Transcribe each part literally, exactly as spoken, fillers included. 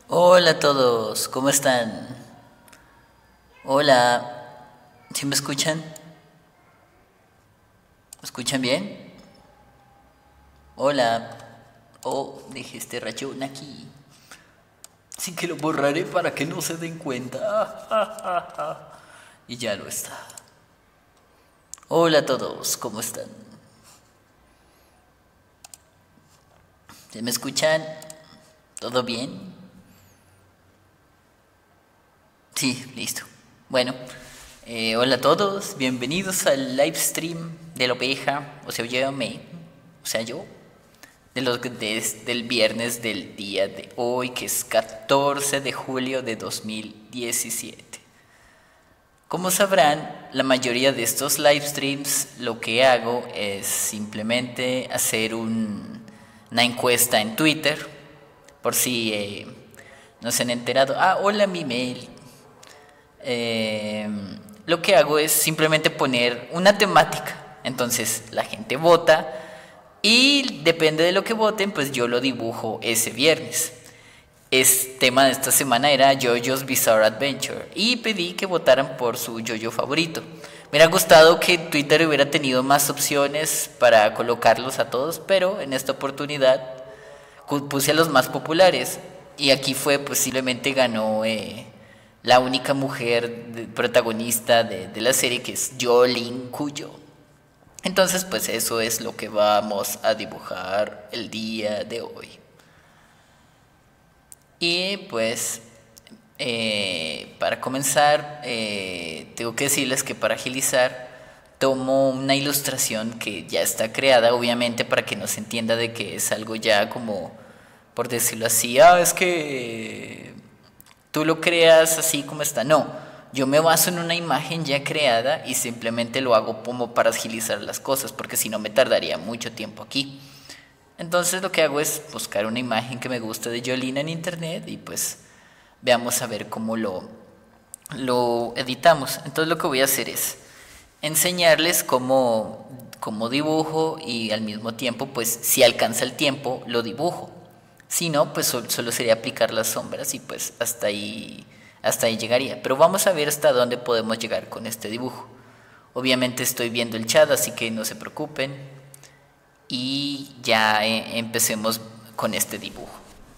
Hola a todos, ¿cómo están? Hola, ¿sí me escuchan? ¿Me escuchan bien? Hola. Oh, dejé este rayón aquí. Así que lo borraré para que no se den cuenta. Y ya lo está. Hola a todos, ¿cómo están? ¿Sí me escuchan? ¿Todo bien? Sí, listo. Bueno, eh, hola a todos, bienvenidos al live stream de la oveja, o sea, yo me, o sea, yo, de los, de- del viernes del día de hoy, que es catorce de julio de dos mil diecisiete. Como sabrán, la mayoría de estos live streams lo que hago es simplemente hacer un- una encuesta en Twitter, por si eh, no se han enterado. Ah, hola mi mail. Eh, lo que hago es simplemente poner una temática. Entonces la gente vota y depende de lo que voten, pues yo lo dibujo ese viernes. El tema de esta semana era JoJo's Bizarre Adventure y pedí que votaran por su JoJo favorito. Me hubiera gustado que Twitter hubiera tenido más opciones para colocarlos a todos, pero en esta oportunidad puse a los más populares y aquí fue posiblemente ganó eh, la única mujer de, protagonista de, de la serie, que es Jolene Cuyo. Entonces pues eso es lo que vamos a dibujar el día de hoy. Y pues eh, para comenzar, eh, tengo que decirles que para agilizar tomo una ilustración que ya está creada, obviamente para que no se entienda de que es algo ya como, por decirlo así, ah, es que tú lo creas así como está. No, yo me baso en una imagen ya creada y simplemente lo hago como para agilizar las cosas, porque si no me tardaría mucho tiempo aquí. Entonces lo que hago es buscar una imagen que me guste de Jolene en internet y pues veamos a ver cómo lo, lo editamos. Entonces lo que voy a hacer es enseñarles cómo, cómo dibujo y al mismo tiempo pues si alcanza el tiempo lo dibujo. Si no, pues solo sería aplicar las sombras y pues hasta ahí, hasta ahí llegaría. Pero vamos a ver hasta dónde podemos llegar con este dibujo. Obviamente estoy viendo el chat, así que no se preocupen. Y ya eh, empecemos con este dibujo.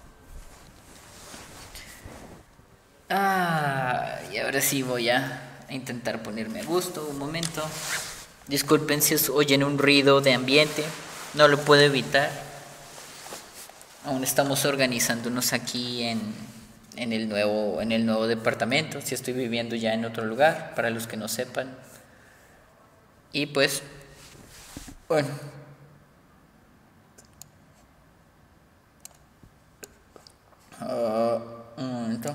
Ah, y ahora sí voy a intentar ponerme a gusto un momento. Disculpen si oyen un ruido de ambiente, no lo puedo evitar. Aún estamos organizándonos aquí en, en, el nuevo, en el nuevo departamento. Si estoy viviendo ya en otro lugar, para los que no sepan. Y pues, bueno. Uh, un momento.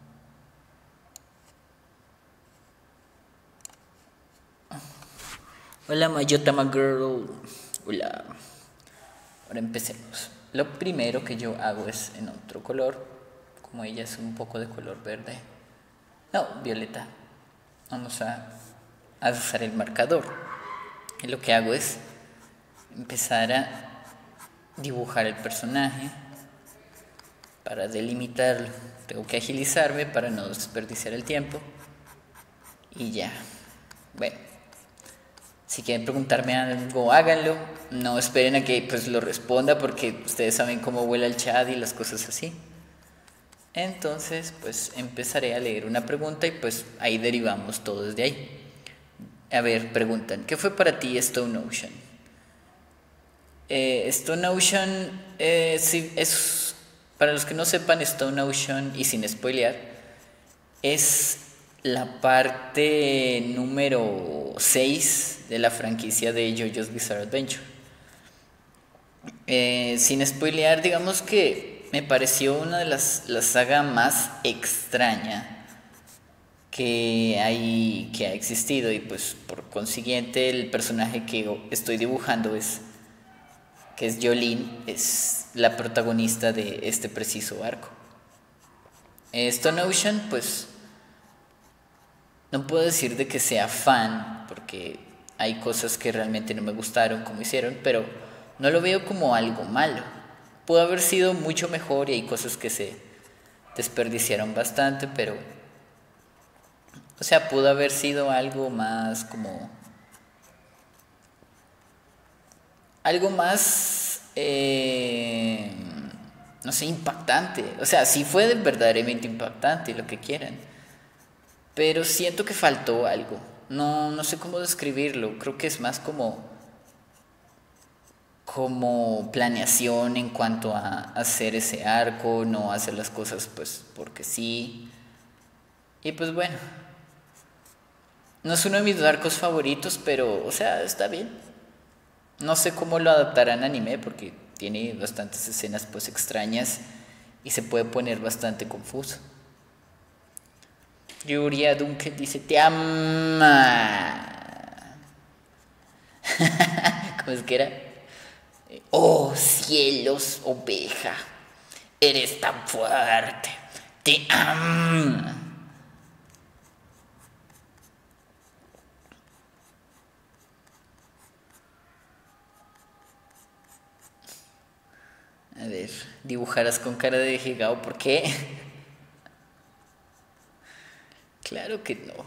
Hola Mayotama Girl. Hola. Ahora empecemos. Lo primero que yo hago es en otro color. Como ella es un poco de color verde. No, violeta. Vamos a, a usar el marcador. Y lo que hago es empezar a dibujar el personaje para delimitarlo. Tengo que agilizarme para no desperdiciar el tiempo. Y ya. Bueno. Si quieren preguntarme algo, háganlo. No esperen a que pues lo responda porque ustedes saben cómo vuela el chat y las cosas así. Entonces, pues empezaré a leer una pregunta y pues ahí derivamos todo desde ahí. A ver, preguntan, ¿qué fue para ti Stone Ocean? Eh, Stone Ocean eh, sí, es, para los que no sepan, Stone Ocean, y sin spoilear, es la parte número seis de la franquicia de JoJo's Bizarre Adventure. Eh, sin spoilear, digamos que me pareció una de las la saga más extraña que hay que ha existido y pues por consiguiente el personaje que estoy dibujando es que es Jolene, es la protagonista de este preciso arco. Eh, Stone Ocean, pues no puedo decir de que sea fan, porque hay cosas que realmente no me gustaron como hicieron, pero no lo veo como algo malo. Pudo haber sido mucho mejor y hay cosas que se, desperdiciaron bastante, pero, o sea, pudo haber sido algo más como, algo más, eh, no sé, impactante. O sea, sí fue verdaderamente impactante, lo que quieran, pero siento que faltó algo. No, no sé cómo describirlo, creo que es más como como planeación en cuanto a hacer ese arco, no hacer las cosas pues porque sí. Y pues bueno, no es uno de mis arcos favoritos, pero o sea, está bien. No sé cómo lo adaptarán a anime porque tiene bastantes escenas pues extrañas y se puede poner bastante confuso. Yuria Dunkel dice, te ama. ¿Cómo es que era? Oh cielos, oveja, eres tan fuerte, te amo. A ver, dibujarás con cara de Hegao, ¿por qué? Claro que no.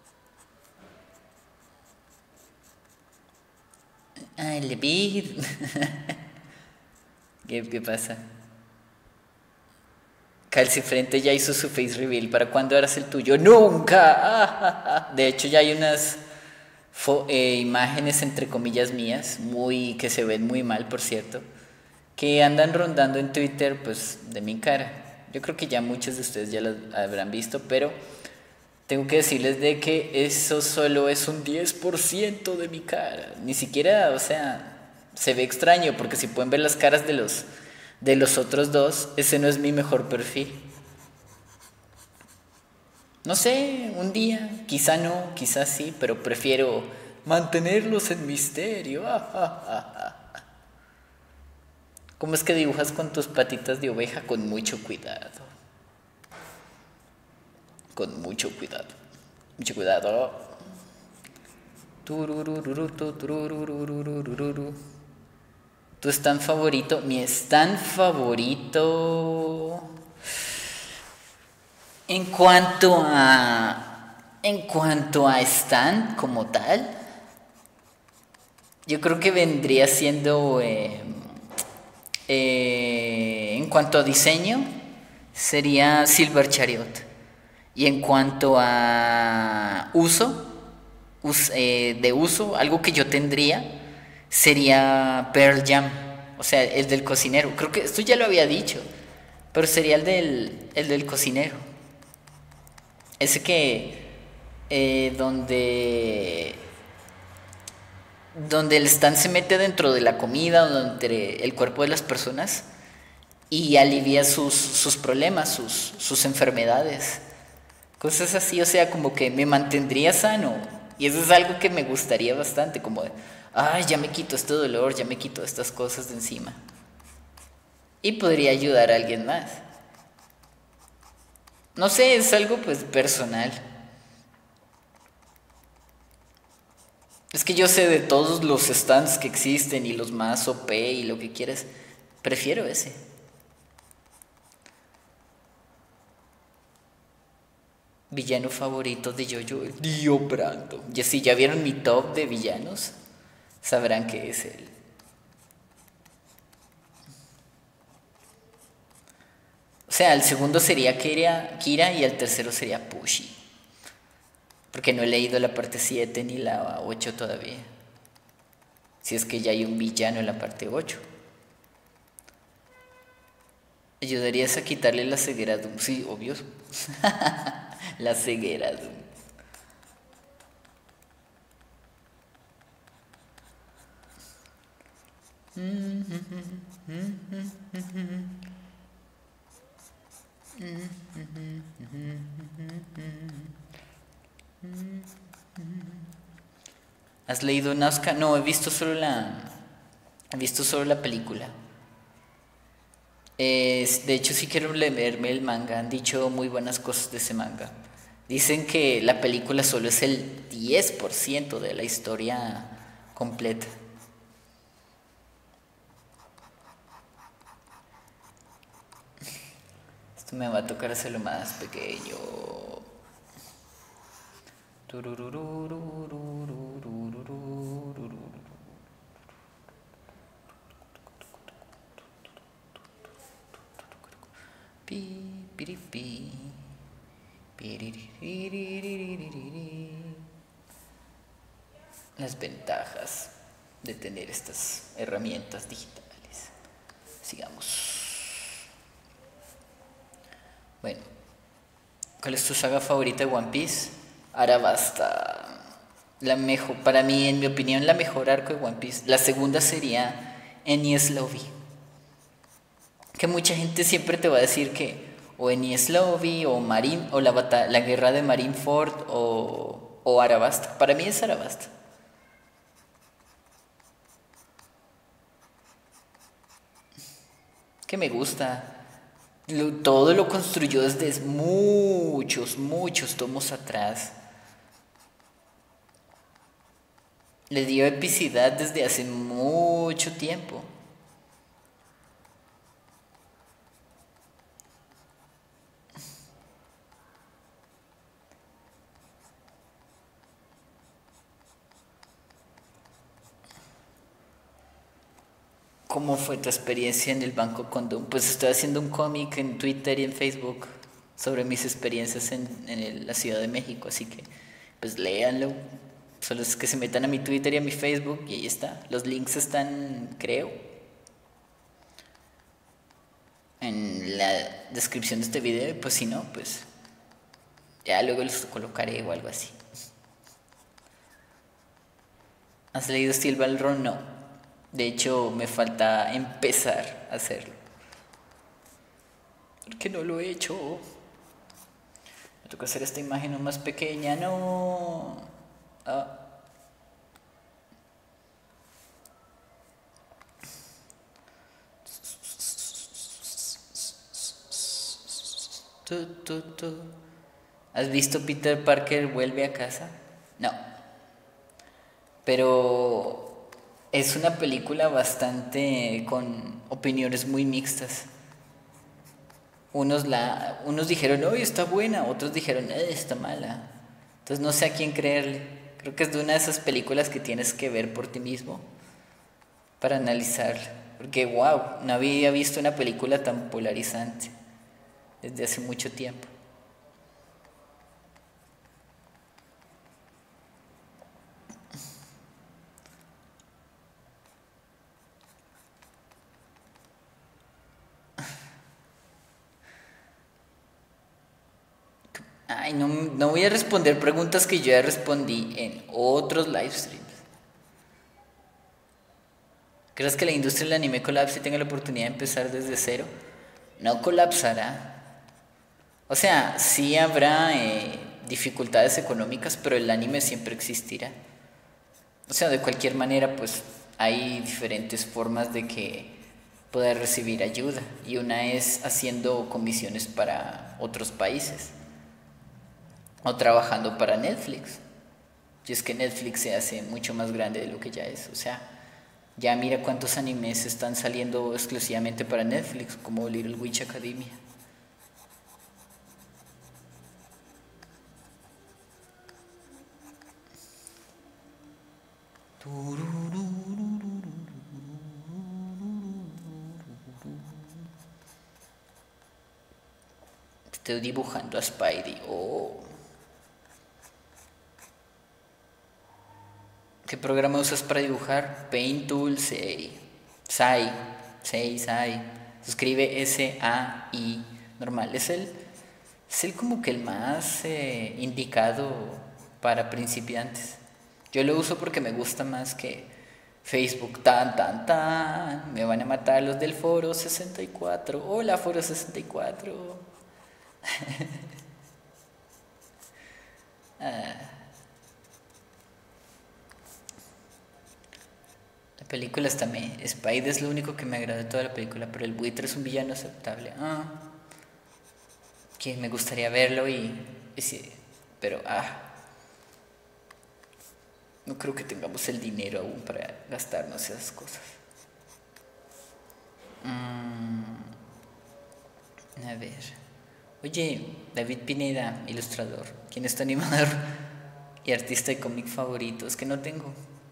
Ah, el David. ¿Qué, ¿Qué pasa? Calcifrente ya hizo su face reveal. ¿Para cuándo harás el tuyo? ¡Nunca! Ah, ah, ah. De hecho, ya hay unas eh, imágenes entre comillas mías, muy que se ven muy mal, por cierto, que andan rondando en Twitter, pues, de mi cara. Yo creo que ya muchos de ustedes ya las habrán visto, pero tengo que decirles de que eso solo es un diez por ciento de mi cara. Ni siquiera, o sea, se ve extraño, porque si pueden ver las caras de los, de los otros dos, ese no es mi mejor perfil. No sé, un día, quizá no, quizá sí, pero prefiero mantenerlos en misterio. Ah, ah, ah, ah. ¿Cómo es que dibujas con tus patitas de oveja? Con mucho cuidado. Con mucho cuidado. Mucho cuidado. Tururururu, turururururururu. ¿Tu stand favorito? Mi stand favorito. En cuanto a. En cuanto a stand como tal, yo creo que vendría siendo. Eh, eh, en cuanto a diseño, sería Silver Chariot. Y en cuanto a uso, us, eh, de uso, algo que yo tendría sería Pearl Jam, o sea, el del cocinero. Creo que esto ya lo había dicho, pero sería el del, el del cocinero. Ese que, eh, donde, donde el stand se mete dentro de la comida, donde el cuerpo de las personas y alivia sus, sus problemas, sus, sus enfermedades. Cosas así, o sea, como que me mantendría sano. Y eso es algo que me gustaría bastante, como de, ay, ya me quito este dolor, ya me quito estas cosas de encima. Y podría ayudar a alguien más. No sé, es algo pues personal. Es que yo sé de todos los stands que existen y los más O P y lo que quieras. Prefiero ese. Villano favorito de Jojo, el Dio Brando. Y si ya vieron mi top de villanos, sabrán que es él. O sea, el segundo sería Kira, Kira y el tercero sería Pushi. Porque no he leído la parte siete ni la ocho todavía. Si es que ya hay un villano en la parte ocho. ¿Ayudarías a quitarle la ceguera a Doom? Sí, obvio. La ceguera a Doom. ¿Has leído Nazca? No, he visto solo la. He visto solo la película. Es, de hecho, sí quiero leerme el manga. Han dicho muy buenas cosas de ese manga. Dicen que la película solo es el diez por ciento de la historia completa. Esto me va a tocar hacerlo más pequeño. Pi, piri, pi. Piriririririririri. Las ventajas de tener estas herramientas digitales. Sigamos. Bueno, ¿cuál es tu saga favorita de One Piece? Arabasta. La mejor, para mí, en mi opinión, la mejor arco de One Piece. La segunda sería Enies Lobby. Que mucha gente siempre te va a decir que o Enies Lobby o Marine o la, bata, la guerra de Marineford o, o Arabasta. Para mí es Arabasta. Que me gusta. Lo, todo lo construyó desde muchos, muchos tomos atrás. Le dio epicidad desde hace mucho tiempo. ¿Cómo fue tu experiencia en el Banco Condón? Pues estoy haciendo un cómic en Twitter y en Facebook sobre mis experiencias en, en el- la Ciudad de México, así que pues léanlo. Solo es que se metan a mi Twitter y a mi Facebook y ahí está. Los links están, creo, en la descripción de este video y pues si no, pues ya luego los colocaré o algo así. ¿Has leído Steel Ball Run? No. De hecho, me falta empezar a hacerlo. Porque no lo he hecho. Me toca hacer esta imagen aún más pequeña. No. Ah. Tu, tu, tu. ¿Has visto Peter Parker vuelve a casa? No. Pero es una película bastante con opiniones muy mixtas. Unos, la, unos dijeron, oye, está buena, otros dijeron, eh, está mala. Entonces no sé a quién creerle. Creo que es de una de esas películas que tienes que ver por ti mismo para analizarla. Porque, wow, no había visto una película tan polarizante desde hace mucho tiempo. Ay, no, no voy a responder preguntas que yo ya respondí en otros live streams. ¿Crees que la industria del anime colapse y tenga la oportunidad de empezar desde cero? No colapsará. O sea, sí habrá eh, dificultades económicas, pero el anime siempre existirá. O sea, de cualquier manera, pues hay diferentes formas de que poder recibir ayuda. Y una es haciendo comisiones para otros países o trabajando para Netflix. Y es que Netflix se hace mucho más grande de lo que ya es. O sea, ya mira cuántos animes están saliendo exclusivamente para Netflix, como Little Witch Academia. Estoy dibujando a Spidey. Oh. ¿Qué programa usas para dibujar? Paint Tool, Sai. Sai. Sai, Sai. Se escribe S A I. Normal. Es el, es el como que el más eh, indicado para principiantes. Yo lo uso porque me gusta más que Facebook. Tan, tan, tan. Me van a matar los del Foro sesenta y cuatro. Hola, Foro sesenta y cuatro. Ah. La película está me... Spider es lo único que me agrada de toda la película, pero el buitre es un villano aceptable. Ah, que me gustaría verlo y... y sí, pero ah, no creo que tengamos el dinero aún para gastarnos esas cosas. Mm, a ver. Oye, David Pineda, ilustrador, ¿quién es tu animador y artista de cómic favorito? Es que no tengo.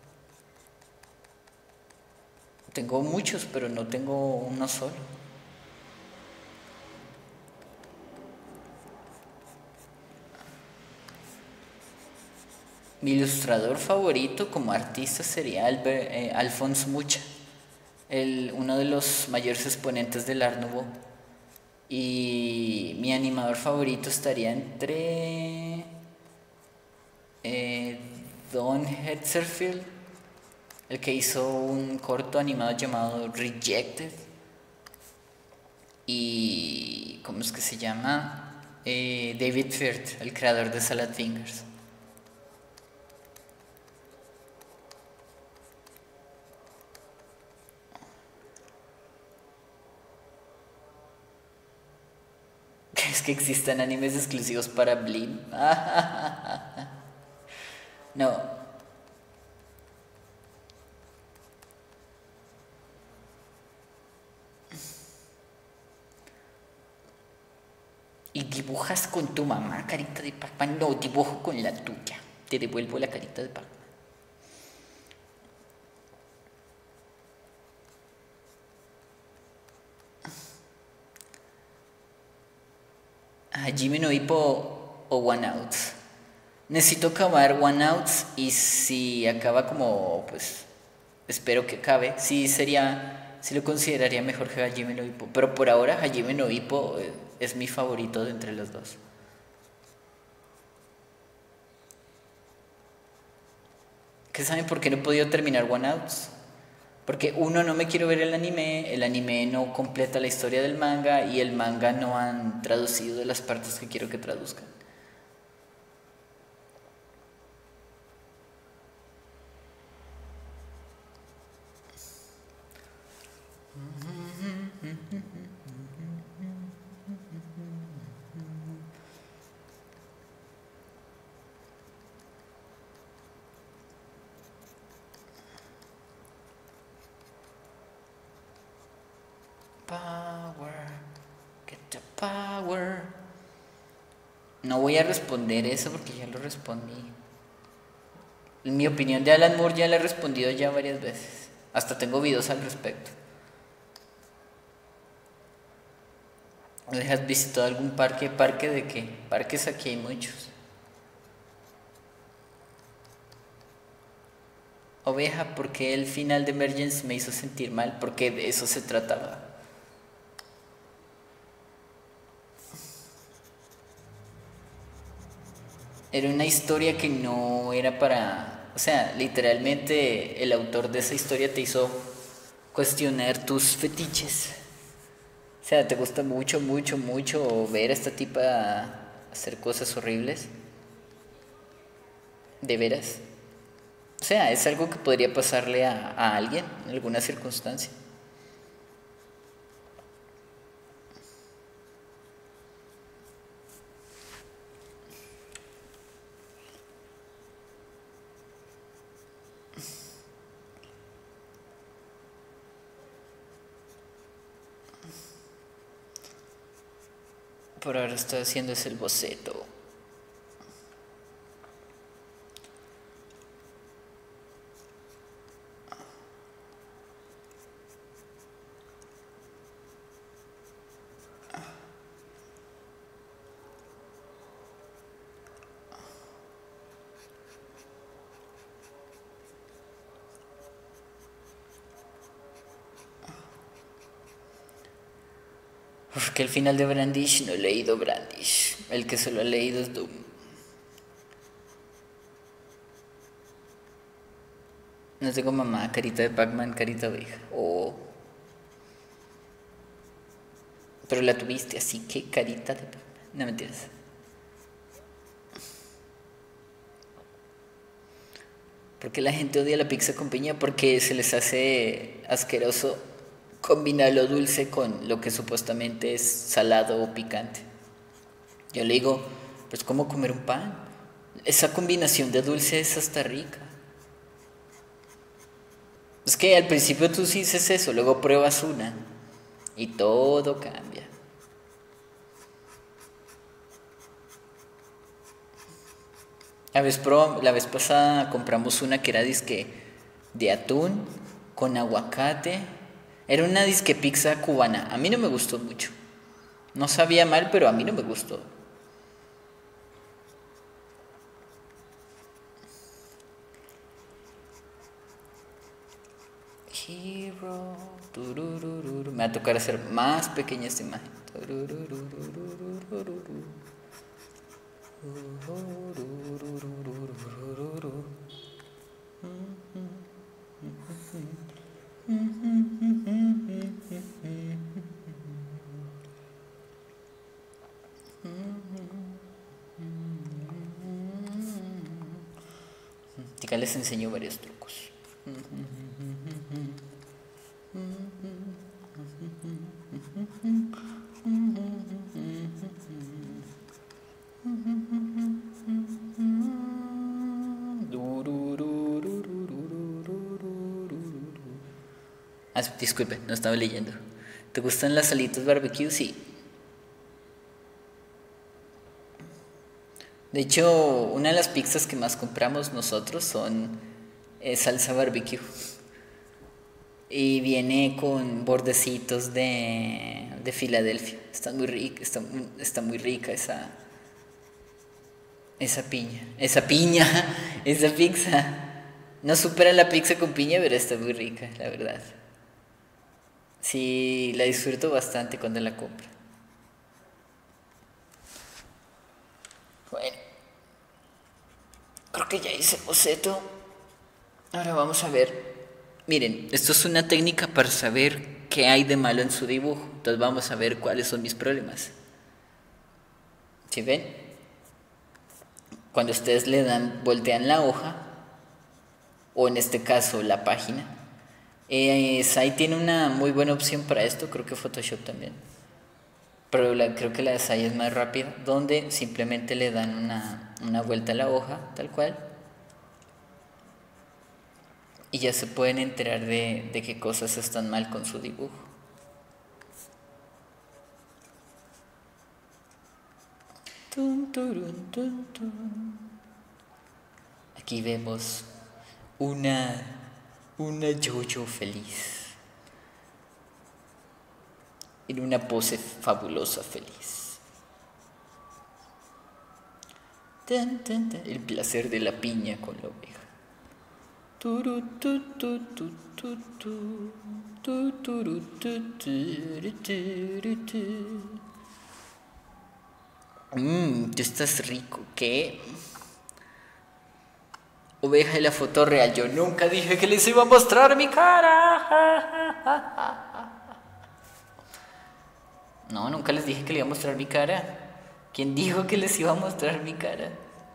Tengo muchos, pero no tengo uno solo. Mi ilustrador favorito como artista sería Albert, eh, Alphonse Mucha, el, uno de los mayores exponentes del Art Nouveau. Y mi animador favorito estaría entre eh, Don Hetzelfeld, el que hizo un corto animado llamado Rejected, y ¿cómo es que se llama? Eh, David Firth, el creador de Salad Fingers. ¿Crees que existan animes exclusivos para Blim? No. Y dibujas con tu mamá carita de Pac-Man. No, dibujo con la tuya. Te devuelvo la carita de Pac-Man. Hajime no Ippo o One Outs. Necesito acabar One Outs y si acaba como, pues, espero que acabe, sí sería, sí lo consideraría mejor que Hajime no Ippo. Pero por ahora Hajime no Ippo eh, es mi favorito de entre los dos. ¿Qué saben por qué no he podido terminar One Outs? Porque uno, no me quiero ver el anime, el anime no completa la historia del manga y el manga no han traducido de las partes que quiero que traduzcan. Power, get the power. No voy a responder eso porque ya lo respondí. Mi opinión de Alan Moore ya la he respondido ya varias veces. Hasta tengo videos al respecto. ¿Has visitado algún parque? ¿Parque de qué? Parques aquí hay muchos. Oveja, ¿por qué el final de Emergence me hizo sentir mal? Porque de eso se trataba. Era una historia que no era para... O sea, literalmente el autor de esa historia te hizo cuestionar tus fetiches. O sea, te gusta mucho, mucho, mucho ver a esta tipa hacer cosas horribles. ¿De veras? O sea, es algo que podría pasarle a, a alguien en alguna circunstancia. Por ahora estoy haciendo es el boceto. Porque el final de Brandish no he leído Brandish. El que solo ha leído es Doom. No tengo mamá, carita de Pac-Man, carita de hija. Oh. Pero la tuviste, así que carita de Pac-Man. No mentiras. Porque la gente odia la pizza con piña porque se les hace asqueroso combinar lo dulce con lo que supuestamente es salado o picante. Yo le digo, pues ¿cómo comer un pan? Esa combinación de dulce es hasta rica. Es que al principio tú sí dices eso, luego pruebas una y todo cambia. La vez, pro- la vez pasada compramos una que era disque de atún con aguacate. Era una disque pizza cubana. A mí no me gustó mucho. No sabía mal, pero a mí no me gustó. Hero. Tururururu. Me va a tocar hacer más pequeña esta imagen. Turururururururu. Acá les enseño varios trucos. Ah, disculpe, no estaba leyendo. ¿Te gustan las alitas barbecue? Sí. De hecho, una de las pizzas que más compramos nosotros son eh, salsa barbecue. Y viene con bordecitos de, de Filadelfia. Está muy rica, está, está muy rica esa, esa piña. Esa piña, esa pizza. No supera la pizza con piña, pero está muy rica, la verdad. Sí, la disfruto bastante cuando la compro. Bueno, creo que ya hice boceto. Ahora vamos a ver. Miren, esto es una técnica para saber qué hay de malo en su dibujo. Entonces vamos a ver cuáles son mis problemas. ¿Sí ven? Cuando ustedes le dan, voltean la hoja, o en este caso la página, eh, Sai tiene una muy buena opción para esto, creo que Photoshop también. Pero la, creo que la de Sai es más rápida, donde simplemente le dan una, una vuelta a la hoja, tal cual. Y ya se pueden enterar de, de qué cosas están mal con su dibujo. Tun, turun, tun, tun. Aquí vemos una, una yo-yo feliz. En una pose fabulosa feliz. Tan, tan, tan. El placer de la piña con la oveja. Turu, tu, tu, tu, tu, tu. Tu, turu, tu, turu, turu, tu. Mmm, tú estás rico, ¿qué? Oveja y la foto real. Yo nunca dije que les iba a mostrar mi cara. No, nunca les dije que les iba a mostrar mi cara. ¿Quién dijo que les iba a mostrar mi cara?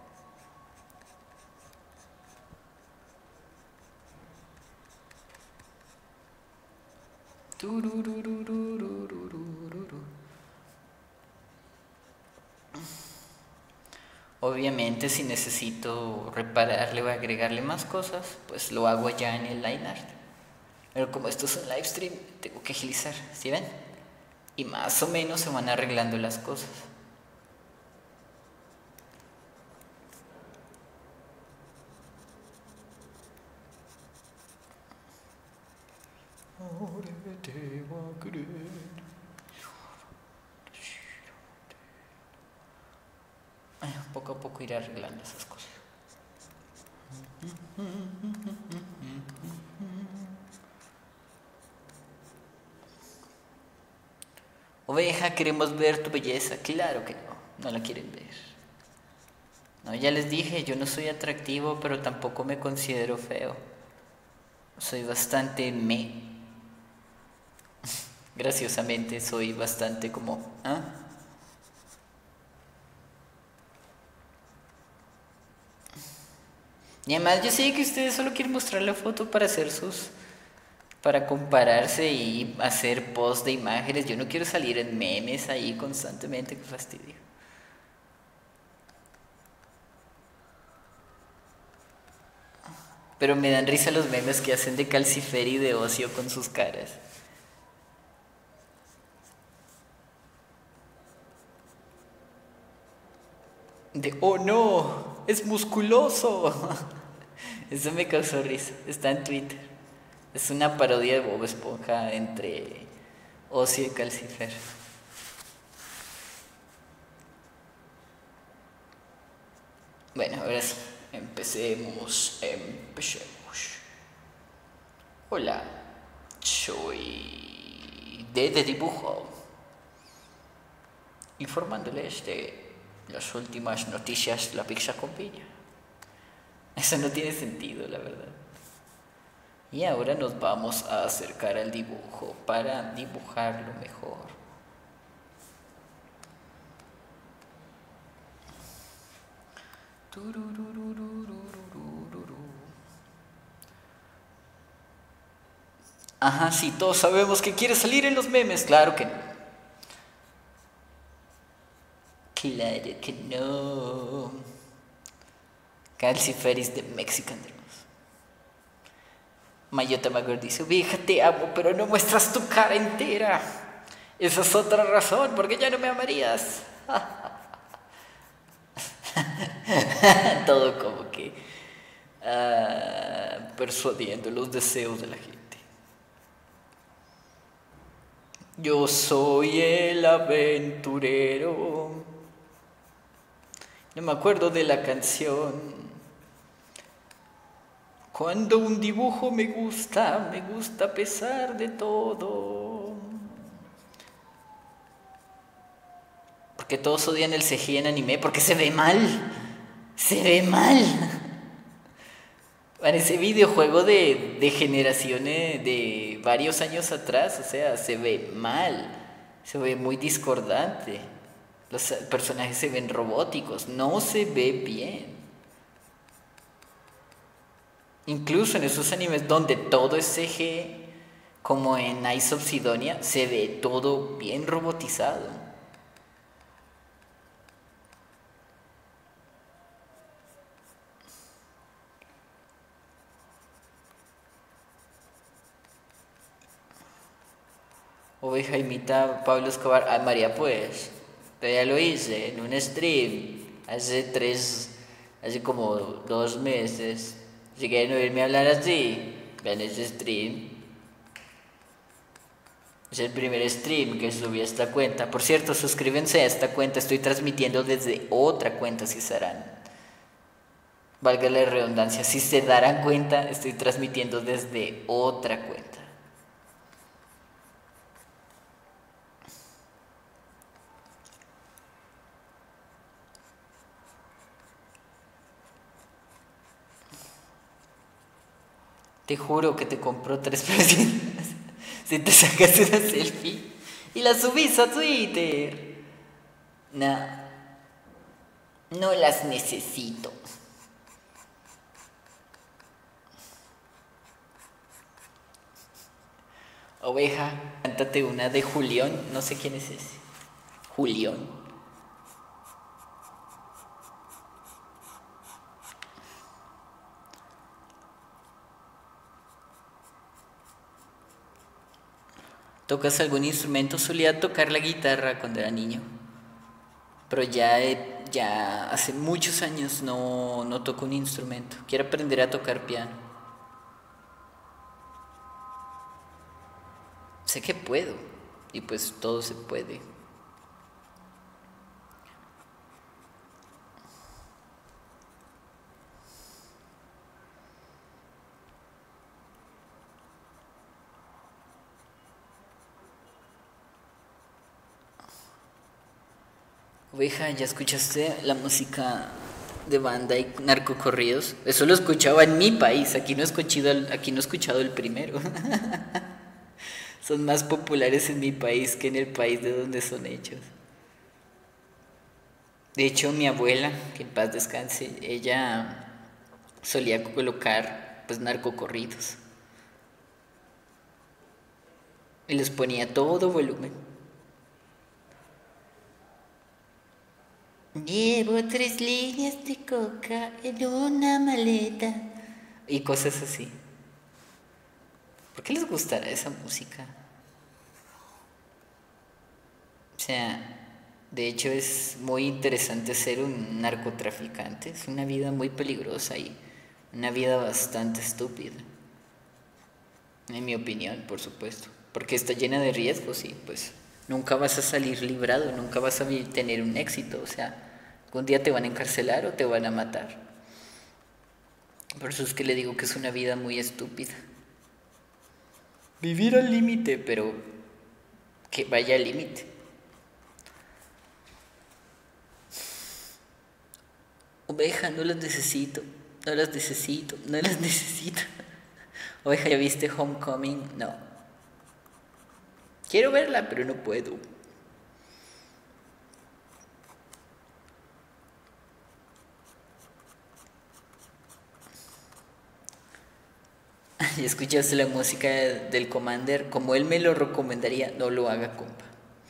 Obviamente si necesito repararle o agregarle más cosas, pues lo hago allá en el line art. Pero como esto es un live stream, tengo que agilizar, ¿sí ven? Y más o menos se van arreglando las cosas. Poco a poco iré arreglando esas cosas. Oveja, queremos ver tu belleza. Claro que no, no la quieren ver. No, ya les dije, yo no soy atractivo, pero tampoco me considero feo. Soy bastante me. Graciosamente soy bastante como, ¿ah? Y además yo sé que ustedes solo quieren mostrar la foto para hacer sus, para compararse y hacer post de imágenes. Yo no quiero salir en memes ahí constantemente, qué fastidio. Pero me dan risa los memes que hacen de Calcifer y de Ocio con sus caras. De, oh no, es musculoso. Eso me causó risa. Está en Twitter. Es una parodia de Bob Esponja entre Ozzy y Calcifer. Bueno, ahora sí. Empecemos. Empecemos. Hola. Soy de, de dibujo. Informándoles de las últimas noticias de la pizza con piña. Eso no tiene sentido, la verdad. Y ahora nos vamos a acercar al dibujo para dibujarlo mejor. Ajá, sí, todos sabemos que quiere salir en los memes, claro que no. Claro que no. Calciferis de Mexican Dreams. Mayota Magor dice, vieja, te amo, pero no muestras tu cara entera. Esa es otra razón, porque ya no me amarías. Todo como que uh, persuadiendo los deseos de la gente. Yo soy el aventurero. No me acuerdo de la canción. Cuando un dibujo me gusta, me gusta a pesar de todo. Porque todos odian el C G I en anime, porque se ve mal. Se ve mal. Parece videojuego de, de generaciones de varios años atrás, o sea, se ve mal. Se ve muy discordante. Los personajes se ven robóticos, no se ve bien. Incluso en esos animes donde todo es C G, como en Ice of Sidonia, se ve todo bien robotizado. Oveja imita a Pablo Escobar. Ah, María, pues, ya lo hice en un stream hace tres, hace como dos meses. Si quieren oírme hablar así, vean ese stream. Es el primer stream que subí a esta cuenta. Por cierto, suscríbanse a esta cuenta. Estoy transmitiendo desde otra cuenta, si se harán. Valga la redundancia. Si se darán cuenta, estoy transmitiendo desde otra cuenta. Te juro que te compro tres presidencias si te sacas una selfie y la subís a Twitter. No, no las necesito. Oveja, cántate una de Julián, no sé quién es ese. Julián. ¿Tocas algún instrumento? Solía tocar la guitarra cuando era niño, pero ya, ya hace muchos años no, no toco un instrumento. Quiero aprender a tocar piano. Sé que puedo, y pues todo se puede. Oveja, ¿ya escuchaste la música de banda y narcocorridos? Eso lo escuchaba en mi país, aquí no he escuchado el, aquí no he escuchado el primero. Son más populares en mi país que en el país de donde son hechos. De hecho, mi abuela, que en paz descanse, ella solía colocar pues narcocorridos y les ponía a todo volumen. Llevo tres líneas de coca en una maleta y cosas así. ¿Por qué les gustará esa música? O sea, De hecho, es muy interesante ser un narcotraficante. Es una vida muy peligrosa y una vida bastante estúpida. En mi opinión, por supuesto. Porque está llena de riesgos y pues nunca vas a salir librado, nunca vas a tener un éxito. O sea, algún día te van a encarcelar o te van a matar. Por eso es que le digo que es una vida muy estúpida. Vivir al límite, pero que vaya al límite. Oveja, no las necesito, no las necesito, no las necesito. Oveja, ¿ya viste Homecoming? No. Quiero verla, pero no puedo. Y escuchaste la música del Commander, como él me lo recomendaría, no lo haga, compa.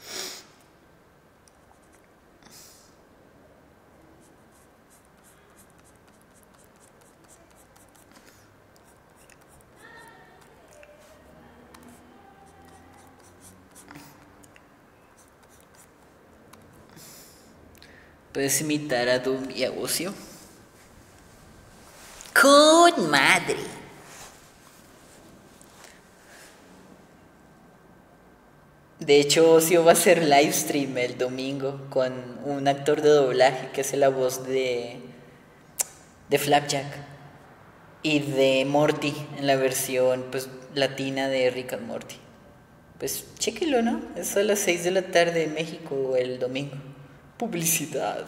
Puedes imitar a Doom y a Ocio. ¡Con madre! De hecho, Ocio va a hacer live stream el domingo con un actor de doblaje que hace la voz de, de Flapjack y de Morty en la versión pues latina de Rick and Morty. Pues chéquelo, ¿no? Es a las seis de la tarde en México el domingo. Publicidad.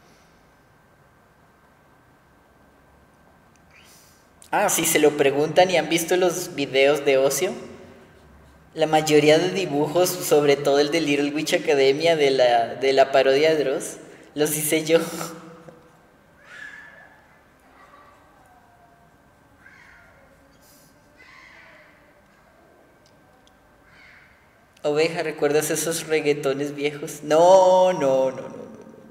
Ah, si se lo preguntan y han visto los videos de Ocio, la mayoría de dibujos, sobre todo el de Little Witch Academia de la, de la parodia de Dross, los hice yo. Oveja, ¿recuerdas esos reggaetones viejos? No, no, no, no.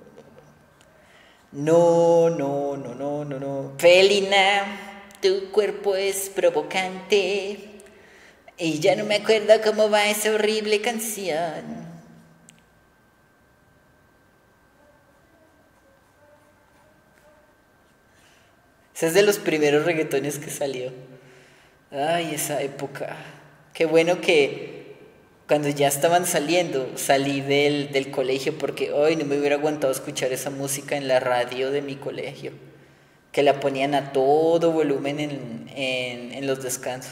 No, no, no, no, no, no. Felina, tu cuerpo es provocante. Y ya no me acuerdo cómo va esa horrible canción. Ese es de los primeros reggaetones que salió. Ay, esa época. Qué bueno que cuando ya estaban saliendo salí del, del colegio porque hoy no me hubiera aguantado escuchar esa música en la radio de mi colegio. Que la ponían a todo volumen en, en, en los descansos.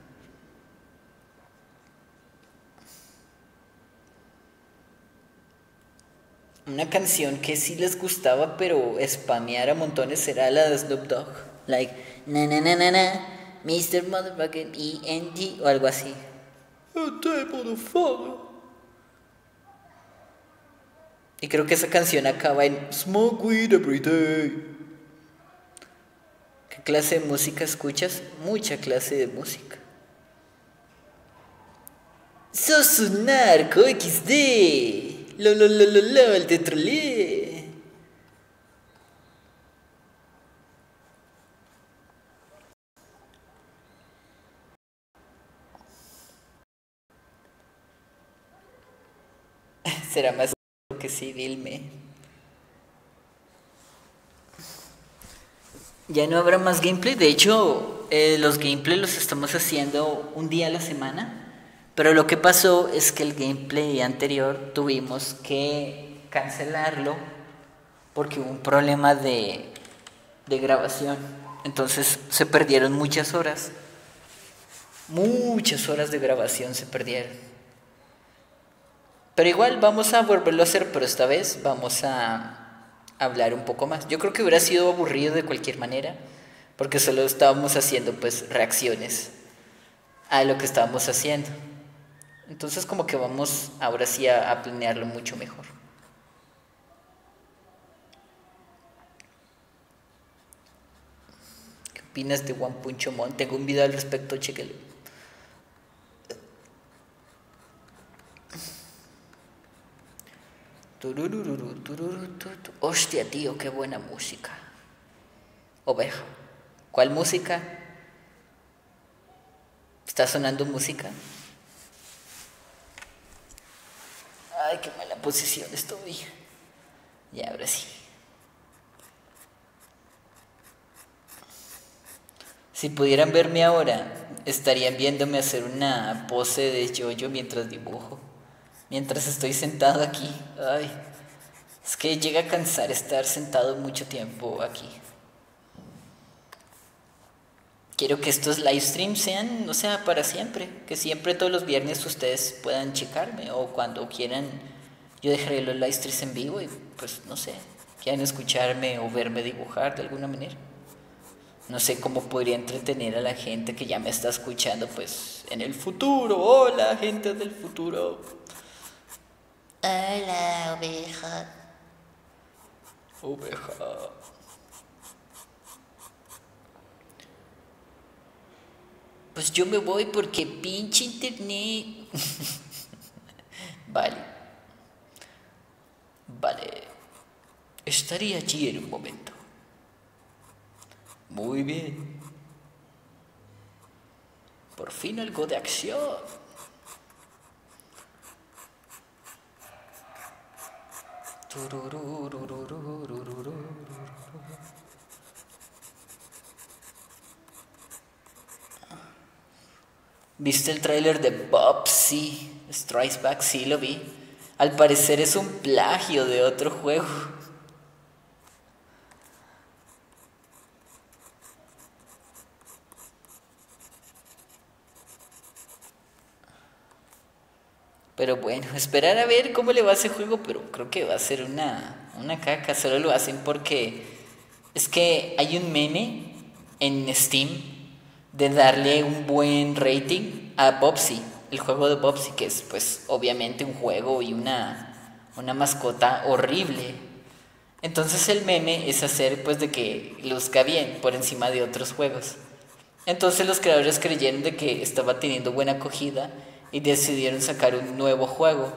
Una canción que sí les gustaba, pero spamear a montones era la de Snoop Dogg. Like, na na na na na, mister Motherfucking E N T o algo así. A table of fire. Y creo que esa canción acaba en Smoke weed every day. ¿Qué clase de música escuchas? Mucha clase de música. Sos un narco equis de. Lo, lo, lo, lo, lo, el te troleé. Será más que sí, dime. Ya no habrá más gameplay. De hecho, eh, los gameplay los estamos haciendo un día a la semana. Pero lo que pasó es que el gameplay anterior tuvimos que cancelarlo porque hubo un problema de, de grabación. Entonces se perdieron muchas horas. Muchas horas de grabación se perdieron. Pero igual vamos a volverlo a hacer, pero esta vez vamos a hablar un poco más. Yo creo que hubiera sido aburrido de cualquier manera, porque solo estábamos haciendo pues reacciones a lo que estábamos haciendo. Entonces como que vamos ahora sí a, a planearlo mucho mejor. ¿Qué opinas de One Punch Man? Tengo un video al respecto, chéquelo. Turururu, tururu, tu. Hostia, tío, qué buena música. Oveja. ¿Cuál música? ¿Está sonando música? Ay, qué mala posición estoy. Y ahora sí. Si pudieran verme ahora, estarían viéndome hacer una pose de yo-yo mientras dibujo. Mientras estoy sentado aquí. Ay, es que llega a cansar estar sentado mucho tiempo aquí. Quiero que estos live streams sean, o sea, para siempre. Que siempre todos los viernes ustedes puedan checarme. O cuando quieran, yo dejaré los live streams en vivo y pues no sé, quieran escucharme o verme dibujar de alguna manera. No sé cómo podría entretener a la gente que ya me está escuchando, pues, en el futuro. Hola, gente del futuro. Hola, oveja. Oveja. Pues yo me voy porque pinche internet. Vale. Vale. Estaré allí en un momento. Muy bien. Por fin algo de acción. ¿Viste el tráiler de Bubsy Strikes Back? Sí, lo vi. Al parecer es un plagio de otro juego. Pero bueno, esperar a ver cómo le va a ese juego, pero creo que va a ser una, una caca. Solo lo hacen porque es que hay un meme en Steam de darle un buen rating a Bubsy, el juego de Bubsy, que es pues obviamente un juego y una, una mascota horrible. Entonces el meme es hacer pues de que luzca bien por encima de otros juegos. Entonces los creadores creyeron de que estaba teniendo buena acogida y decidieron sacar un nuevo juego.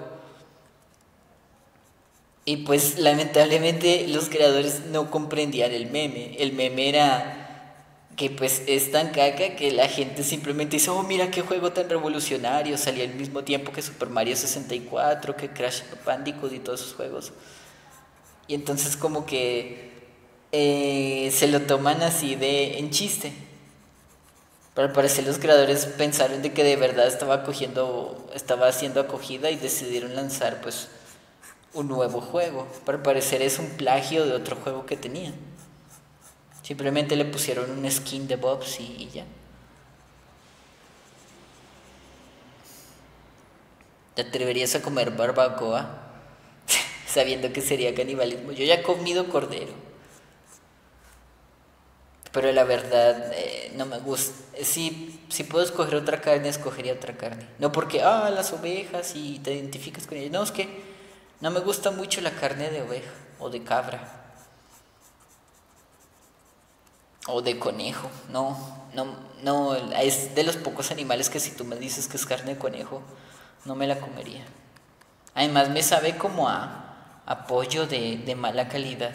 Y pues lamentablemente los creadores no comprendían el meme. El meme era que pues es tan caca que la gente simplemente dice, oh mira qué juego tan revolucionario, salía al mismo tiempo que Super Mario sesenta y cuatro, que Crash Bandicoot y todos esos juegos. Y entonces como que eh, se lo toman así de en chiste. Pero al parecer los creadores pensaron de que de verdad estaba acogiendo, estaba siendo acogida y decidieron lanzar pues un nuevo juego. Pero al parecer es un plagio de otro juego que tenían. Simplemente le pusieron un skin de Bubsy y ya. ¿Te atreverías a comer barbacoa sabiendo que sería canibalismo? Yo ya he comido cordero. Pero la verdad eh, no me gusta. Si, si puedo escoger otra carne, escogería otra carne. No porque, ah, las ovejas y te identificas con ellas. No, es que no me gusta mucho la carne de oveja o de cabra o de conejo. No, no, no. Es de los pocos animales que si tú me dices que es carne de conejo, no me la comería. Además me sabe como a, a pollo de, de mala calidad.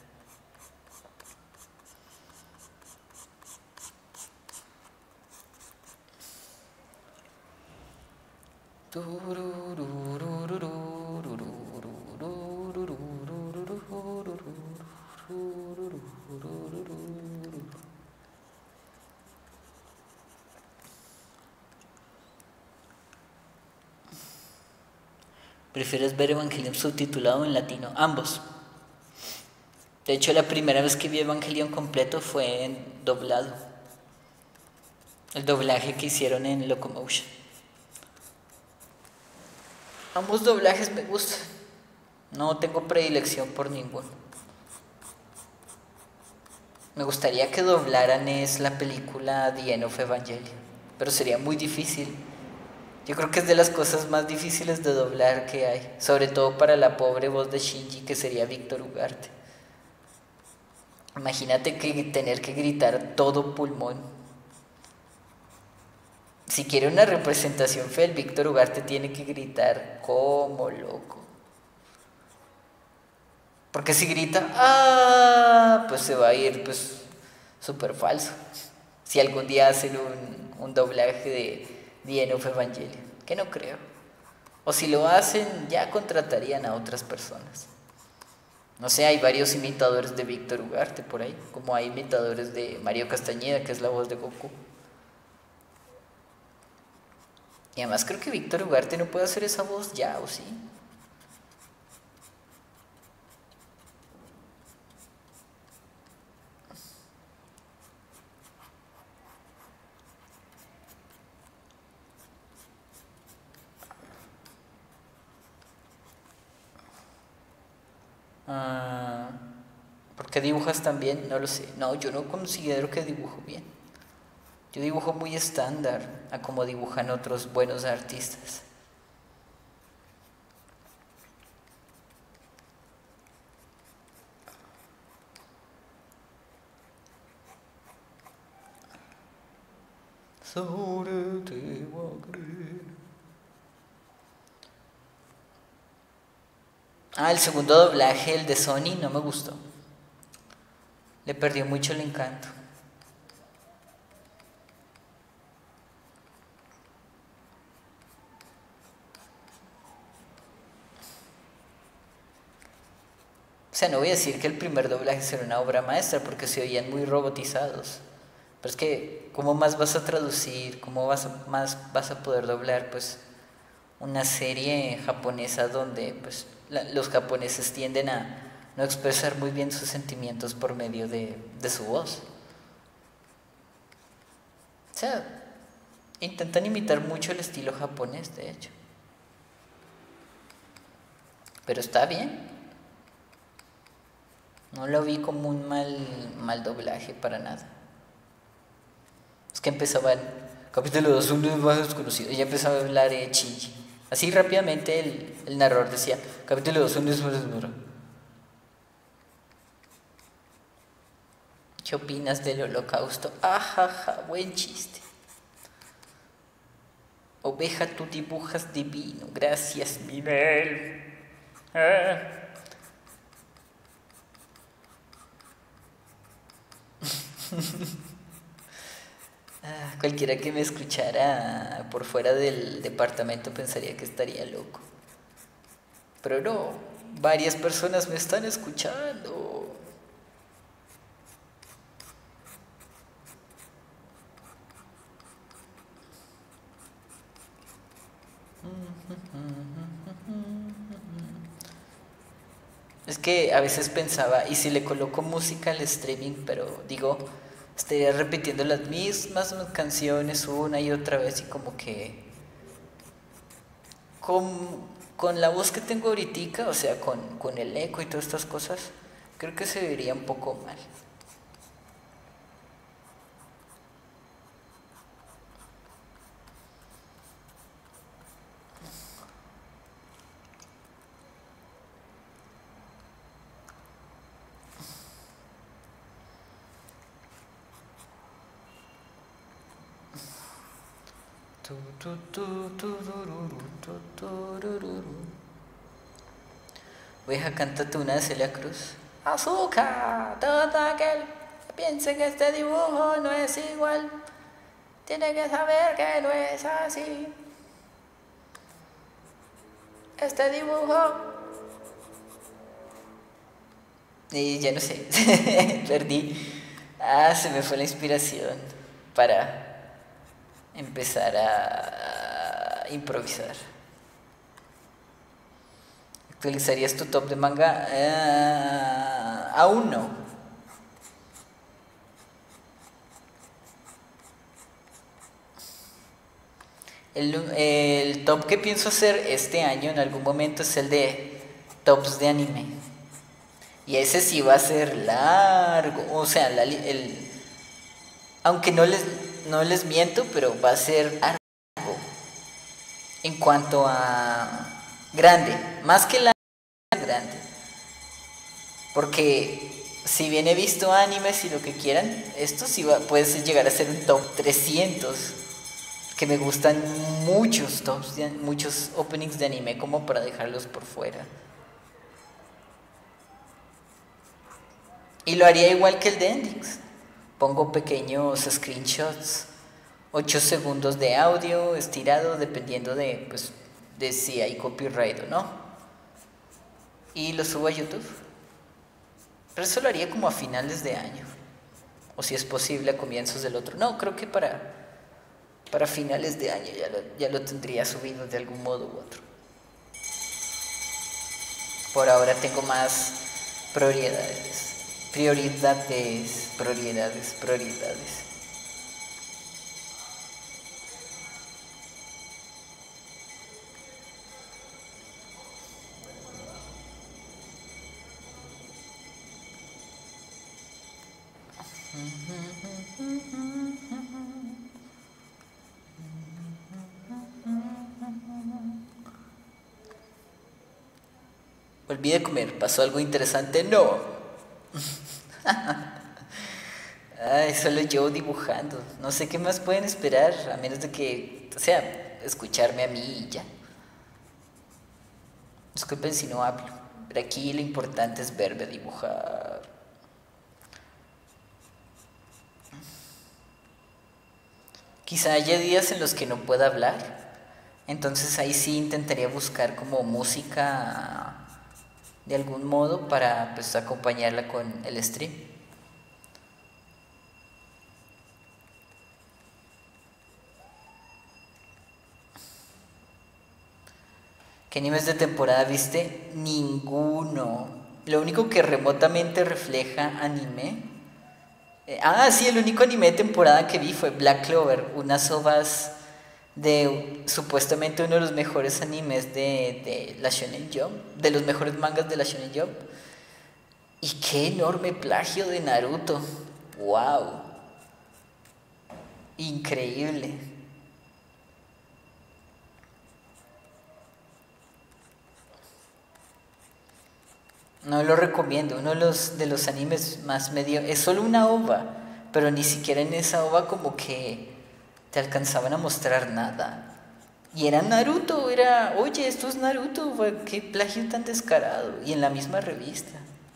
¿Prefieres ver Evangelion subtitulado en latino? Ambos. De hecho, la primera vez que vi Evangelion completo fue en doblado. El doblaje que hicieron en Locomotion. Ambos doblajes me gustan. No tengo predilección por ninguno. Me gustaría que doblaran es la película The End of Evangelion, pero sería muy difícil. Yo creo que es de las cosas más difíciles de doblar que hay, sobre todo para la pobre voz de Shinji que sería Víctor Ugarte. Imagínate que tener que gritar todo pulmón. Si quiere una representación fea, el Víctor Ugarte tiene que gritar como loco. Porque si grita, ah, pues se va a ir pues súper falso. Si algún día hacen un, un doblaje de The End of Evangelion, que no creo. O si lo hacen, ya contratarían a otras personas. No sé, hay varios imitadores de Víctor Ugarte por ahí, como hay imitadores de Mario Castañeda, que es la voz de Goku. Y además creo que Víctor Ugarte no puede hacer esa voz ya, ¿o sí? Ah, ¿por qué dibujas tan bien? No lo sé. No, yo no considero que dibujo bien. Yo dibujo muy estándar a como dibujan otros buenos artistas. Sobre te voy a creer. Ah, el segundo doblaje, el de Sony, no me gustó. Le perdió mucho el encanto. O sea, no voy a decir que el primer doblaje será una obra maestra porque se oían muy robotizados. Pero es que, ¿cómo más vas a traducir? ¿Cómo vas a, más vas a poder doblar pues una serie japonesa donde pues la, los japoneses tienden a no expresar muy bien sus sentimientos por medio de, de su voz? O sea, intentan imitar mucho el estilo japonés, de hecho. Pero está bien. No lo vi como un mal, mal doblaje para nada. Es que empezaba el capítulo dos, un lenguaje desconocido, y ya empezaba a hablar de Shinji. Así rápidamente el, el narrador decía, capítulo dos, un lenguaje desconocido. ¿Qué opinas del holocausto? Ajaja, buen chiste. Oveja, tú dibujas divino. Gracias, Miguel. Ah. Ah, cualquiera que me escuchara por fuera del departamento pensaría que estaría loco. Pero no, varias personas me están escuchando. Es que a veces pensaba, ¿y si le coloco música al streaming? Pero digo, estaría repitiendo las mismas canciones una y otra vez y como que con, con la voz que tengo ahorita, o sea, con, con el eco y todas estas cosas, creo que se vería un poco mal. Oveja, cántate una de Celia Cruz. Azúcar, todo aquel que piense que este dibujo no es igual, tiene que saber que no es así. Este dibujo... Y ya no sé, perdí. Ah, se me fue la inspiración para empezar a improvisar. ¿Actualizarías tu top de manga? Uh, aún no. El, el top que pienso hacer este año en algún momento es el de tops de anime. Y ese sí va a ser largo. O sea, la, el, aunque no les, no les miento, pero va a ser largo. En cuanto a grande, más que la grande. Porque si bien he visto animes y lo que quieran, esto sí va, puede llegar a ser un top trescientos. Que me gustan muchos tops, de, muchos openings de anime como para dejarlos por fuera. Y lo haría igual que el de endings. Pongo pequeños screenshots, ocho segundos de audio estirado dependiendo de, pues, de si hay copyright o no. Y lo subo a YouTube. Pero eso lo haría como a finales de año. O si es posible a comienzos del otro. No, creo que para, para finales de año ya lo, ya lo tendría subido de algún modo u otro. Por ahora tengo más prioridades. Prioridades, prioridades, prioridades. Olvidé comer, ¿pasó algo interesante? No. Ay, solo yo dibujando. No sé qué más pueden esperar, a menos de que, o sea, escucharme a mí y ya. Disculpen si no hablo, pero aquí lo importante es verme dibujar. Quizá haya días en los que no pueda hablar, entonces ahí sí intentaría buscar como música de algún modo para pues acompañarla con el stream. ¿Qué animes de temporada viste? Ninguno. Lo único que remotamente refleja anime. Eh, ah, sí, el único anime de temporada que vi fue Black Clover, unas ovas de supuestamente uno de los mejores animes de, de la Shonen Jump, de los mejores mangas de la Shonen Jump. Y qué enorme plagio de Naruto. ¡Wow! Increíble. No lo recomiendo, uno de los, de los animes más medio... Es solo una ova, pero ni siquiera en esa ova como que te alcanzaban a mostrar nada. Y era Naruto, era, oye, esto es Naruto, qué plagio tan descarado. Y en la misma revista.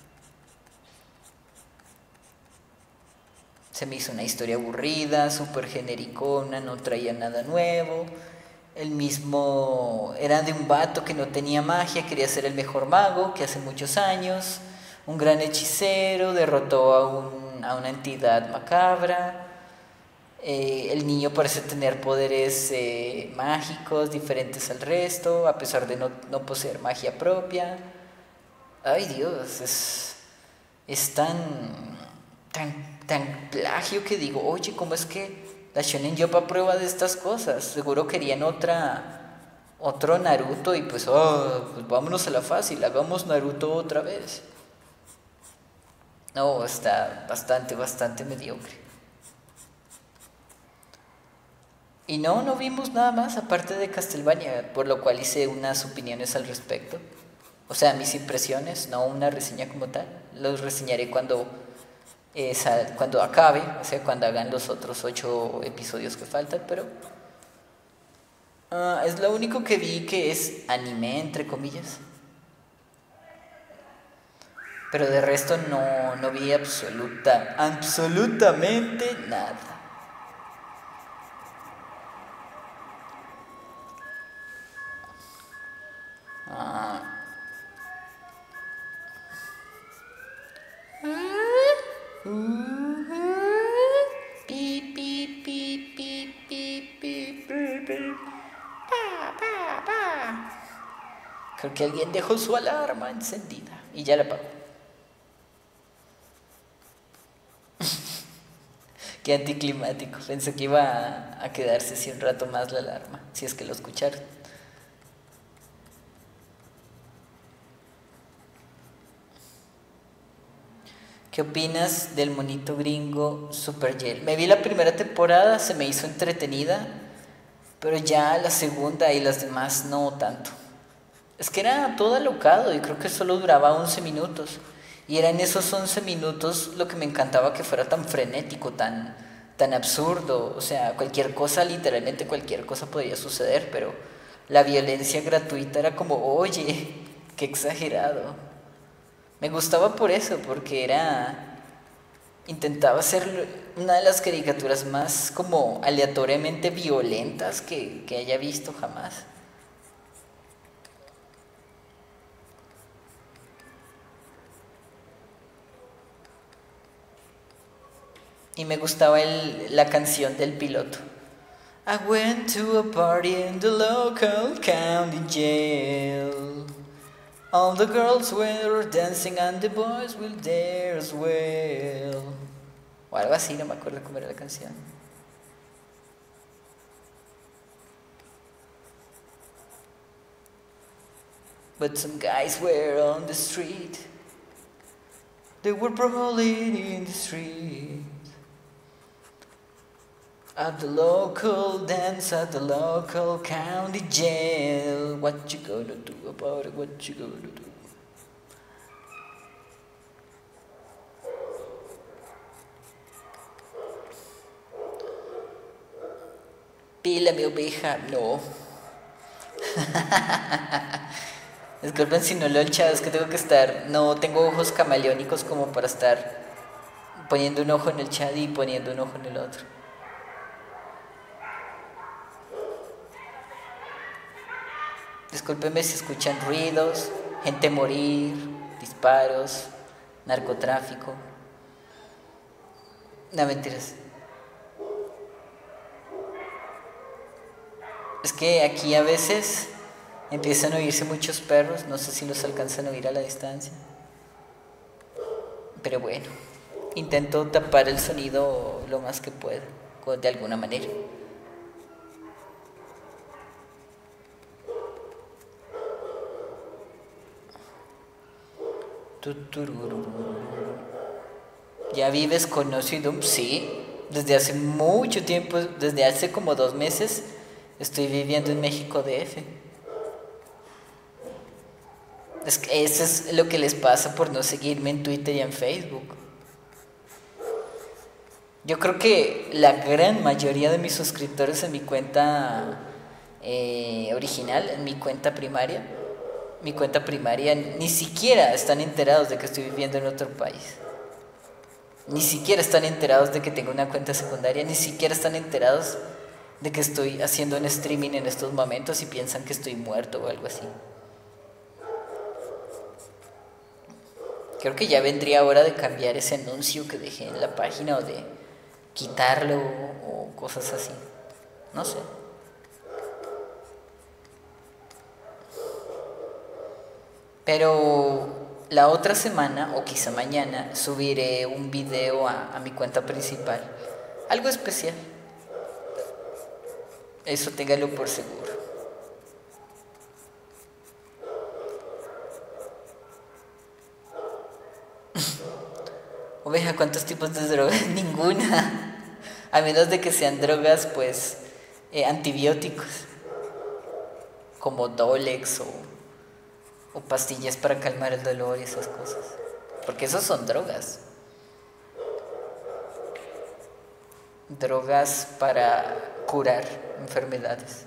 Se me hizo una historia aburrida, súper genericona, no traía nada nuevo. El mismo era de un vato que no tenía magia, quería ser el mejor mago, que hace muchos años, un gran hechicero, derrotó a, un, a una entidad macabra. Eh, el niño parece tener poderes eh, mágicos diferentes al resto, a pesar de no, no poseer magia propia. Ay Dios, es, es tan, tan, tan plagio que digo, oye, ¿cómo es que la Shonen Jump aprueba de estas cosas? Seguro querían otra, otro Naruto y pues, oh, pues vámonos a la fácil, hagamos Naruto otra vez. No, está bastante, bastante mediocre. Y no, no vimos nada más aparte de Castlevania, por lo cual hice unas opiniones al respecto. O sea, mis impresiones, no una reseña como tal. Los reseñaré cuando, eh, sal, cuando acabe, o sea, cuando hagan los otros ocho episodios que faltan, pero... Uh, es lo único que vi que es anime, entre comillas. Pero de resto no, no vi absoluta, absolutamente nada. Ah. Pi, pi, pi, pi, pi, pi, pi, pi. Pa, pa, pa. Creo que alguien dejó su alarma encendida y ya la apagó. Qué anticlimático. Pensé que iba a, a quedarse así un rato más la alarma, si es que lo escucharon. ¿Qué opinas del monito gringo Super Gel? Me vi la primera temporada, se me hizo entretenida, pero ya la segunda y las demás no tanto. Es que era todo alocado y creo que solo duraba once minutos. Y era en esos once minutos lo que me encantaba que fuera tan frenético, tan, tan absurdo. O sea, cualquier cosa, literalmente cualquier cosa podía suceder, pero la violencia gratuita era como, oye, qué exagerado. Me gustaba por eso, porque era... Intentaba ser una de las caricaturas más como aleatoriamente violentas que, que haya visto jamás. Y me gustaba el, la canción del piloto. I went to a party in the local county jail. All the girls were dancing and the boys were there as well. O algo así, no me acuerdo cómo era la canción. But some guys were on the street. They were brawling in the street. At the local dance, at the local county jail. What you gonna do about it? What you gonna do? Pila mi oveja, no. Disculpen si no lo he echado, es que tengo que estar. No tengo ojos camaleónicos como para estar poniendo un ojo en el chat y poniendo un ojo en el otro. Discúlpenme si escuchan ruidos, gente morir, disparos, narcotráfico. No, mentiras. Es que aquí a veces empiezan a oírse muchos perros, no sé si los alcanzan a oír a la distancia. Pero bueno, intento tapar el sonido lo más que puedo, de alguna manera. ¿Ya vives con Nocidum? Sí, desde hace mucho tiempo, desde hace como dos meses estoy viviendo en México D F. Es que eso es lo que les pasa por no seguirme en Twitter y en Facebook. Yo creo que la gran mayoría de mis suscriptores en mi cuenta eh, original, en mi cuenta primaria, mi cuenta primaria, ni siquiera están enterados de que estoy viviendo en otro país. Ni siquiera están enterados de que tengo una cuenta secundaria, ni siquiera están enterados de que estoy haciendo un streaming en estos momentos y piensan que estoy muerto o algo así. Creo que ya vendría hora de cambiar ese anuncio que dejé en la página o de quitarlo o, o cosas así. No sé. Pero la otra semana, o quizá mañana, subiré un video a, a mi cuenta principal. Algo especial. Eso téngalo por seguro. Oveja, ¿cuántos tipos de drogas? Ninguna. A menos de que sean drogas, pues, eh, antibióticos. Como Dolex o, o pastillas para calmar el dolor y esas cosas. Porque esos son drogas. Drogas para curar enfermedades.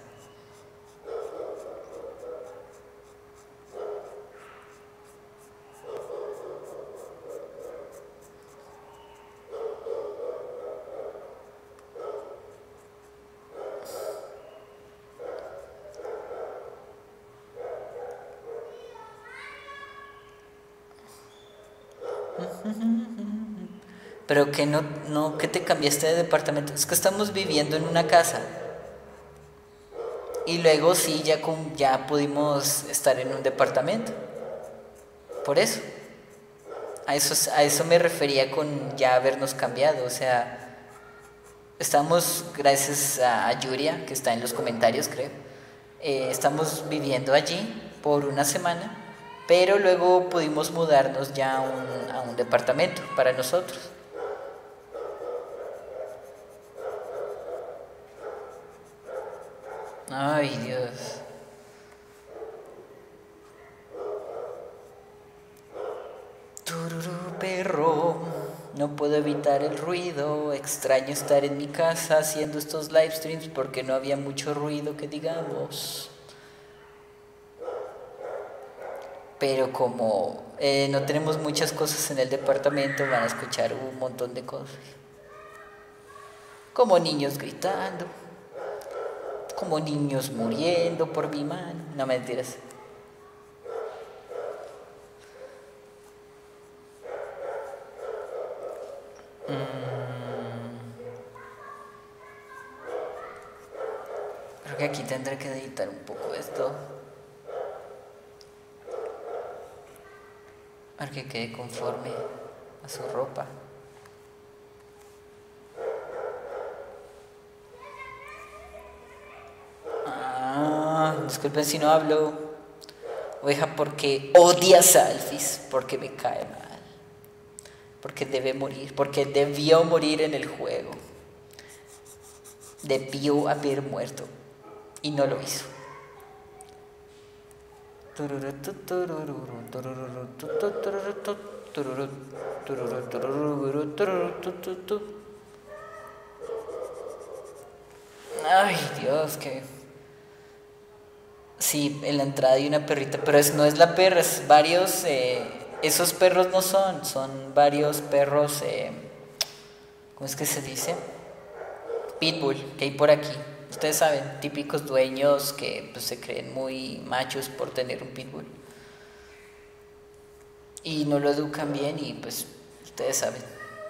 Pero que no, no, que te cambiaste de departamento. Es que estamos viviendo en una casa. Y luego sí, ya, con, ya pudimos estar en un departamento. Por eso. A eso, a eso me refería con ya habernos cambiado. O sea, estamos, gracias a Yuria, que está en los comentarios, creo. Eh, estamos viviendo allí por una semana. Pero luego pudimos mudarnos ya a un, a un departamento para nosotros. Ay, Dios. Tururú, perro. No puedo evitar el ruido. Extraño estar en mi casa haciendo estos live streams porque no había mucho ruido que digamos. Pero como eh, no tenemos muchas cosas en el departamento, van a escuchar un montón de cosas. Como niños gritando. Como niños muriendo por mi mano. No, mentiras. Mm. Creo que aquí tendré que editar un poco esto. Para que quede conforme a su ropa. Ah, disculpen si no hablo. Oveja porque odia Salfis, porque me cae mal. Porque debe morir, porque debió morir en el juego. Debió haber muerto y no lo hizo. Ay, Dios, que... Sí, en la entrada hay una perrita, pero es, no es la perra, es varios... Eh, esos perros no son, son varios perros... Eh, ¿cómo es que se dice? Pitbull, que hay por aquí. Ustedes saben, típicos dueños que pues, se creen muy machos por tener un pitbull. Y no lo educan bien y pues ustedes saben.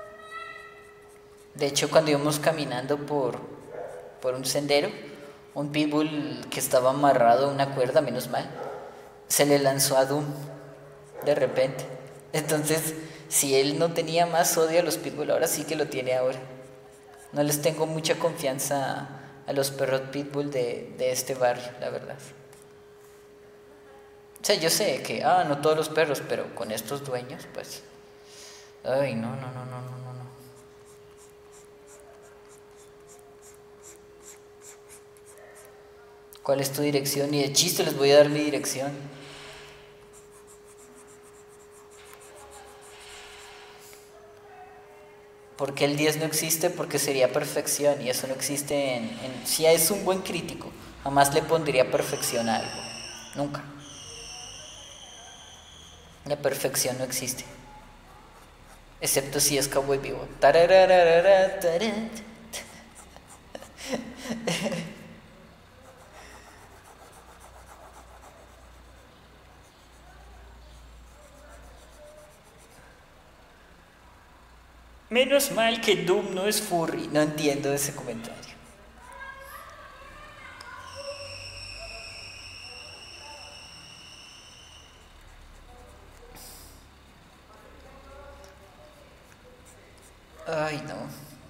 De hecho, cuando íbamos caminando por, por un sendero, un pitbull que estaba amarrado a una cuerda, menos mal, se le lanzó a Doom de repente. Entonces, si él no tenía más odio a los pitbull, ahora sí que lo tiene ahora. No les tengo mucha confianza a los perros pitbull de, de este barrio, la verdad. O sea, yo sé que, ah, no todos los perros, pero con estos dueños, pues... Ay, no, no, no, no, no, no. no. ¿Cuál es tu dirección? Ni de chiste les voy a dar mi dirección. Porque el diez no existe, porque sería perfección y eso no existe en, en... Si es un buen crítico, jamás le pondría perfección a algo. Nunca. La perfección no existe. Excepto si es Cowboy Vivo. Tarararara, tarat. Menos mal que Doom no es furry. No entiendo ese comentario. Ay, no.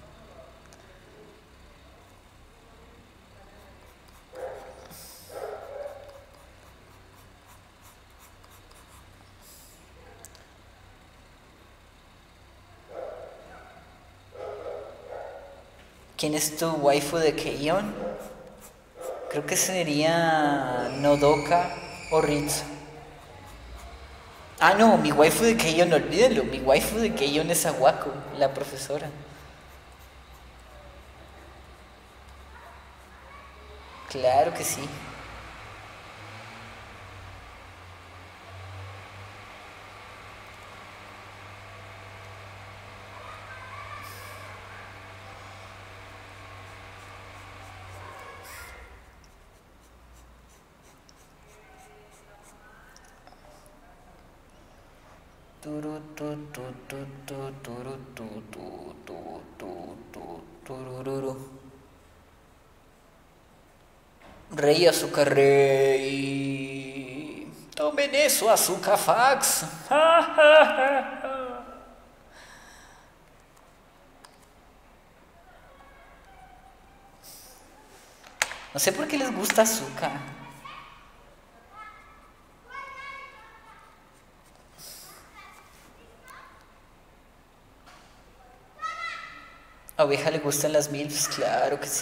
¿Quién es tu waifu de Keion? Creo que sería Nodoka o Ritsu. Ah, no, mi waifu de Keion, olvídenlo. Mi waifu de Keion es Awako, la profesora. Claro que sí. Turu, tu, tu, tu, tu, turu, tu, tu, tu, tu, tu, turururu. Rey azúcar, rey. Tomen eso, azúcar fax. No sé por qué les gusta azúcar. A Oveja le gustan las milfs, claro que sí.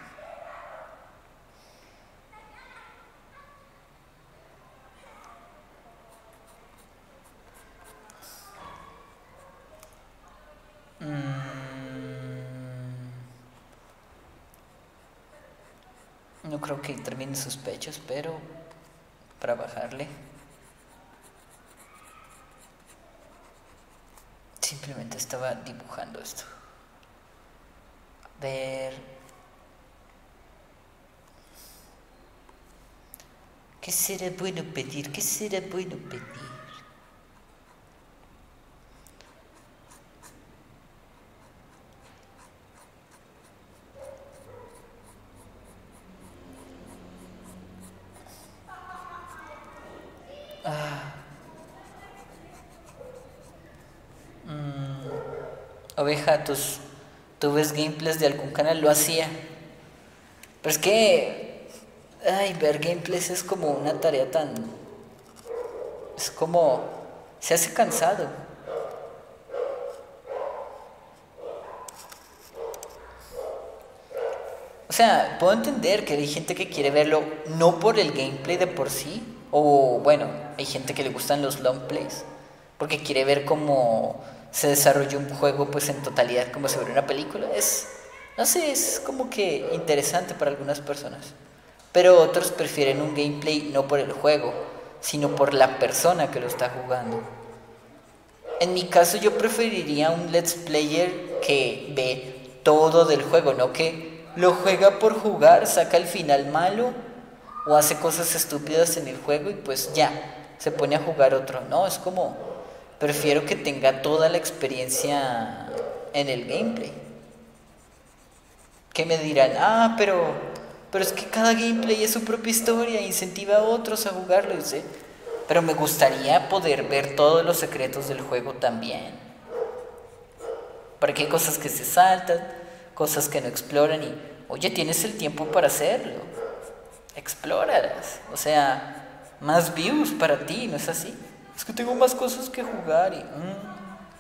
No creo que termine sus pechos, pero para bajarle. Simplemente estaba dibujando esto. A ver. ¿Qué será bueno pedir? ¿Qué será bueno pedir? Oveja, tus, tú ves gameplays de algún canal, lo hacía. Pero es que, ay, ver gameplays es como una tarea tan, es como, se hace cansado. O sea, puedo entender que hay gente que quiere verlo no por el gameplay de por sí, o bueno, hay gente que le gustan los long plays, porque quiere ver cómo se desarrolla un juego pues en totalidad como si fuera una película. Es, no sé, es como que interesante para algunas personas. Pero otros prefieren un gameplay no por el juego, sino por la persona que lo está jugando. En mi caso yo preferiría un let's player que ve todo del juego, no que lo juega por jugar, saca el final malo o hace cosas estúpidas en el juego y pues ya, se pone a jugar otro. No, es como, prefiero que tenga toda la experiencia en el gameplay. Que me dirán, ah, pero, pero es que cada gameplay es su propia historia, incentiva a otros a jugarlo, y sé. Pero me gustaría poder ver todos los secretos del juego también. Porque hay cosas que se saltan, cosas que no exploran y, oye, tienes el tiempo para hacerlo. Explóralas. O sea, más views para ti, ¿no es así? Es que tengo más cosas que jugar y... Mm.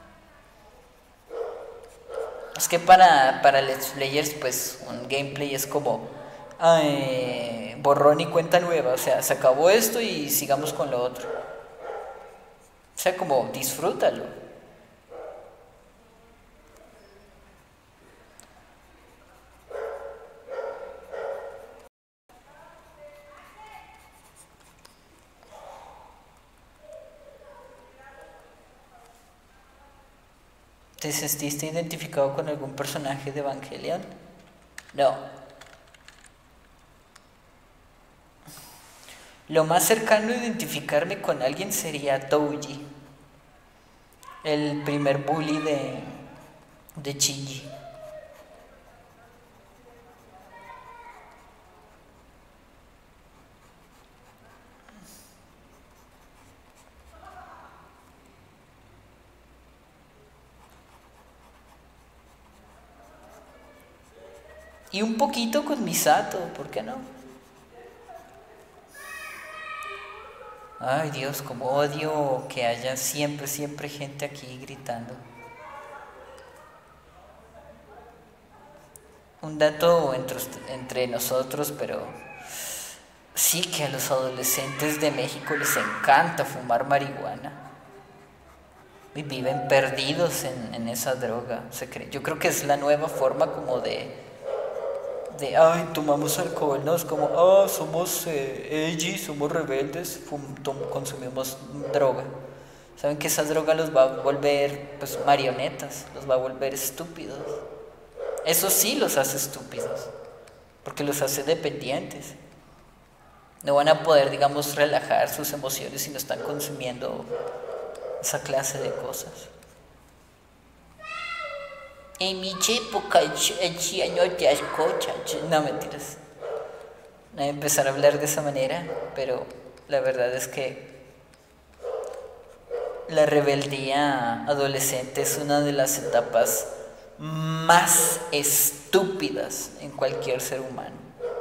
Es que para, para Let's Players, pues, un gameplay es como... Ay, borrón y cuenta nueva. O sea, se acabó esto y sigamos con lo otro. O sea, como, disfrútalo. ¿Te sentiste identificado con algún personaje de Evangelion? No. Lo más cercano a identificarme con alguien sería Touji, el primer bully de, de Shinji. Y un poquito con Misato, ¿por qué no? Ay Dios, como odio que haya siempre, siempre gente aquí gritando. Un dato entre, entre nosotros, pero sí que a los adolescentes de México les encanta fumar marihuana. Y viven perdidos en, en esa droga. Se cree. Yo creo que es la nueva forma como de... de, ay, tomamos alcohol, ¿no? Es como, ah, somos eh, edgy, somos rebeldes, fum, tom, consumimos droga. Saben que esa droga los va a volver, pues, marionetas, los va a volver estúpidos. Eso sí los hace estúpidos, porque los hace dependientes. No van a poder, digamos, relajar sus emociones si no están consumiendo esa clase de cosas. En mi época ya no te escuchas. No, mentiras. No voy a empezar a hablar de esa manera, pero la verdad es que la rebeldía adolescente es una de las etapas más estúpidas en cualquier ser humano.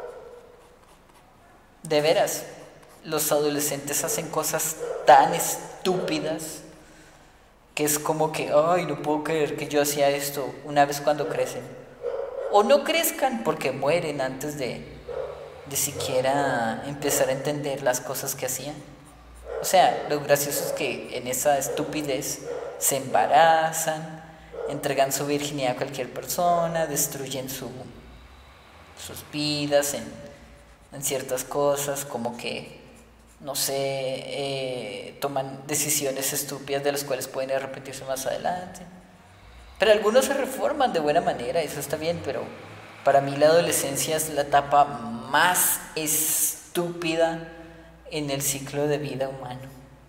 De veras, los adolescentes hacen cosas tan estúpidas que es como que, ay, no puedo creer que yo hacía esto una vez cuando crecen. O no crezcan porque mueren antes de, de siquiera empezar a entender las cosas que hacían. O sea, lo gracioso es que en esa estupidez se embarazan, entregan su virginidad a cualquier persona, destruyen su, sus vidas en, en ciertas cosas, como que, no sé, eh, toman decisiones estúpidas de las cuales pueden arrepentirse más adelante. Pero algunos se reforman de buena manera, eso está bien, pero para mí la adolescencia es la etapa más estúpida en el ciclo de vida humano.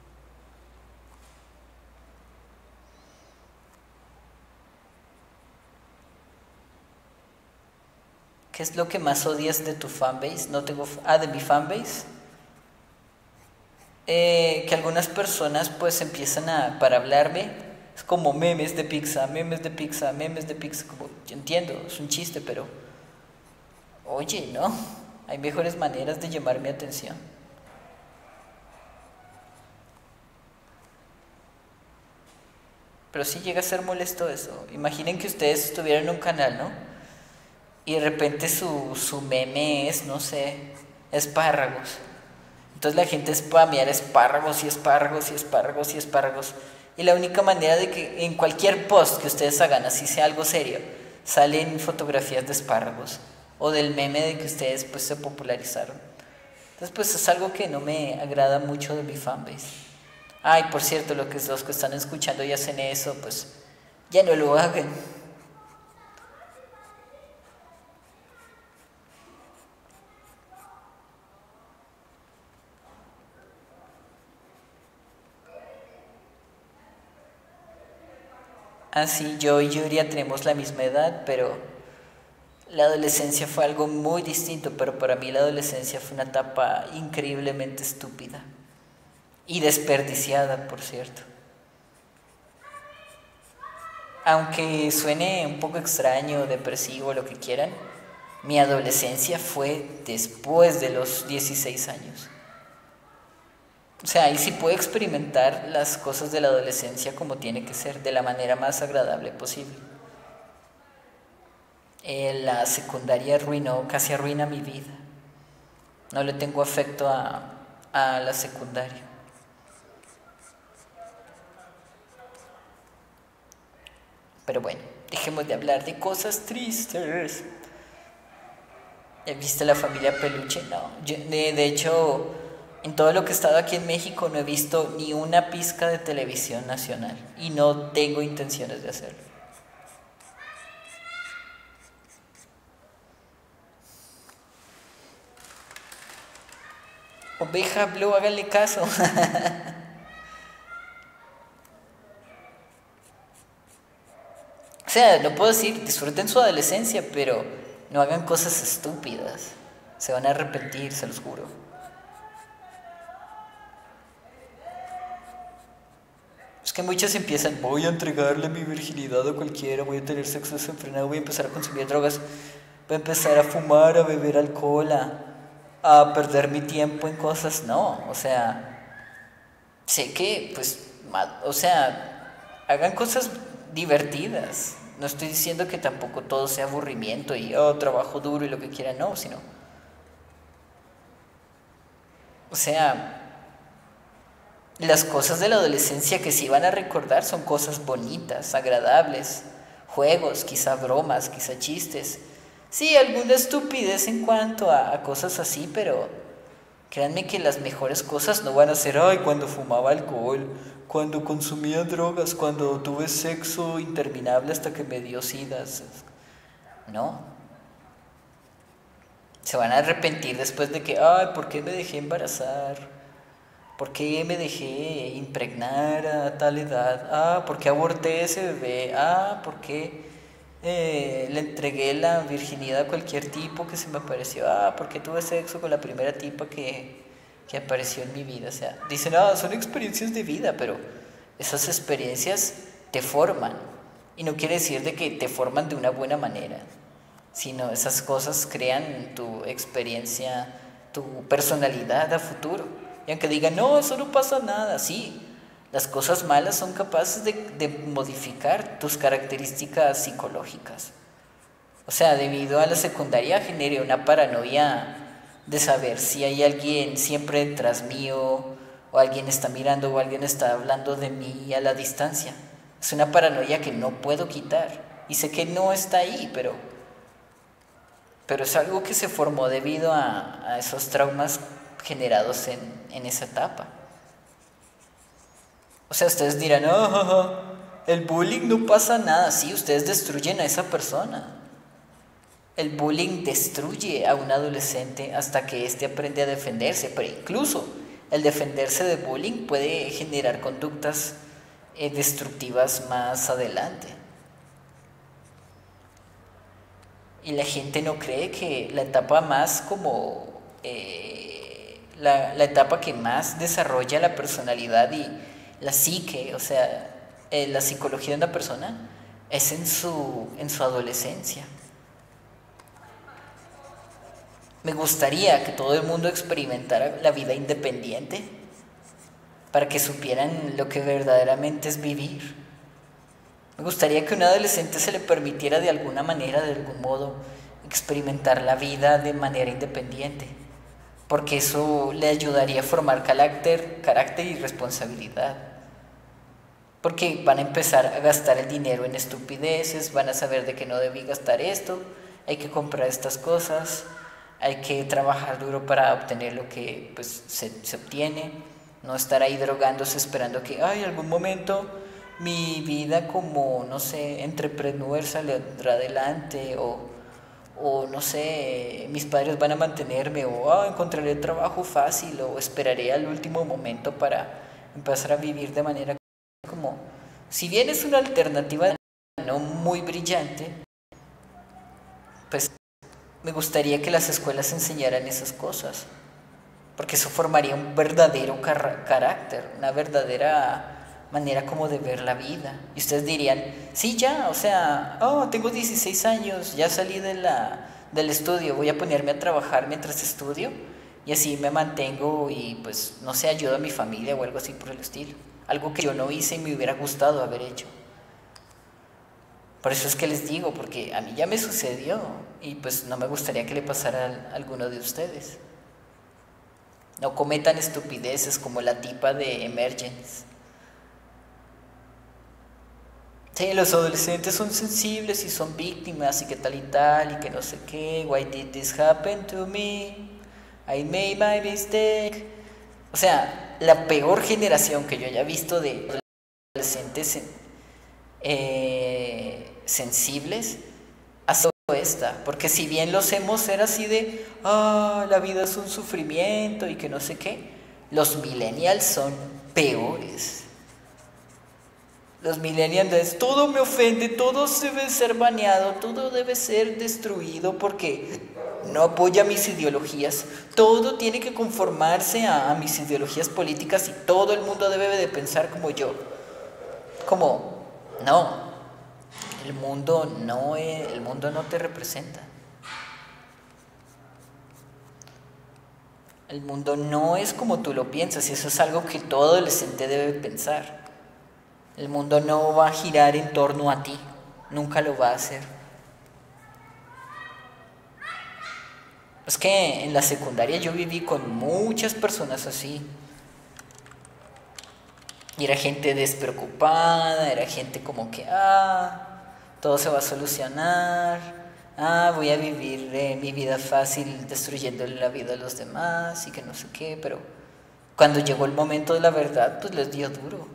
¿Qué es lo que más odias de tu fanbase? No tengo... Ah, de mi fanbase. Eh, que algunas personas pues empiezan a, para hablarme, Es como memes de pizza, memes de pizza, memes de pizza. Como, yo entiendo, es un chiste, pero oye, no, hay mejores maneras de llamar mi atención. Pero sí llega a ser molesto eso. Imaginen que ustedes estuvieran en un canal, ¿no? Y de repente su, su meme es, no sé, espárragos. Entonces la gente spamear espárragos y espárragos y espárragos y espárragos. Y la única manera de que en cualquier post que ustedes hagan, así sea algo serio, salen fotografías de espárragos. O del meme de que ustedes pues se popularizaron. Entonces pues es algo que no me agrada mucho de mi fanbase. Ay, por cierto, lo que los que están escuchando y hacen eso, pues ya no lo hagan. Así, yo y Yuria tenemos la misma edad, pero la adolescencia fue algo muy distinto, pero para mí la adolescencia fue una etapa increíblemente estúpida y desperdiciada, por cierto. Aunque suene un poco extraño, depresivo, lo que quieran, mi adolescencia fue después de los dieciséis años. O sea, ahí sí puedo experimentar las cosas de la adolescencia como tiene que ser, de la manera más agradable posible. Eh, la secundaria arruinó, casi arruina mi vida. No le tengo afecto a, a la secundaria. Pero bueno, dejemos de hablar de cosas tristes. ¿Viste la familia Peluche? No. Yo, de, de hecho, en todo lo que he estado aquí en México no he visto ni una pizca de televisión nacional. Y no tengo intenciones de hacerlo. Oveja Blue, háganle caso. O sea, no puedo decir, disfruten su adolescencia, pero no hagan cosas estúpidas. Se van a arrepentir, se los juro. Es que muchos empiezan, voy a entregarle mi virginidad a cualquiera, voy a tener sexo desenfrenado, voy a empezar a consumir drogas, voy a empezar a fumar, a beber alcohol, a, a perder mi tiempo en cosas. No, o sea, sé que, pues, o sea, hagan cosas divertidas. No estoy diciendo que tampoco todo sea aburrimiento y oh, trabajo duro y lo que quiera, no, sino, o sea, las cosas de la adolescencia que sí van a recordar son cosas bonitas, agradables, juegos, quizá bromas, quizá chistes. Sí, alguna estupidez en cuanto a, a cosas así, pero créanme que las mejores cosas no van a ser, ay, cuando fumaba alcohol, cuando consumía drogas, cuando tuve sexo interminable hasta que me dio sida. No. Se van a arrepentir después de que, ay, ¿por qué me dejé embarazar? ¿Por qué me dejé impregnar a tal edad? Ah, ¿por qué aborté ese bebé? Ah, ¿por qué eh, le entregué la virginidad a cualquier tipo que se me apareció? Ah, ¿por qué tuve sexo con la primera tipa que, que apareció en mi vida? O sea, dicen, ah, son experiencias de vida, pero esas experiencias te forman. Y no quiere decir de que te forman de una buena manera, sino esas cosas crean tu experiencia, tu personalidad a futuro. Y aunque digan, no, eso no pasa nada, sí, las cosas malas son capaces de, de modificar tus características psicológicas. O sea, debido a la secundaria generé una paranoia de saber si hay alguien siempre detrás mío, o alguien está mirando, o alguien está hablando de mí a la distancia. Es una paranoia que no puedo quitar. Y sé que no está ahí, pero, pero es algo que se formó debido a, a esos traumas generados en, en esa etapa. O sea, ustedes dirán, oh, oh, oh, el bullying no pasa nada. Sí, ustedes destruyen a esa persona. El bullying destruye a un adolescente hasta que éste aprende a defenderse, pero incluso el defenderse de bullying puede generar conductas eh, destructivas más adelante. Y la gente no cree que la etapa más como... Eh, La, la etapa que más desarrolla la personalidad y la psique, o sea, eh, la psicología de una persona es en su, en su adolescencia. Me gustaría que todo el mundo experimentara la vida independiente para que supieran lo que verdaderamente es vivir. Me gustaría que a un adolescente se le permitiera de alguna manera, de algún modo, experimentar la vida de manera independiente, porque eso le ayudaría a formar carácter, carácter y responsabilidad. Porque van a empezar a gastar el dinero en estupideces, van a saber de que no debí gastar esto, hay que comprar estas cosas, hay que trabajar duro para obtener lo que pues, se, se obtiene, no estar ahí drogándose esperando que, ay, algún momento mi vida como, no sé, entrepreneur saldrá adelante, o, o no sé, mis padres van a mantenerme, o ah, encontraré trabajo fácil, o esperaré al último momento para empezar a vivir de manera como, si bien es una alternativa no muy brillante, pues me gustaría que las escuelas enseñaran esas cosas, porque eso formaría un verdadero car carácter, una verdadera manera como de ver la vida. Y ustedes dirían, sí, ya, o sea, oh, tengo dieciséis años, ya salí de la, del estudio, voy a ponerme a trabajar mientras estudio, y así me mantengo y pues, no sé, ayudo a mi familia o algo así por el estilo. Algo que yo no hice y me hubiera gustado haber hecho. Por eso es que les digo, porque a mí ya me sucedió y pues no me gustaría que le pasara a alguno de ustedes. No cometan estupideces como la tipa de Emergence. Sí, los adolescentes son sensibles y son víctimas y que tal y tal y que no sé qué. Why did this happen to me? I made my mistake. O sea, la peor generación que yo haya visto de adolescentes eh, sensibles ha sido esta, porque si bien los hemos ser así de, ah, la vida es un sufrimiento y que no sé qué, los millennials son peores. Los millennials, todo me ofende, todo debe ser baneado, todo debe ser destruido porque no apoya mis ideologías, todo tiene que conformarse a, a mis ideologías políticas y todo el mundo debe de pensar como yo. Como, no, el mundo no, es, el mundo no te representa. El mundo no es como tú lo piensas y eso es algo que todo adolescente debe pensar. El mundo no va a girar en torno a ti, nunca lo va a hacer. Es que en la secundaria yo viví con muchas personas así. Y era gente despreocupada, era gente como que, ah, todo se va a solucionar, ah, voy a vivir eh, mi vida fácil destruyéndole la vida a los demás y que no sé qué, pero cuando llegó el momento de la verdad, pues les dio duro.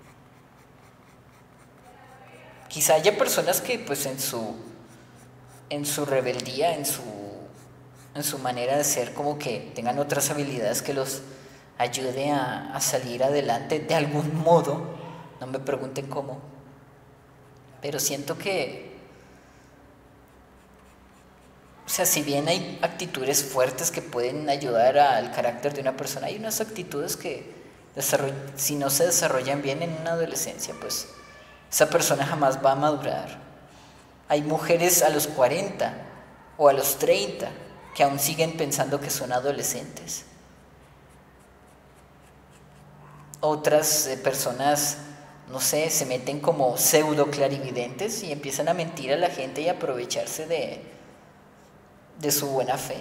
Quizá haya personas que pues en su, en su rebeldía, en su, en su manera de ser, como que tengan otras habilidades que los ayude a, a salir adelante de algún modo, no me pregunten cómo, pero siento que, o sea, si bien hay actitudes fuertes que pueden ayudar al carácter de una persona, hay unas actitudes que si no se desarrollan bien en una adolescencia, pues esa persona jamás va a madurar. Hay mujeres a los cuarenta o a los treinta que aún siguen pensando que son adolescentes. Otras eh, personas, no sé, se meten como pseudo clarividentes y empiezan a mentir a la gente y aprovecharse de, de su buena fe.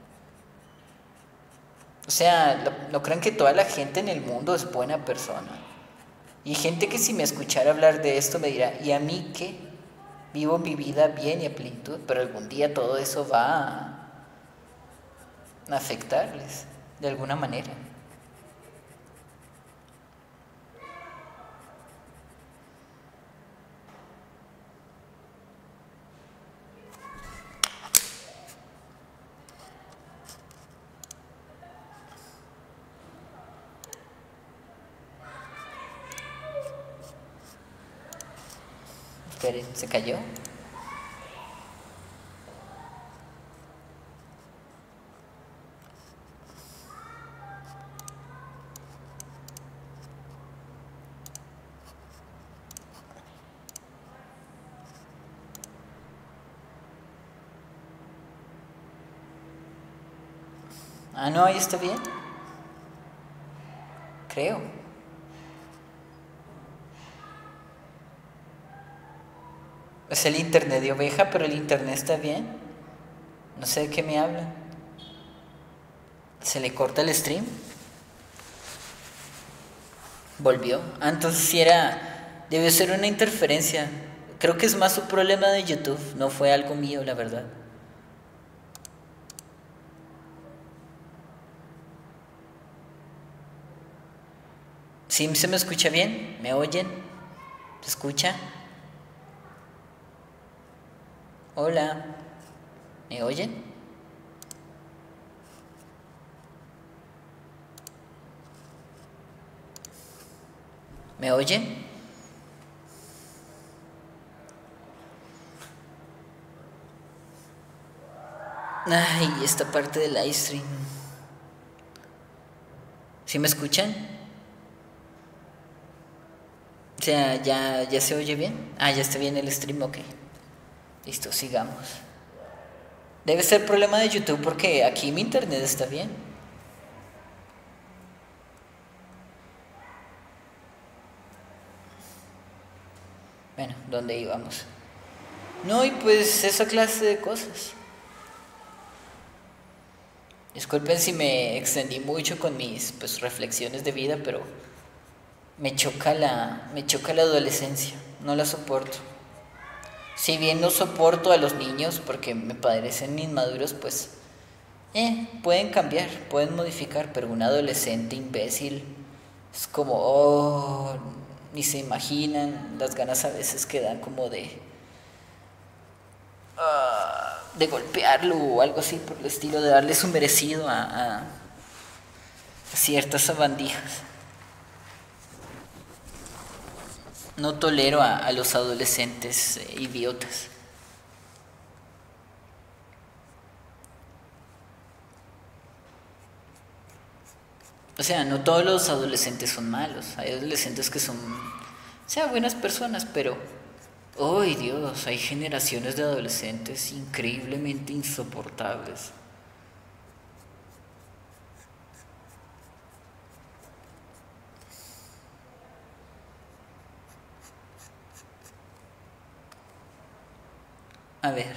O sea, no, no crean que toda la gente en el mundo es buena persona. Y hay gente que si me escuchara hablar de esto me dirá, ¿y a mí qué? Vivo mi vida bien y a plenitud, pero algún día todo eso va a, a afectarles de alguna manera. Esperen, ¿se cayó? Ah, no, ahí está bien. Creo. Es el internet de oveja, pero el internet está bien. No sé de qué me hablan. ¿Se le corta el stream? ¿Volvió? Ah, entonces sí era... Debe ser una interferencia. Creo que es más un problema de YouTube. No fue algo mío, la verdad. ¿Sí se me escucha bien? ¿Me oyen? ¿Se escucha? Hola. ¿Me oyen? ¿Me oyen? Ay, esta parte del live stream. ¿Sí me escuchan? O sea, ¿ya, ya se oye bien? Ah, ya está bien el stream, ok. Listo, sigamos. Debe ser problema de YouTube porque aquí mi internet está bien. Bueno, ¿dónde íbamos? No, y pues esa clase de cosas. Disculpen si me extendí mucho con mis pues, reflexiones de vida, pero me choca la, me choca la adolescencia, no la soporto. Si bien no soporto a los niños porque me parecen inmaduros, pues eh, pueden cambiar, pueden modificar, pero un adolescente imbécil es como, oh, ni se imaginan las ganas a veces que dan como de, uh, de golpearlo o algo así por el estilo, de darle su merecido a, a, a ciertas sabandijas. No tolero a, a los adolescentes eh, idiotas. O sea, no todos los adolescentes son malos. Hay adolescentes que son, o sea, buenas personas, pero, ¡ay, oh, Dios! Hay generaciones de adolescentes increíblemente insoportables. A ver.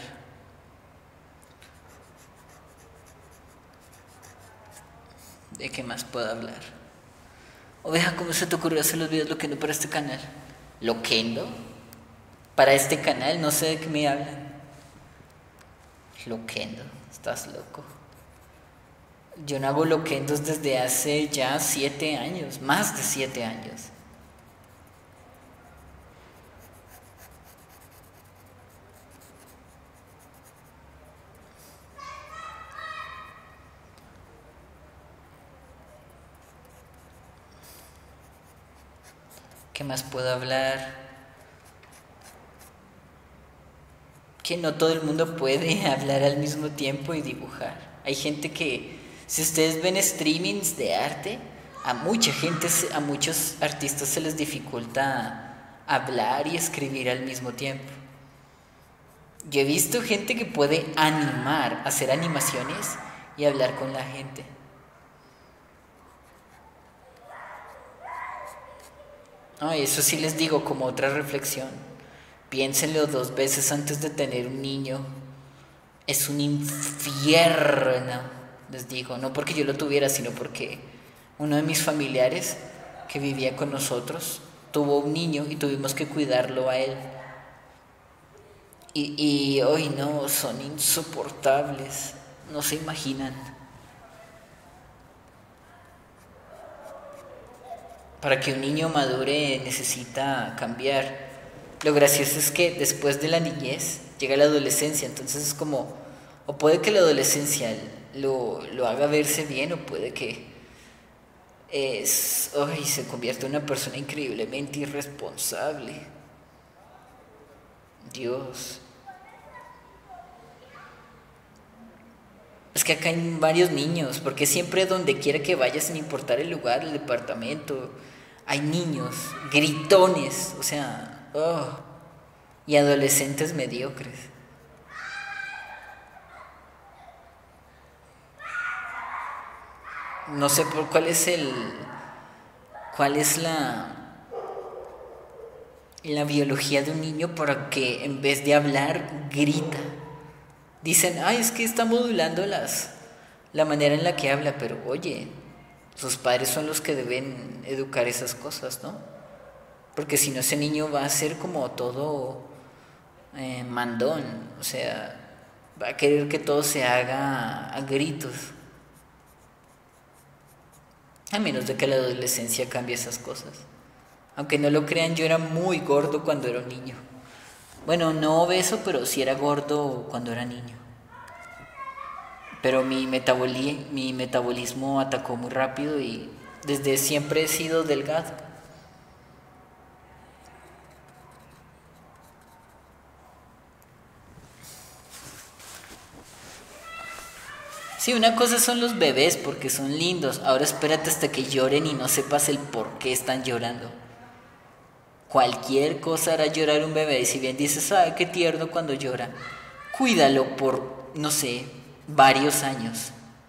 ¿De qué más puedo hablar? Oveja, ¿cómo se te ocurrió hacer los videos Loquendo para este canal? ¿Loquendo? Para este canal, no sé de qué me hablan. Loquendo, estás loco. Yo no hago loquendos desde hace ya siete años, más de siete años. ¿Qué más puedo hablar? Que no todo el mundo puede hablar al mismo tiempo y dibujar. Hay gente que, si ustedes ven streamings de arte, a mucha gente, a muchos artistas se les dificulta hablar y escribir al mismo tiempo. Yo he visto gente que puede animar, hacer animaciones y hablar con la gente. Ah, eso sí les digo como otra reflexión. Piénsenlo dos veces antes de tener un niño. Es un infierno, les digo. No porque yo lo tuviera, sino porque uno de mis familiares que vivía con nosotros tuvo un niño y tuvimos que cuidarlo a él. Y, y hoy no, son insoportables. No se imaginan. Para que un niño madure necesita cambiar. Lo gracioso es que después de la niñez llega la adolescencia, entonces es como, o puede que la adolescencia lo, lo haga verse bien, o puede que es, ay, se convierta en una persona increíblemente irresponsable. Dios. Es que acá hay varios niños, porque siempre donde quiera que vayas, sin importar el lugar, el departamento, hay niños, gritones, o sea, oh, y adolescentes mediocres. No sé por cuál es el, cuál es la, la biología de un niño para que en vez de hablar grita. Dicen, ay, es que está modulando las, la manera en la que habla, pero oye, sus padres son los que deben educar esas cosas, ¿no? Porque si no, ese niño va a ser como todo eh, mandón, o sea, va a querer que todo se haga a gritos. A menos de que la adolescencia cambie esas cosas. Aunque no lo crean, yo era muy gordo cuando era un niño. Bueno, no obeso, pero sí era gordo cuando era niño. Pero mi, metaboli mi metabolismo atacó muy rápido y desde siempre he sido delgado. Sí, una cosa son los bebés porque son lindos. Ahora espérate hasta que lloren y no sepas el por qué están llorando. Cualquier cosa hará llorar un bebé. Y si bien dices, ay, qué tierno cuando llora, cuídalo por, no sé, varios años.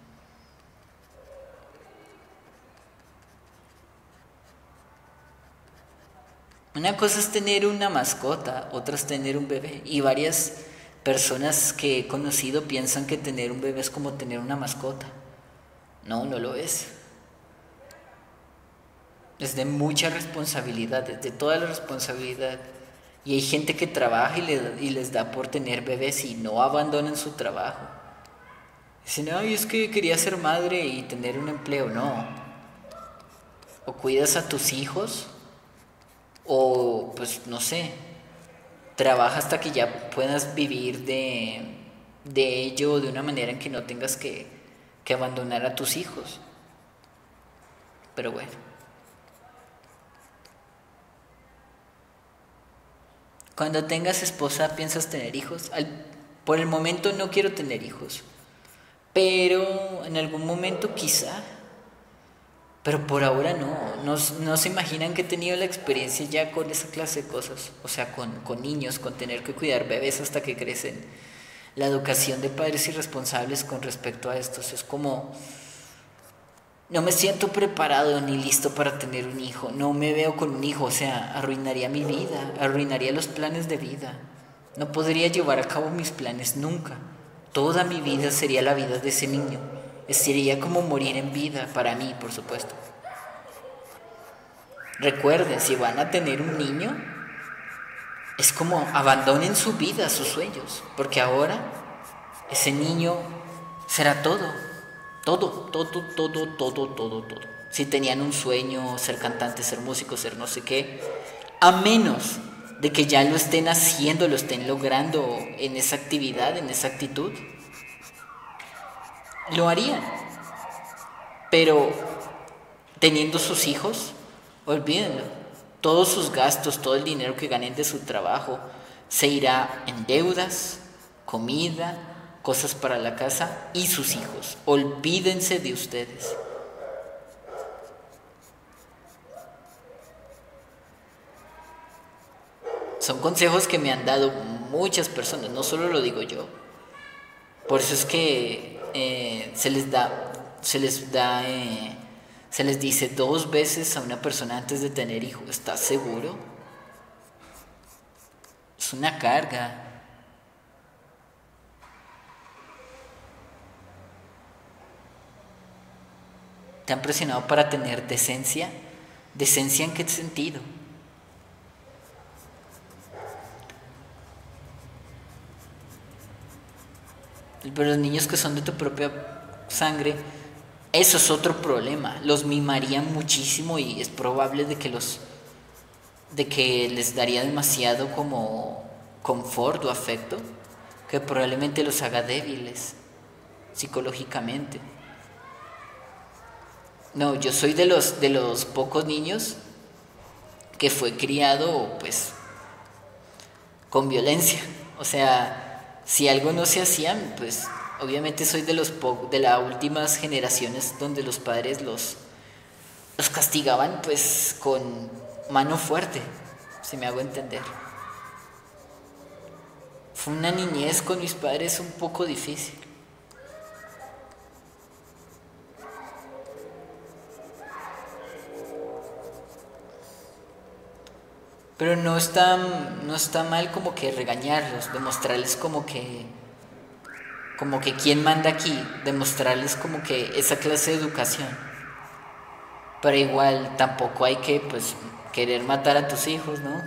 Una cosa es tener una mascota, otra es tener un bebé. Y varias personas que he conocido piensan que tener un bebé es como tener una mascota. No, no lo es. Es de mucha responsabilidad, es de toda la responsabilidad. Y hay gente que trabaja y, le, y les da por tener bebés y no abandonan su trabajo. Dicen, ay, es que quería ser madre y tener un empleo. No. O cuidas a tus hijos, o pues no sé, trabaja hasta que ya puedas vivir de, de ello de una manera en que no tengas que, que abandonar a tus hijos. Pero bueno. Cuando tengas esposa, ¿piensas tener hijos? Al, por el momento no quiero tener hijos, pero en algún momento quizá. Pero por ahora no, no, no se imaginan que he tenido la experiencia ya con esa clase de cosas, o sea, con, con niños, con tener que cuidar bebés hasta que crecen. La educación de padres irresponsables con respecto a estos es como, no me siento preparado ni listo para tener un hijo, no me veo con un hijo, o sea, arruinaría mi vida, arruinaría los planes de vida, no podría llevar a cabo mis planes nunca, toda mi vida sería la vida de ese niño, sería como morir en vida, para mí, por supuesto. Recuerden, si van a tener un niño, es como abandonen su vida, sus sueños, porque ahora ese niño será todo, todo, todo, todo, todo, todo, todo. Si tenían un sueño, ser cantante, ser músico, ser no sé qué, a menos de que ya lo estén haciendo, lo estén logrando en esa actividad, en esa actitud, lo harían. Pero teniendo sus hijos, olvídenlo. Todos sus gastos, todo el dinero que ganen de su trabajo, se irá en deudas, comida, cosas para la casa y sus hijos. Olvídense de ustedes. Son consejos que me han dado muchas personas, no solo lo digo yo. Por eso es que eh, se les da, se les da, eh, se les dice dos veces a una persona antes de tener hijo, ¿estás seguro? Es una carga. ¿Te han presionado para tener decencia? ¿Decencia en qué sentido? Pero los niños que son de tu propia sangre, eso es otro problema. Los mimarían muchísimo y es probable de que los de que les daría demasiado como confort o afecto, que probablemente los haga débiles psicológicamente. No, yo soy de los de los pocos niños que fue criado pues con violencia. O sea, si algo no se hacían, pues obviamente soy de los po de las últimas generaciones donde los padres los los castigaban pues con mano fuerte, si me hago entender. Fue una niñez con mis padres un poco difícil. Pero no está, no está mal como que regañarlos, demostrarles como que, como que quién manda aquí, demostrarles como que esa clase de educación. Pero igual tampoco hay que pues querer matar a tus hijos, ¿no?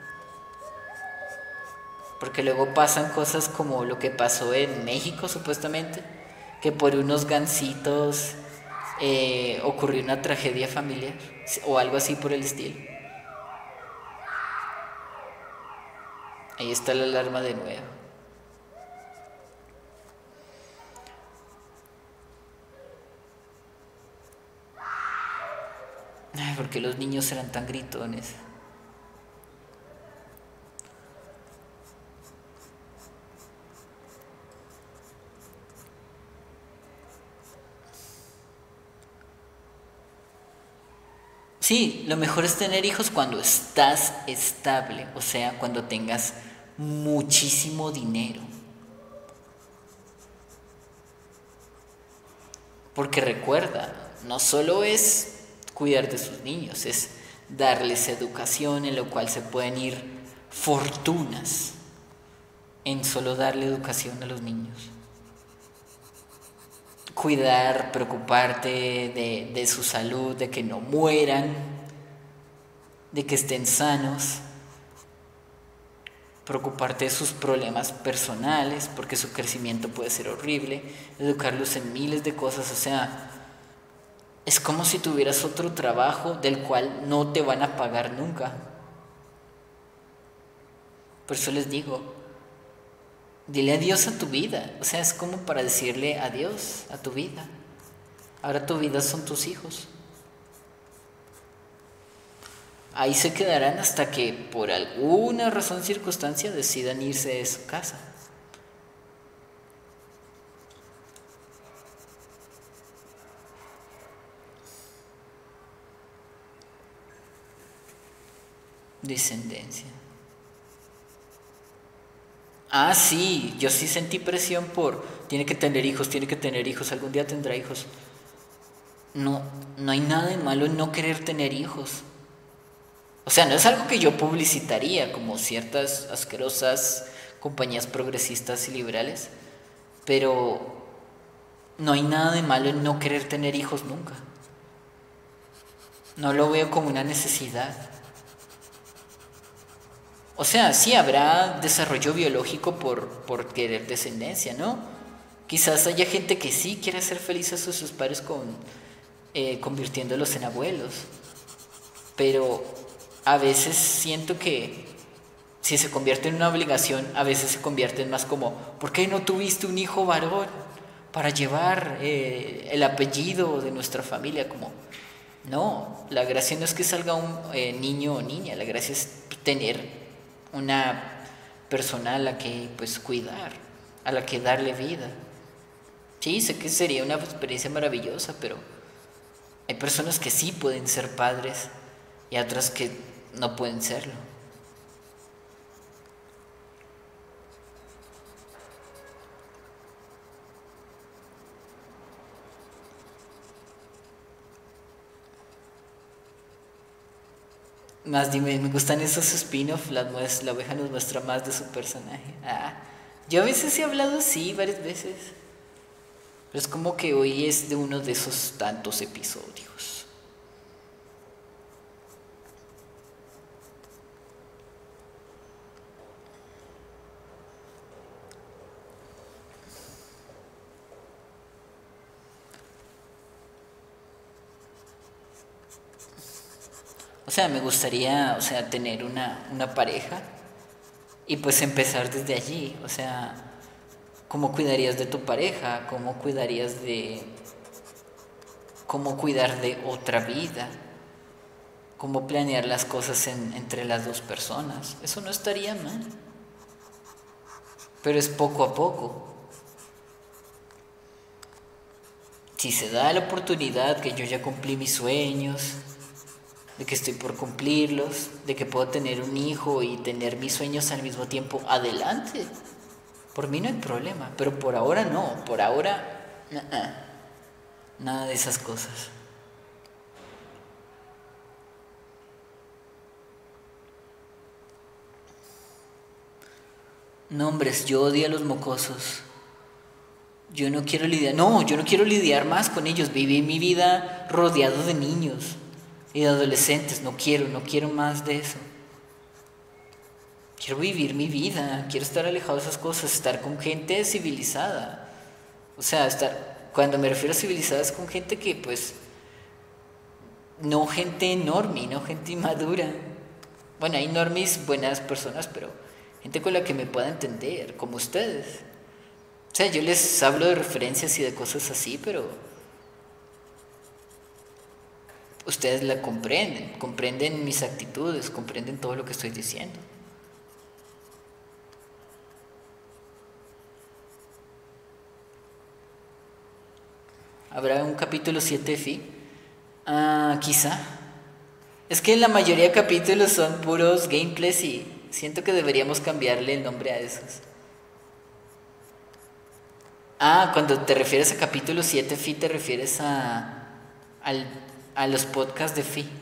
Porque luego pasan cosas como lo que pasó en México supuestamente, que por unos gansitos eh, ocurrió una tragedia familiar o algo así por el estilo. Ahí está la alarma de nuevo. Ay, ¿por qué los niños eran tan gritones? Sí, lo mejor es tener hijos cuando estás estable, o sea, cuando tengas muchísimo dinero. Porque recuerda, no solo es cuidar de sus niños, es darles educación en lo cual se pueden ir fortunas en solo darle educación a los niños. Cuidar, preocuparte de, de su salud, de que no mueran, de que estén sanos, preocuparte de sus problemas personales, porque su crecimiento puede ser horrible, educarlos en miles de cosas, o sea, es como si tuvieras otro trabajo del cual no te van a pagar nunca. Por eso les digo, dile adiós a tu vida, o sea, es como para decirle adiós a tu vida. Ahora tu vida son tus hijos. Ahí se quedarán hasta que por alguna razón, circunstancia, decidan irse de su casa. Descendencia. Ah, sí, yo sí sentí presión por, tiene que tener hijos, tiene que tener hijos, algún día tendrá hijos. No, no hay nada de malo en no querer tener hijos. O sea, no es algo que yo publicitaría como ciertas asquerosas compañías progresistas y liberales, pero no hay nada de malo en no querer tener hijos nunca. No lo veo como una necesidad. O sea, sí habrá desarrollo biológico por, por querer descendencia, ¿no? Quizás haya gente que sí quiere hacer felices a sus padres con, eh, convirtiéndolos en abuelos. Pero a veces siento que si se convierte en una obligación, a veces se convierte en más como, ¿por qué no tuviste un hijo varón para llevar eh, el apellido de nuestra familia? Como, no, la gracia no es que salga un eh, niño o niña, la gracia es tener una persona a la que pues cuidar, a la que darle vida. Sí, sé que sería una experiencia maravillosa, pero hay personas que sí pueden ser padres y otras que no pueden serlo. Más dime, me gustan esos spin-off, la, la oveja nos muestra más de su personaje. Ah, yo a veces he hablado así, varias veces. Pero es como que hoy es de uno de esos tantos episodios. O sea, me gustaría, o sea, tener una, una pareja y pues empezar desde allí. O sea, ¿cómo cuidarías de tu pareja? ¿Cómo cuidarías de... cómo cuidar de otra vida? ¿Cómo planear las cosas en- entre las dos personas? Eso no estaría mal. Pero es poco a poco. Si se da la oportunidad que yo ya cumplí mis sueños, de que estoy por cumplirlos, de que puedo tener un hijo y tener mis sueños al mismo tiempo, adelante. Por mí no hay problema, pero por ahora no, por ahora nah, nada de esas cosas. No, hombres, yo odio a los mocosos. Yo no quiero lidiar, no, yo no quiero lidiar más con ellos. Viví mi vida rodeado de niños y de adolescentes. No quiero, no quiero más de eso. Quiero vivir mi vida, quiero estar alejado de esas cosas, estar con gente civilizada. O sea, estar, cuando me refiero a civilizada es con gente que pues, no gente normie, no gente inmadura. Bueno, hay normies, buenas personas, pero gente con la que me pueda entender, como ustedes. O sea, yo les hablo de referencias y de cosas así, pero ustedes la comprenden, comprenden mis actitudes, comprenden todo lo que estoy diciendo. ¿Habrá un capítulo siete de Fi? Ah, quizá. Es que la mayoría de capítulos son puros gameplays y siento que deberíamos cambiarle el nombre a esos. Ah, cuando te refieres a capítulo siete Fi, te refieres a, al, a los podcasts de Fi.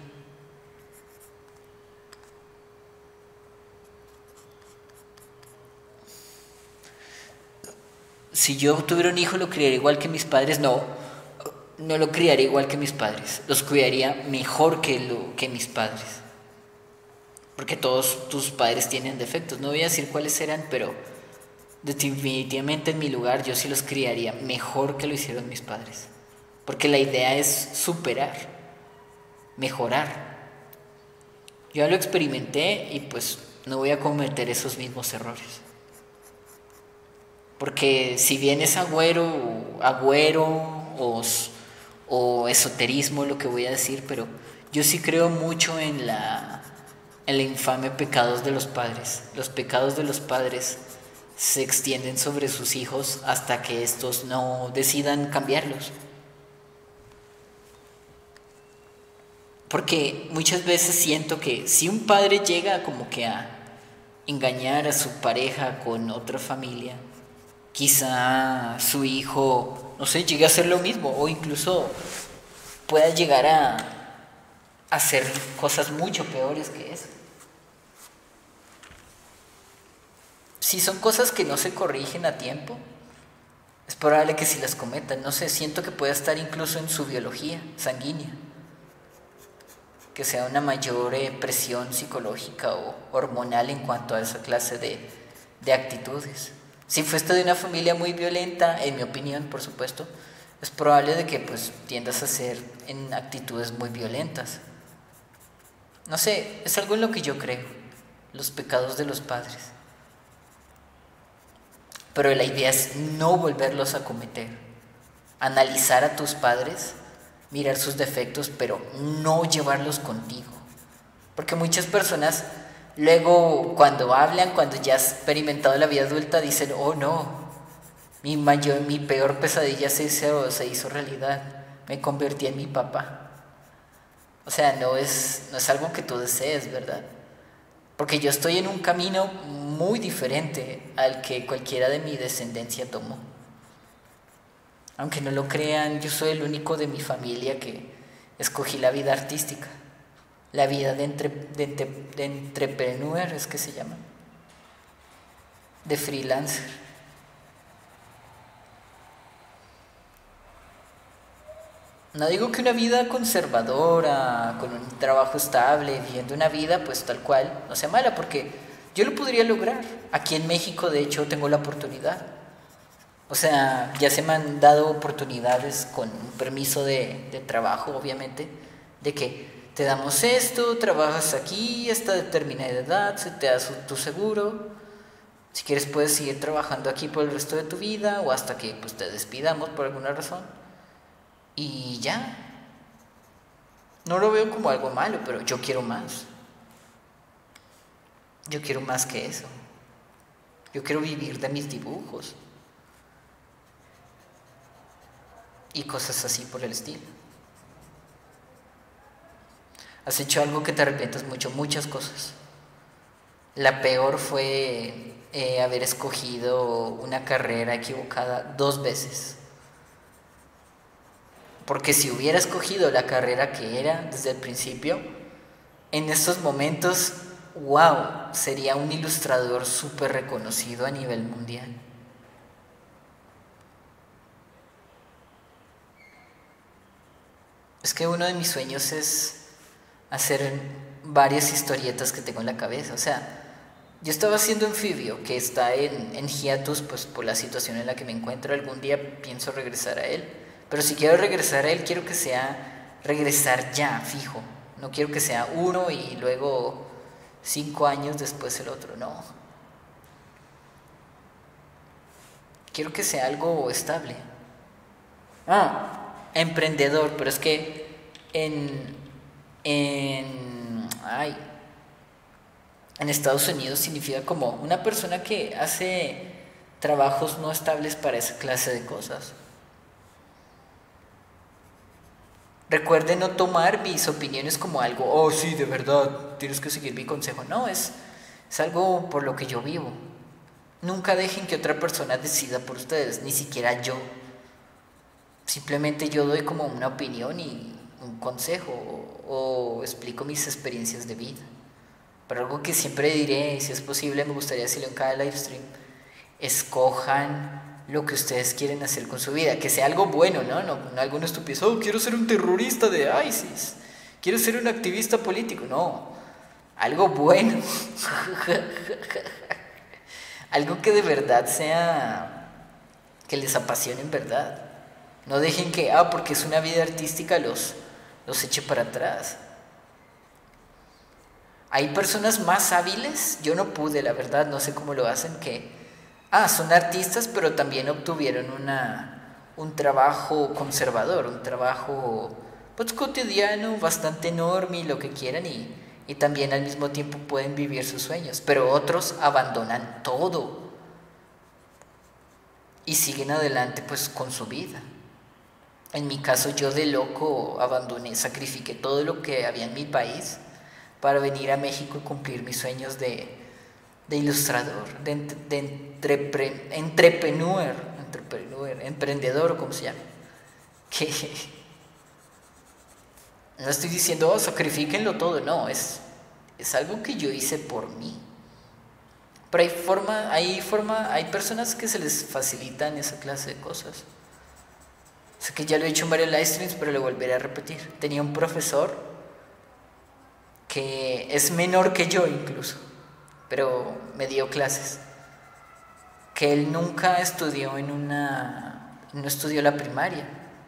Si yo tuviera un hijo, ¿lo criaría igual que mis padres? No, no lo criaría igual que mis padres. Los cuidaría mejor que, lo, que mis padres. Porque todos tus padres tienen defectos. No voy a decir cuáles eran, pero definitivamente en mi lugar yo sí los criaría mejor que lo hicieron mis padres. Porque la idea es superar, mejorar. Yo ya lo experimenté y pues no voy a cometer esos mismos errores. Porque si bien es agüero, agüero o, o esoterismo lo que voy a decir, pero yo sí creo mucho en la, en la infame pecados de los padres. Los pecados de los padres se extienden sobre sus hijos hasta que estos no decidan cambiarlos. Porque muchas veces siento que si un padre llega como que a engañar a su pareja con otra familia, quizá su hijo, no sé, llegue a hacer lo mismo o incluso pueda llegar a hacer cosas mucho peores que eso. Si son cosas que no se corrigen a tiempo, es probable que si las cometan, no sé, siento que pueda estar incluso en su biología sanguínea, que sea una mayor eh, presión psicológica o hormonal en cuanto a esa clase de, de actitudes. Si fuiste de una familia muy violenta, en mi opinión, por supuesto, es probable de que pues tiendas a ser en actitudes muy violentas. No sé, es algo en lo que yo creo, los pecados de los padres. Pero la idea es no volverlos a cometer. Analizar a tus padres, mirar sus defectos, pero no llevarlos contigo. Porque muchas personas luego cuando hablan, cuando ya has experimentado la vida adulta, dicen, oh no, mi, mayor, mi peor pesadilla se hizo, se hizo realidad, me convertí en mi papá. O sea, no es, no es algo que tú desees, ¿verdad? Porque yo estoy en un camino muy diferente al que cualquiera de mi descendencia tomó. Aunque no lo crean, yo soy el único de mi familia que escogí la vida artística. La vida de, entre, de, entre, de entrepreneur es que se llama, de freelancer. No digo que una vida conservadora, con un trabajo estable, viviendo una vida pues tal cual, no sea mala, porque yo lo podría lograr. Aquí en México, de hecho, tengo la oportunidad. O sea, ya se me han dado oportunidades con un permiso de, de trabajo, obviamente, de que te damos esto, trabajas aquí hasta determinada edad, se te da tu seguro. Si quieres puedes seguir trabajando aquí por el resto de tu vida o hasta que pues, te despidamos por alguna razón. Y ya. No lo veo como algo malo, pero yo quiero más. Yo quiero más que eso. Yo quiero vivir de mis dibujos. Y cosas así por el estilo. Has hecho algo que te arrepientas mucho, muchas cosas. La peor fue eh, haber escogido una carrera equivocada dos veces. Porque si hubiera escogido la carrera que era desde el principio, en estos momentos wow, sería un ilustrador súper reconocido a nivel mundial. Es que uno de mis sueños es hacer varias historietas que tengo en la cabeza. O sea, yo estaba haciendo Anfibio, que está en, en hiatus pues, por la situación en la que me encuentro. Algún día pienso regresar a él. Pero si quiero regresar a él, quiero que sea regresar ya, fijo. No quiero que sea uno y luego cinco años después el otro, no. Quiero que sea algo estable. Ah, emprendedor, pero es que en, en, ay, en Estados Unidos significa como una persona que hace trabajos no estables para esa clase de cosas. Recuerde no tomar mis opiniones como algo, oh sí, de verdad, tienes que seguir mi consejo. No, es, es algo por lo que yo vivo. Nunca dejen que otra persona decida por ustedes, ni siquiera yo. Simplemente yo doy como una opinión y un consejo o, o explico mis experiencias de vida. Pero algo que siempre diré, y si es posible me gustaría decirlo en cada live stream, escojan lo que ustedes quieren hacer con su vida, que sea algo bueno, ¿no? No, no algo estúpido, oh, quiero ser un terrorista de ISIS, quiero ser un activista político, no, algo bueno, algo que de verdad sea, que les apasione en verdad. No dejen que, ah, porque es una vida artística, los, los eche para atrás. Hay personas más hábiles, yo no pude, la verdad, no sé cómo lo hacen, que, ah, son artistas, pero también obtuvieron una, un trabajo conservador, un trabajo, pues, cotidiano, bastante enorme y lo que quieran, y, y también al mismo tiempo pueden vivir sus sueños, pero otros abandonan todo y siguen adelante, pues, con su vida. En mi caso, yo de loco abandoné, sacrifiqué todo lo que había en mi país para venir a México y cumplir mis sueños de, de ilustrador, de, de entrepre, entrepreneur, entrepreneur, emprendedor o como se llama. Que no estoy diciendo, oh, sacrifíquenlo todo, no, es, es algo que yo hice por mí. Pero hay forma, hay forma, hay personas que se les facilitan esa clase de cosas. Sé que ya lo he dicho en varios live streams, pero lo volveré a repetir. Tenía un profesor que es menor que yo incluso, pero me dio clases, que él nunca estudió en una, no estudió la primaria,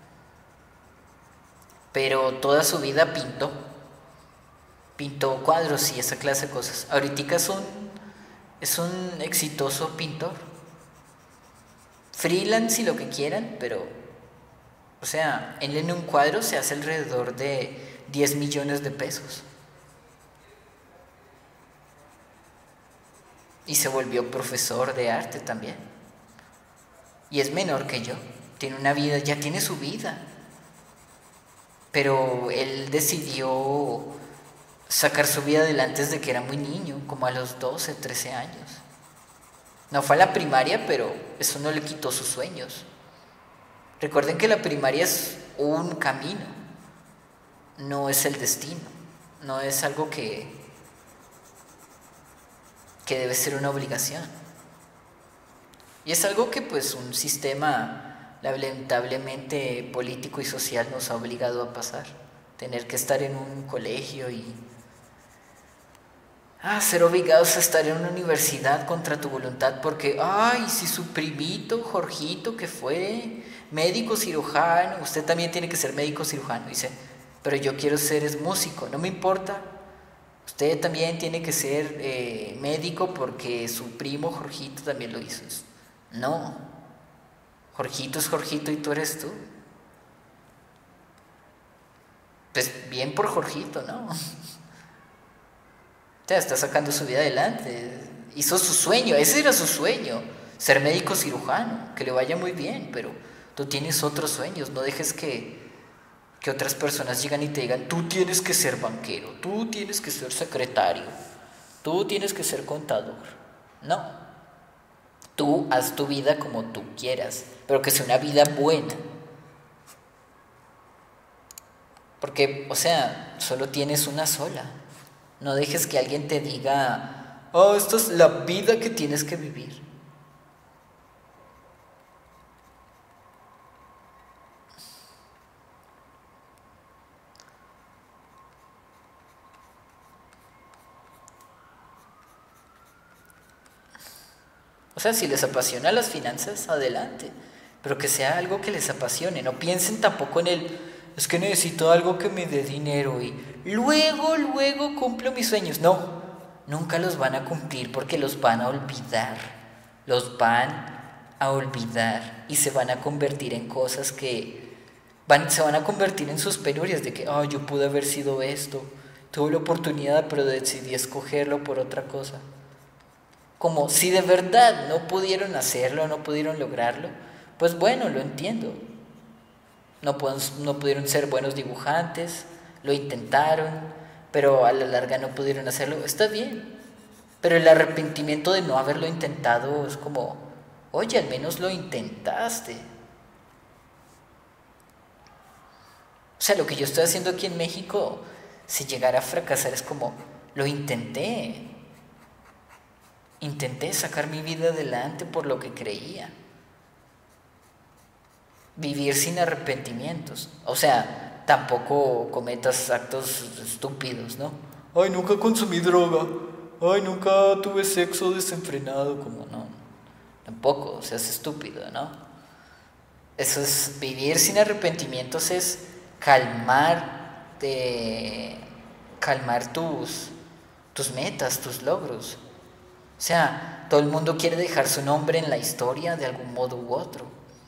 pero toda su vida pintó, pintó cuadros y esa clase de cosas. Ahorita es un, es un exitoso pintor, freelance y lo que quieran, pero... O sea, él en un cuadro se hace alrededor de diez millones de pesos. Y se volvió profesor de arte también. Y es menor que yo. Tiene una vida, ya tiene su vida. Pero él decidió sacar su vida adelante desde que era muy niño, como a los doce, trece años. No fue a la primaria, pero eso no le quitó sus sueños. Recuerden que la primaria es un camino, no es el destino, no es algo que, que debe ser una obligación. Y es algo que pues un sistema lamentablemente político y social nos ha obligado a pasar. Tener que estar en un colegio y ah, ser obligados a estar en una universidad contra tu voluntad porque, ay, si su primito Jorgito que fue médico cirujano, usted también tiene que ser médico cirujano. Dice, pero yo quiero ser es músico, no me importa. Usted también tiene que ser eh, médico porque su primo Jorgito también lo hizo. No, Jorgito es Jorgito y tú eres tú. Pues bien por Jorgito, ¿no? O sea, está sacando su vida adelante. Hizo su sueño, ese era su sueño, ser médico cirujano, que le vaya muy bien, pero tú tienes otros sueños, no dejes que, que otras personas lleguen y te digan, tú tienes que ser banquero, tú tienes que ser secretario, tú tienes que ser contador. No, tú haz tu vida como tú quieras, pero que sea una vida buena. Porque, o sea, solo tienes una sola. No dejes que alguien te diga, oh, esta es la vida que tienes que vivir. O sea, si les apasiona las finanzas, adelante. Pero que sea algo que les apasione. No piensen tampoco en el, es que necesito algo que me dé dinero y luego, luego cumplo mis sueños. No, nunca los van a cumplir porque los van a olvidar. Los van a olvidar y se van a convertir en cosas que van, se van a convertir en sus penurias de que, oh, yo pude haber sido esto, tuve la oportunidad pero decidí escogerlo por otra cosa. Como si de verdad no pudieron hacerlo, no pudieron lograrlo, pues bueno, lo entiendo. No, no pudieron ser buenos dibujantes, lo intentaron, pero a la larga no pudieron hacerlo, está bien. Pero el arrepentimiento de no haberlo intentado es como, oye, al menos lo intentaste. O sea, lo que yo estoy haciendo aquí en México, si llegara a fracasar, es como, lo intenté. Intenté sacar mi vida adelante por lo que creía. Vivir sin arrepentimientos. O sea, tampoco cometas actos estúpidos, ¿no? Ay, nunca consumí droga. Ay, nunca tuve sexo desenfrenado. Como no. Tampoco, o sea, es estúpido, ¿no? Eso es, vivir sin arrepentimientos es calmar, de, calmar tus, tus metas, tus logros. O sea, todo el mundo quiere dejar su nombre en la historia de algún modo u otro.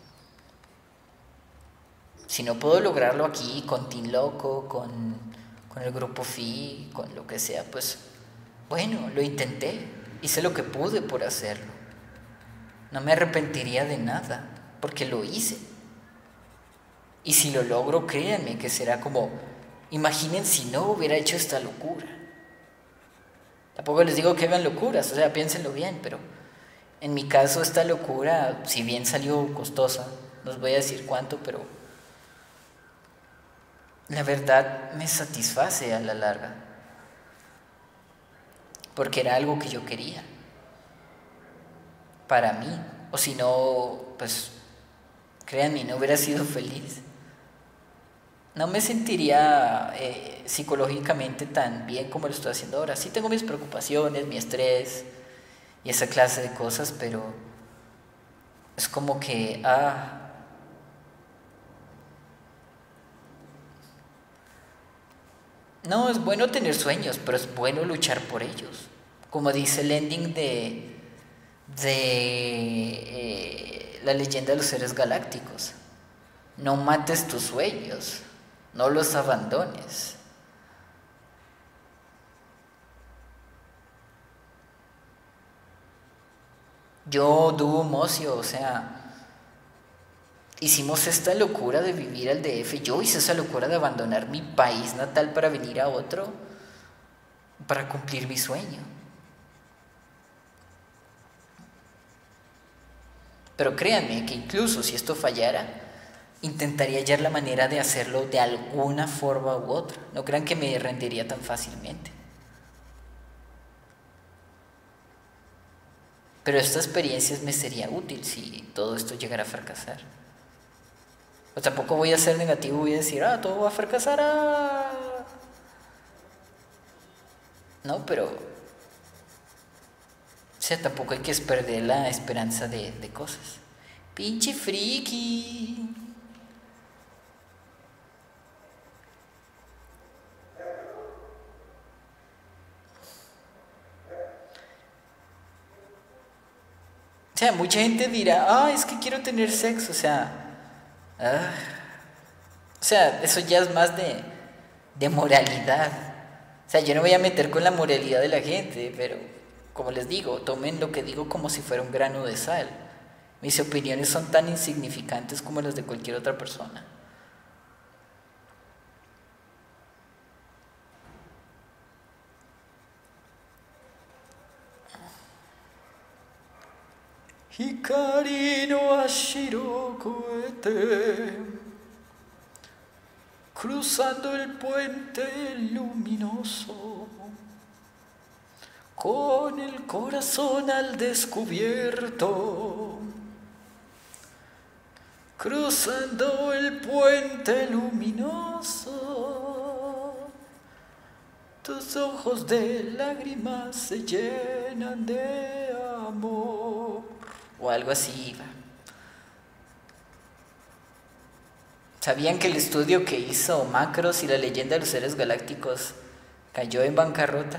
Si no puedo lograrlo aquí con Team Loco, con, con el grupo F I, con lo que sea, pues bueno, lo intenté. Hice lo que pude por hacerlo. No me arrepentiría de nada, porque lo hice. Y si lo logro, créanme que será como, imaginen si no hubiera hecho esta locura. Tampoco les digo que hagan locuras, o sea, piénsenlo bien, pero en mi caso esta locura, si bien salió costosa, no os voy a decir cuánto, pero la verdad me satisface a la larga, porque era algo que yo quería, para mí, o si no, pues créanme, no hubiera sido feliz. No me sentiría eh, psicológicamente tan bien como lo estoy haciendo ahora. Sí tengo mis preocupaciones, mi estrés y esa clase de cosas, pero es como que, ah, no, es bueno tener sueños, pero es bueno luchar por ellos. Como dice el ending de, de eh, La leyenda de los seres galácticos. No mates tus sueños. No los abandones. Yo, Duo, Mocio, o sea, hicimos esta locura de vivir al D F. Yo hice esa locura de abandonar mi país natal para venir a otro, para cumplir mi sueño. Pero créanme que incluso si esto fallara, intentaría hallar la manera de hacerlo de alguna forma u otra. No crean que me rendiría tan fácilmente. Pero esta experiencia me sería útil si todo esto llegara a fracasar. O tampoco voy a ser negativo, voy a decir, ah, todo va a fracasar. Ah. No, pero... O sea, tampoco hay que perder la esperanza de, de cosas. Pinche friki. O sea, mucha gente dirá, ah, es que quiero tener sexo, o sea, ah, o sea, eso ya es más de, de moralidad. O sea, yo no voy a meter con la moralidad de la gente, pero como les digo, tomen lo que digo como si fuera un grano de sal. Mis opiniones son tan insignificantes como las de cualquier otra persona. Hikari no ashiro koete, cruzando el puente luminoso. con el corazón al descubierto, cruzando el puente luminoso, tus ojos de lágrimas se llenan de amor. O algo así iba. ¿Sabían que el estudio que hizo Macross y la leyenda de los seres galácticos cayó en bancarrota?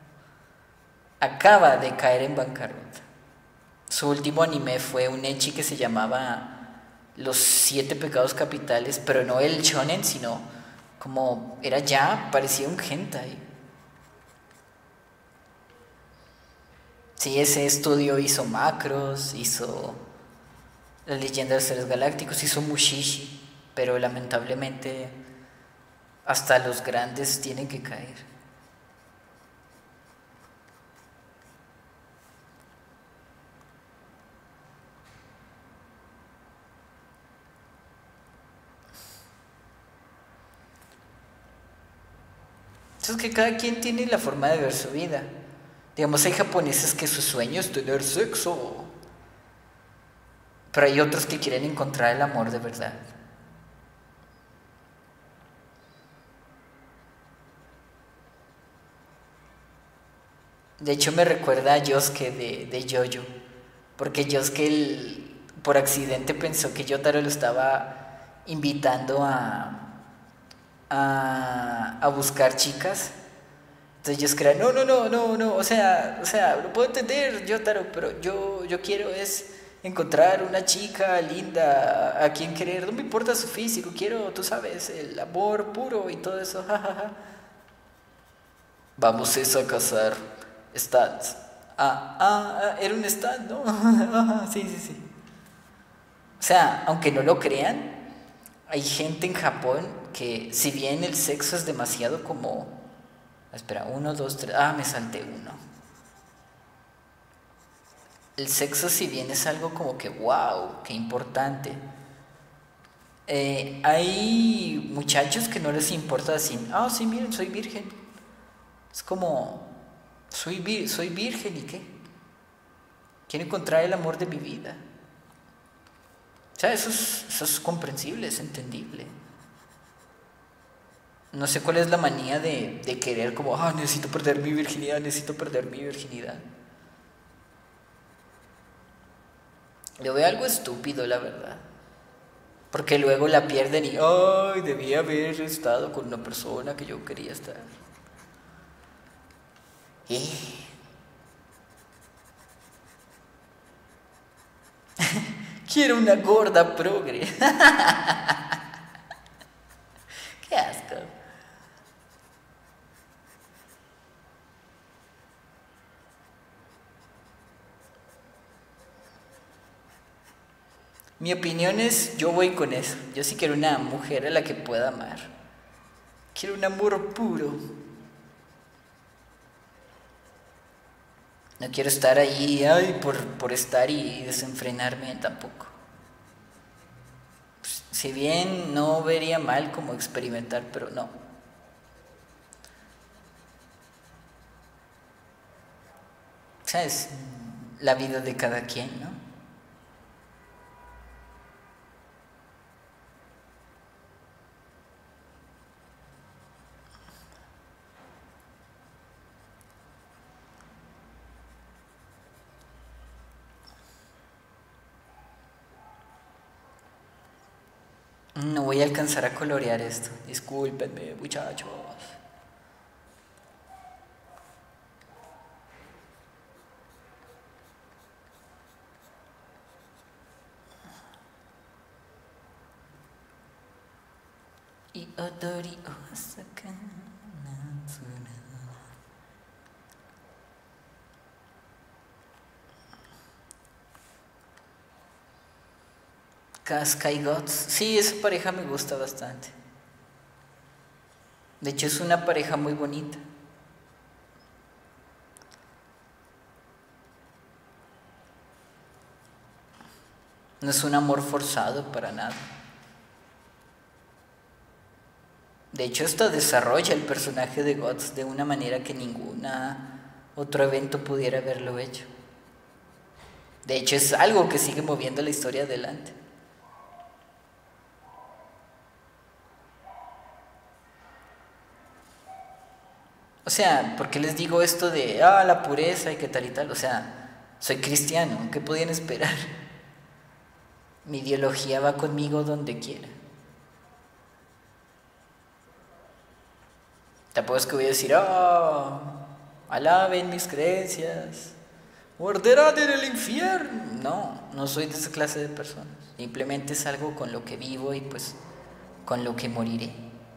Acaba de caer en bancarrota. Su último anime fue un ecchi que se llamaba Los Siete Pecados Capitales, pero no el shonen, sino como era ya, parecía un hentai. Sí, ese estudio hizo Macross, hizo la leyenda de los seres galácticos, hizo Mushishi, pero lamentablemente hasta los grandes tienen que caer. Es que cada quien tiene la forma de ver su vida. Digamos, hay japoneses que su sueño es tener sexo, pero hay otros que quieren encontrar el amor de verdad. De hecho, me recuerda a Yosuke de, de Jojo, porque Yosuke el, por accidente pensó que Yotaro lo estaba invitando a, a, a buscar chicas. Entonces ellos crean, no, no, no, no, no, o sea, o sea, lo puedo entender, Yotaro, pero yo, yo quiero es encontrar una chica linda a quien querer, no me importa su físico, quiero, tú sabes, el amor puro y todo eso, jajaja. Vamos eso a cazar stands. Ah, ah, ah, era un stand, ¿no? Sí, sí, sí. O sea, aunque no lo crean, hay gente en Japón que, si bien el sexo es demasiado como... Espera, uno, dos, tres... Ah, me salté uno. El sexo, si bien es algo como que wow, qué importante, eh, hay muchachos que no les importa decir, ah, oh, sí, miren, soy virgen. Es como, soy, vir soy virgen y qué. Quiero encontrar el amor de mi vida. O sea, eso es, eso es comprensible, es entendible. No sé cuál es la manía de, de querer como, ah, necesito perder mi virginidad, necesito perder mi virginidad. Yo veo algo estúpido, la verdad. Porque luego la pierden y, ay, debí haber estado con una persona que yo quería estar. ¿Eh? Quiero una gorda progre. Qué asco. Mi opinión es, yo voy con eso. Yo sí quiero una mujer a la que pueda amar. Quiero un amor puro. No quiero estar ahí, ay, por, por estar y desenfrenarme tampoco. Pues, si bien no vería mal como experimentar, pero no. O sea, es la vida de cada quien, ¿no? No voy a alcanzar a colorear esto. Discúlpenme, muchachos. Y odori osaka natsura. Casca y Guts. Sí, esa pareja me gusta bastante. De hecho, es una pareja muy bonita. No es un amor forzado para nada. De hecho, esto desarrolla el personaje de Guts de una manera que ninguna otro evento pudiera haberlo hecho. De hecho, es algo que sigue moviendo la historia adelante. O sea, ¿por qué les digo esto de, ah, la pureza y qué tal y tal? O sea, soy cristiano, ¿qué podían esperar? Mi ideología va conmigo donde quiera. Tampoco es que voy a decir, oh, alaben mis creencias, morderán en el infierno. No, no soy de esa clase de personas. Simplemente es algo con lo que vivo y pues con lo que moriré.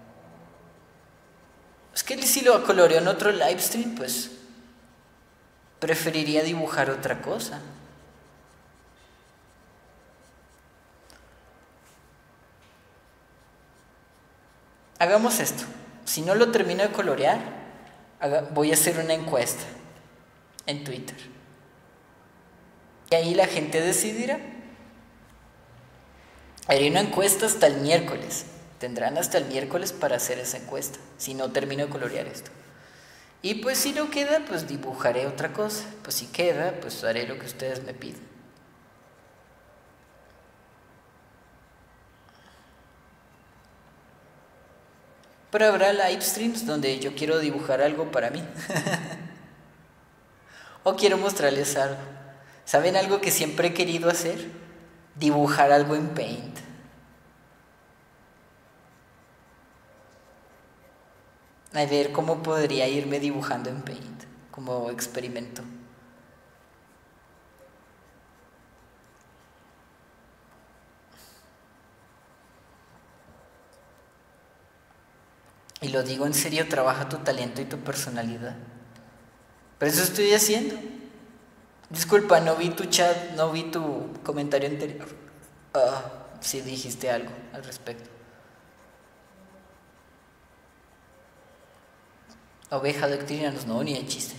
Es que si lo coloreo en otro live stream, pues preferiría dibujar otra cosa. Hagamos esto. Si no lo termino de colorear, haga, voy a hacer una encuesta en Twitter. Y ahí la gente decidirá. Haré una encuesta hasta el miércoles. Tendrán hasta el miércoles para hacer esa encuesta, si no termino de colorear esto. Y pues si no queda, pues dibujaré otra cosa. Pues si queda, pues haré lo que ustedes me piden. Pero habrá live streams donde yo quiero dibujar algo para mí. O quiero mostrarles algo. ¿Saben algo que siempre he querido hacer? Dibujar algo en Paint. A ver cómo podría irme dibujando en Paint, como experimento. Y lo digo en serio, trabaja tu talento y tu personalidad. Pero eso estoy haciendo. Disculpa, no vi tu chat, no vi tu comentario anterior. Ah, sí dijiste algo al respecto. Oveja doctrinanos, no, ni de chiste.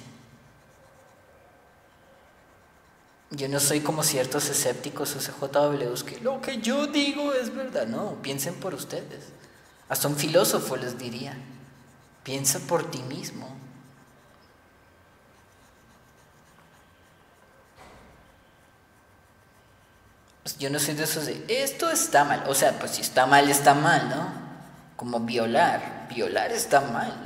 Yo no soy como ciertos escépticos o C J Ws que lo que yo digo es verdad. No, piensen por ustedes. Hasta un filósofo les diría, piensa por ti mismo. Pues yo no soy de esos de, esto está mal. O sea, pues si está mal, está mal, ¿no? Como violar. Violar está mal.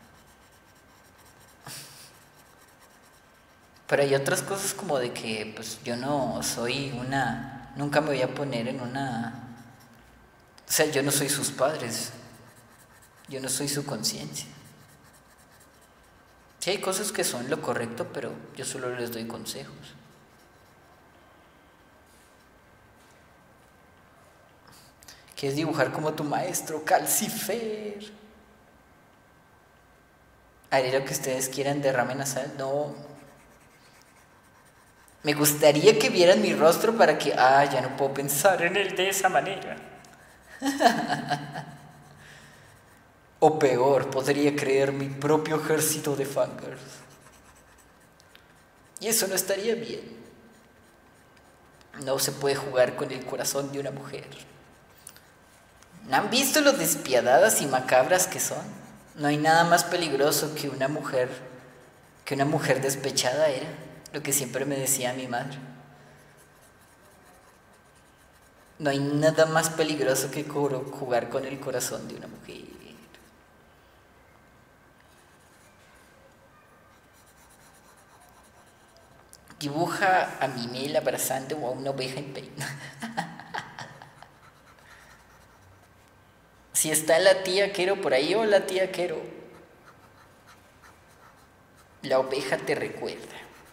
Pero hay otras cosas como de que, pues yo no soy una, nunca me voy a poner en una, o sea, yo no soy sus padres, yo no soy su conciencia. Sí hay cosas que son lo correcto, pero yo solo les doy consejos. ¿Quieres dibujar como tu maestro, Calcifer? ¿Haré lo que ustedes quieran, derramen a sal? No. Me gustaría que vieran mi rostro para que, ah, ya no puedo pensar en él de esa manera. O peor, podría crear mi propio ejército de fangirls. Y eso no estaría bien. No se puede jugar con el corazón de una mujer. ¿No han visto lo despiadadas y macabras que son? No hay nada más peligroso que una mujer, que una mujer despechada era. Lo que siempre me decía mi madre. No hay nada más peligroso que jugar con el corazón de una mujer. Dibuja a Mimel abrazando a una oveja en Paint. Si está la tía Quero por ahí, hola tía Quero. La oveja te recuerda.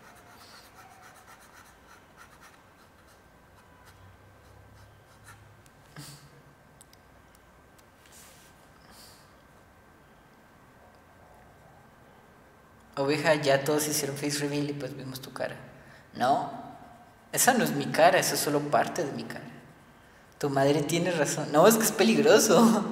Oveja, ya todos hicieron face reveal y pues vimos tu cara. No, esa no es mi cara, esa es solo parte de mi cara. Tu madre tiene razón. No, es que es peligroso.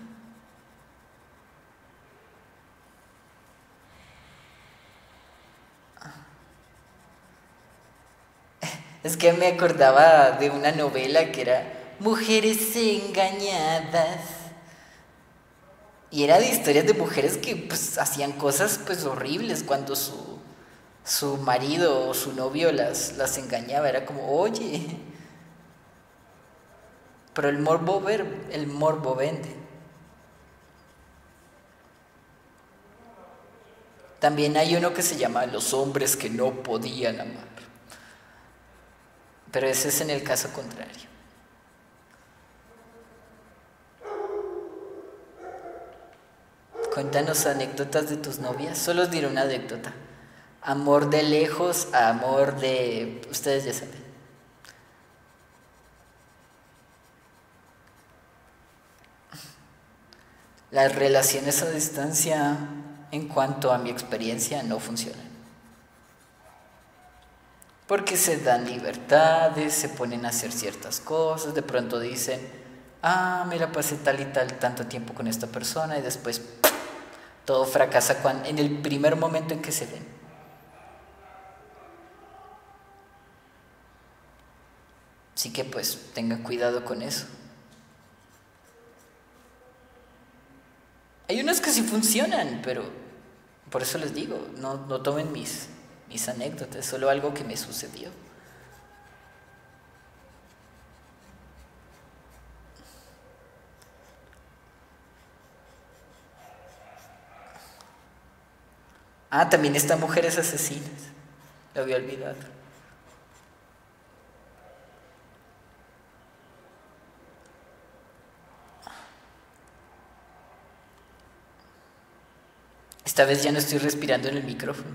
Es que me acordaba de una novela que era Mujeres engañadas. Y era de historias de mujeres que pues hacían cosas pues horribles cuando su, su marido o su novio las, las engañaba. Era como, oye, pero el morbo, ver, el morbo vende. También hay uno que se llama Los hombres que no podían amar. Pero ese es en el caso contrario. Cuéntanos anécdotas de tus novias. Solo os diré una anécdota. Amor de lejos a amor de... Ustedes ya saben. Las relaciones a distancia, en cuanto a mi experiencia, no funcionan. Porque se dan libertades, se ponen a hacer ciertas cosas, de pronto dicen, ah, me la pasé tal y tal tanto tiempo con esta persona y después todo fracasa cuando, en el primer momento en que se ven. Así que pues tengan cuidado con eso. Hay unas que sí funcionan, pero por eso les digo, no, no tomen mis, mis anécdotas, es solo algo que me sucedió. Ah, también están Mujeres Asesinas, lo había olvidado. Esta vez ya no estoy respirando en el micrófono.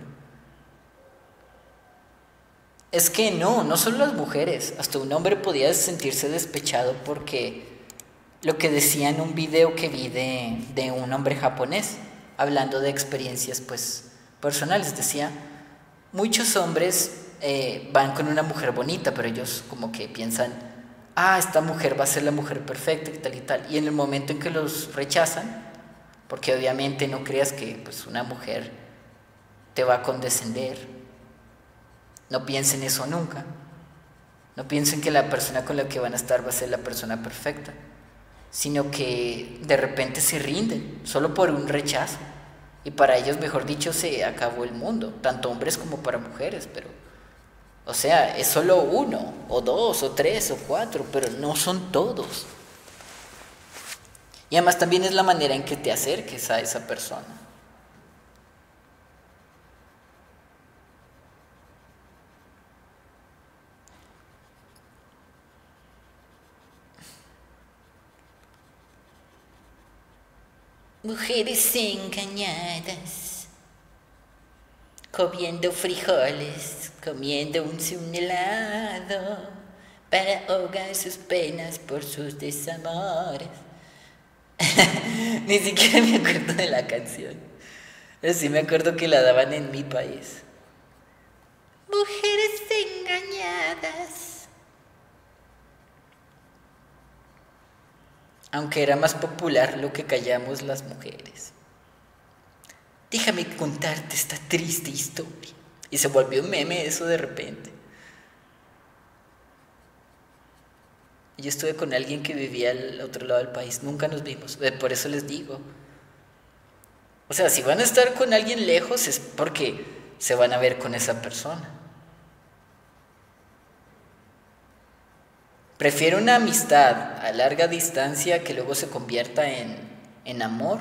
Es que no, no solo las mujeres, hasta un hombre podía sentirse despechado porque lo que decía en un video que vi de, de un hombre japonés, hablando de experiencias pues personales, decía, muchos hombres eh, van con una mujer bonita, pero ellos como que piensan, ah, esta mujer va a ser la mujer perfecta y tal y tal, y en el momento en que los rechazan, porque obviamente no creas que pues, una mujer te va a condescender, no piensen eso nunca, no piensen que la persona con la que van a estar va a ser la persona perfecta, sino que de repente se rinden solo por un rechazo. Y para ellos, mejor dicho, se acabó el mundo, tanto hombres como para mujeres, pero, o sea, es solo uno, o dos, o tres, o cuatro, pero no son todos. Y además también es la manera en que te acerques a esa persona. Mujeres engañadas, comiendo frijoles, comiendo un helado, para ahogar sus penas por sus desamores. Ni siquiera me acuerdo de la canción, pero sí me acuerdo que la daban en mi país. Mujeres engañadas. Aunque era más popular lo que callamos las mujeres. Déjame contarte esta triste historia. Y se volvió un meme eso de repente. Yo estuve con alguien que vivía al otro lado del país, nunca nos vimos, por eso les digo. O sea, si van a estar con alguien lejos es porque se van a ver con esa persona. Prefiero una amistad a larga distancia que luego se convierta en, en amor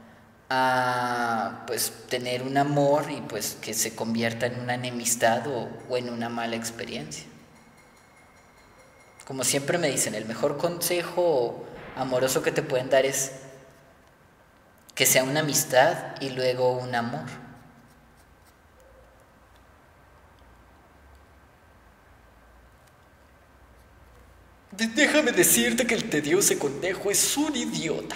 a pues tener un amor y pues que se convierta en una enemistad o, o en una mala experiencia. Como siempre me dicen, el mejor consejo amoroso que te pueden dar es que sea una amistad y luego un amor. Déjame decirte que el tedioso conejo es un idiota.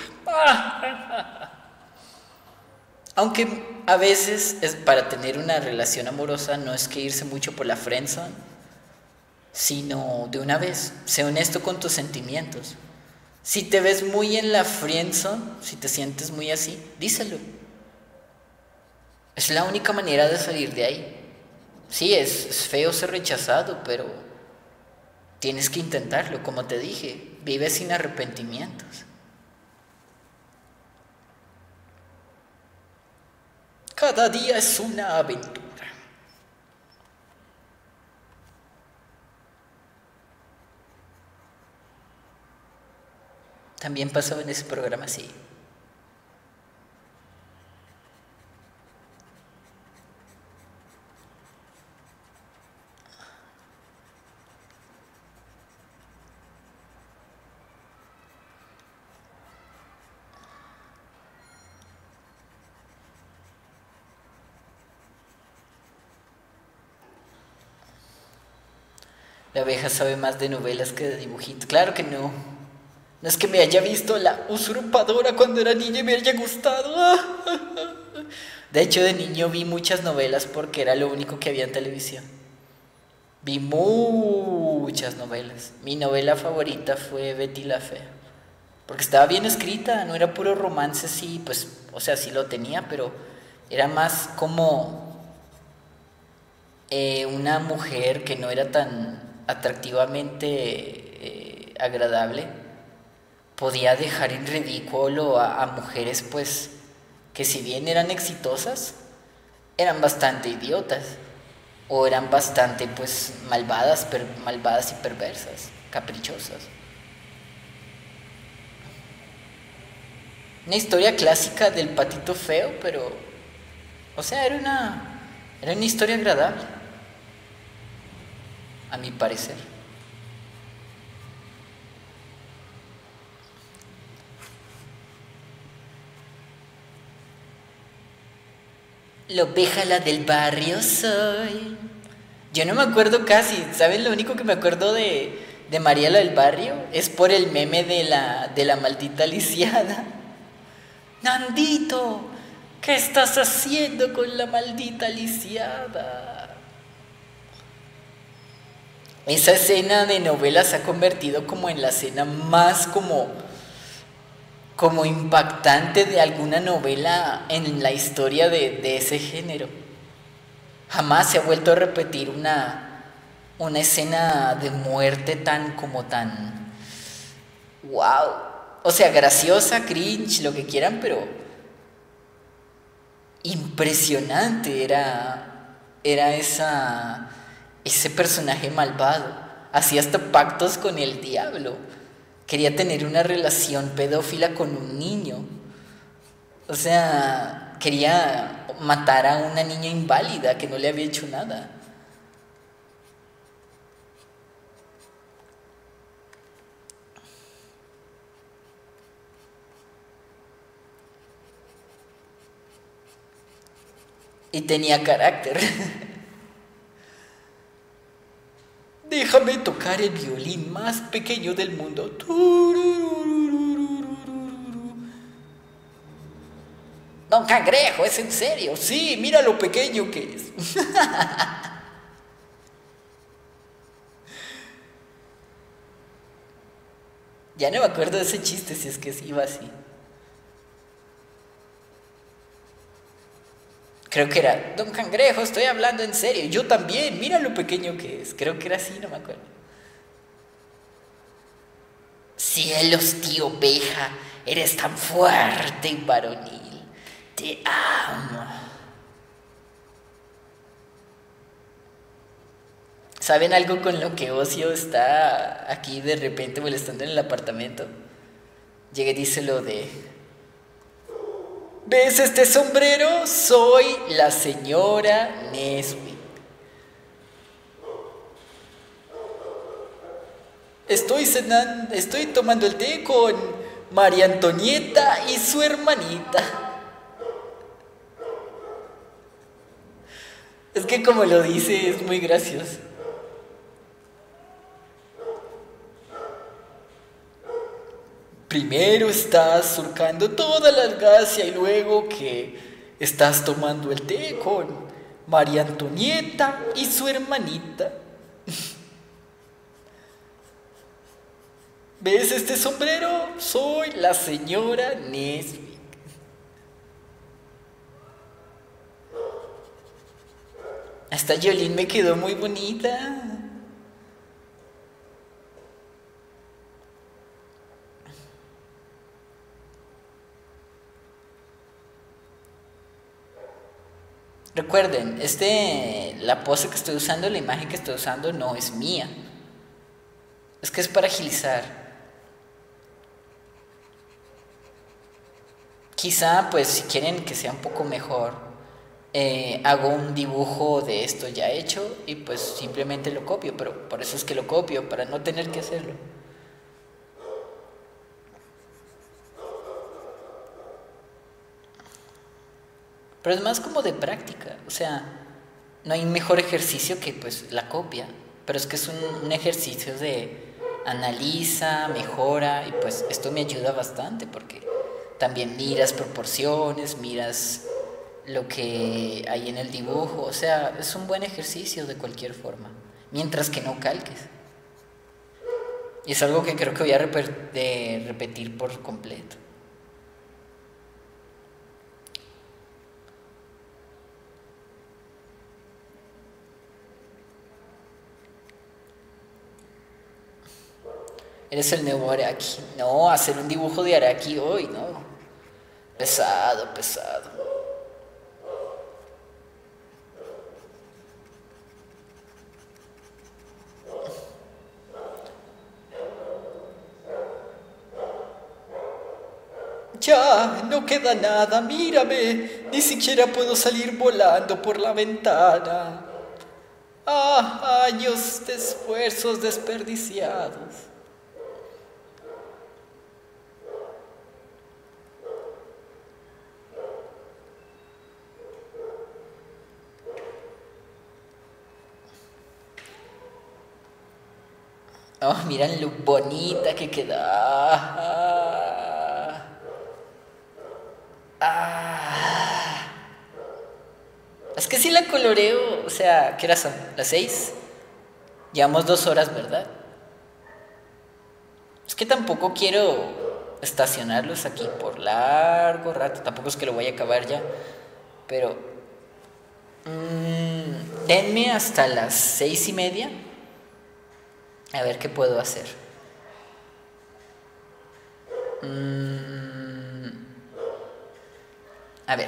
Aunque a veces es para tener una relación amorosa no es que irse mucho por la friendzone, sino de una vez, sé honesto con tus sentimientos. Si te ves muy en la friendzone, si te sientes muy así, díselo. Es la única manera de salir de ahí. Sí, es, es feo ser rechazado, pero tienes que intentarlo, como te dije, vive sin arrepentimientos. Cada día es una aventura. También pasó en ese programa, sí. La abeja sabe más de novelas que de dibujitos. Claro que no. No es que me haya visto La Usurpadora cuando era niña y me haya gustado. De hecho, de niño vi muchas novelas porque era lo único que había en televisión. Vi muchas novelas. Mi novela favorita fue Betty la Fea. Porque estaba bien escrita, no era puro romance, sí, pues, o sea, sí lo tenía, pero era más como eh, una mujer que no era tan atractivamente eh, agradable, podía dejar en ridículo a, a mujeres, pues, que si bien eran exitosas, eran bastante idiotas, o eran bastante, pues, malvadas, per, malvadas y perversas, caprichosas. Una historia clásica del patito feo, pero, o sea, era una, era una historia agradable, a mi parecer. La oveja la del barrio soy. Yo no me acuerdo casi, ¿saben? Lo único que me acuerdo de, de María la del barrio es por el meme de la, de la maldita lisiada. Nandito, ¿qué estás haciendo con la maldita lisiada? Esa escena de novela se ha convertido como en la escena más como, como impactante de alguna novela en la historia de, de ese género. Jamás se ha vuelto a repetir una, una escena de muerte tan como tan... ¡Wow! O sea, graciosa, cringe, lo que quieran, pero impresionante era, era esa, ese personaje malvado. Hacía hasta pactos con el diablo. Quería tener una relación pedófila con un niño. O sea, quería matar a una niña inválida que no le había hecho nada. Y tenía carácter. Déjame tocar el violín más pequeño del mundo. Don Cangrejo, ¿es en serio? Sí, mira lo pequeño que es. Ya no me acuerdo de ese chiste, si es que iba así. Creo que era, Don Cangrejo, estoy hablando en serio. Yo también, mira lo pequeño que es. Creo que era así, no me acuerdo. Cielos, tío oveja, eres tan fuerte y varonil. Te amo. ¿Saben algo con lo que Ocio está aquí de repente molestando en el apartamento? Llega y dice lo de... ¿Ves este sombrero? Soy la señora Nesby. Estoy cenando, estoy tomando el té con María Antonieta y su hermanita. Es que como lo dice es muy gracioso. Primero estás surcando toda la algacia y luego que estás tomando el té con María Antonieta y su hermanita. ¿Ves este sombrero? Soy la señora Nesby. Hasta Yolín me quedó muy bonita. Recuerden, este, la pose que estoy usando, la imagen que estoy usando no es mía. Es que es para agilizar. quizá, pues, si quieren que sea un poco mejor, eh, hago un dibujo de esto ya hecho y pues simplemente lo copio, pero por eso es que lo copio, para no tener que hacerlo. Pero es más como de práctica, o sea, no hay mejor ejercicio que pues la copia, pero es que es un, un ejercicio de analiza, mejora y pues esto me ayuda bastante porque también miras proporciones, miras lo que hay en el dibujo, o sea, es un buen ejercicio de cualquier forma, mientras que no calques. Y es algo que creo que voy a reper- de repetir por completo. Eres el nuevo Araki. No, hacer un dibujo de Araki hoy, no. Pesado, pesado. Ya, no queda nada, mírame. Ni siquiera puedo salir volando por la ventana. Ah, años de esfuerzos desperdiciados. Oh, miren lo bonita que queda. Ah, ah. Es que si la coloreo, o sea, ¿qué horas son? ¿Las seis? Llevamos dos horas, ¿verdad? Es que tampoco quiero estacionarlos aquí por largo rato. Tampoco es que lo voy a acabar ya. Pero mmm, denme hasta las seis y media. A ver qué puedo hacer. Mm, a ver.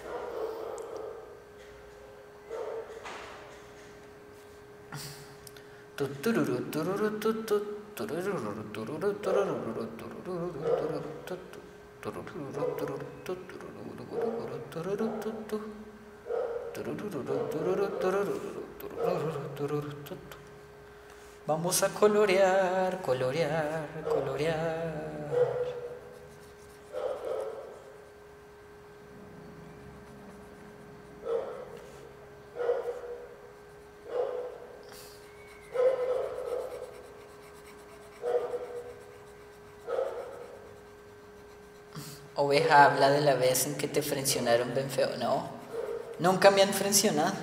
Vamos a colorear, colorear, colorear. Oveja habla de la vez en que te frencionaron bien feo. No, nunca me han frencionado.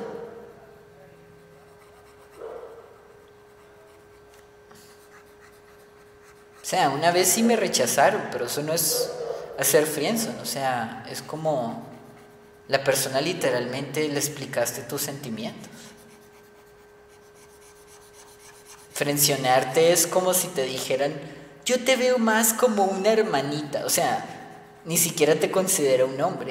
O sea, una vez sí me rechazaron, pero eso no es hacer friendzone. O sea, es como la persona literalmente le explicaste tus sentimientos. Frencionarte es como si te dijeran, yo te veo más como una hermanita. O sea, ni siquiera te considera un hombre.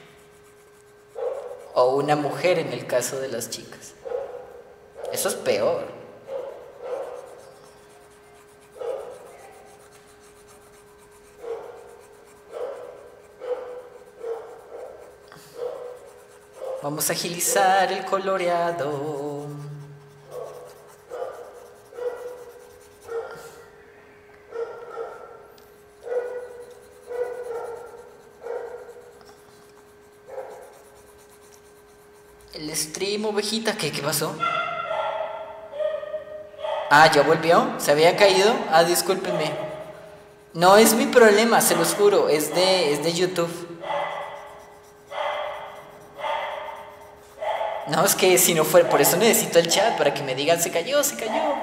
O una mujer en el caso de las chicas. Eso es peor. Vamos a agilizar el coloreado. El stream, ovejita, ¿qué, qué pasó? Ah, ¿ya volvió? ¿Se había caído? Ah, discúlpenme. No es mi problema, se los juro, es de, es de YouTube. No, es que si no fuera, por eso necesito el chat, para que me digan, se cayó, se cayó.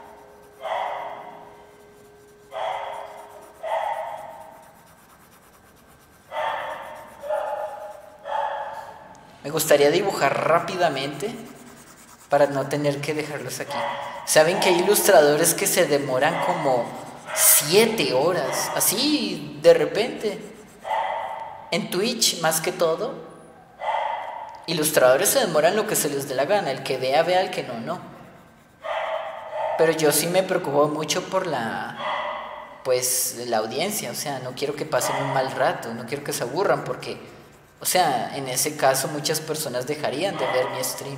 Me gustaría dibujar rápidamente para no tener que dejarlos aquí. ¿Saben que hay ilustradores que se demoran como siete horas? Así, de repente. En Twitch, más que todo, ilustradores se demoran lo que se les dé la gana. El que vea, vea, el que no, no. Pero yo sí me preocupo mucho por la pues la audiencia, o sea, no quiero que pasen un mal rato, no quiero que se aburran porque, o sea, en ese caso muchas personas dejarían de ver mi stream.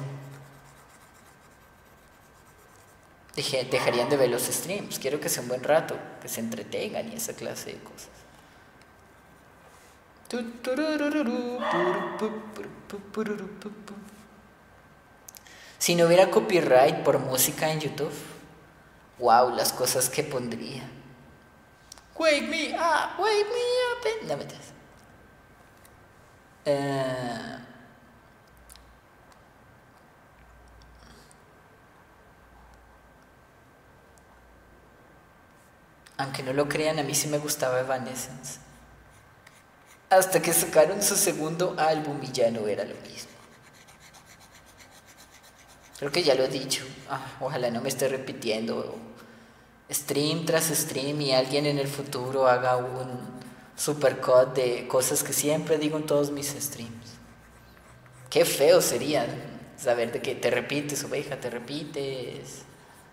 Deje- dejarían de ver los streams, quiero que sea un buen rato, que se entretengan y esa clase de cosas. Si no hubiera copyright por música en YouTube, wow, las cosas que pondría. Wake me up, wake me up. eh, No me metas. Eh, aunque no lo crean, a mí sí me gustaba Evanescence. Hasta que sacaron su segundo álbum y ya no era lo mismo. Creo que ya lo he dicho. Ah, ojalá no me esté repitiendo stream tras stream y alguien en el futuro haga un supercut de cosas que siempre digo en todos mis streams. Qué feo sería saber de que te repites, oveja, te repites.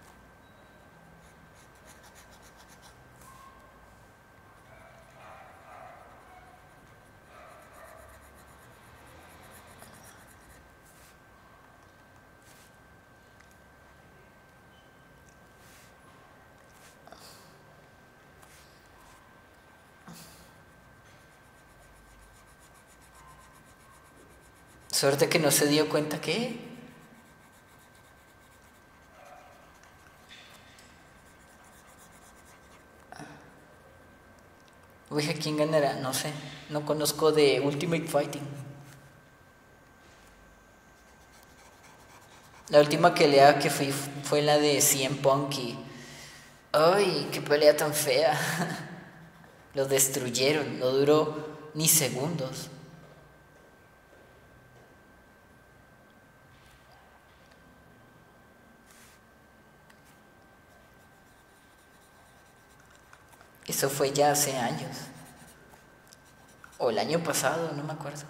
Suerte que no se dio cuenta que... Oveja, ¿quién ganará? No sé. No conozco de Ultimate Fighting. La última pelea que fui fue la de C M Punk y... ¡Ay, qué pelea tan fea! Lo destruyeron, no duró ni segundos. Eso fue ya hace años. O el año pasado, no me acuerdo.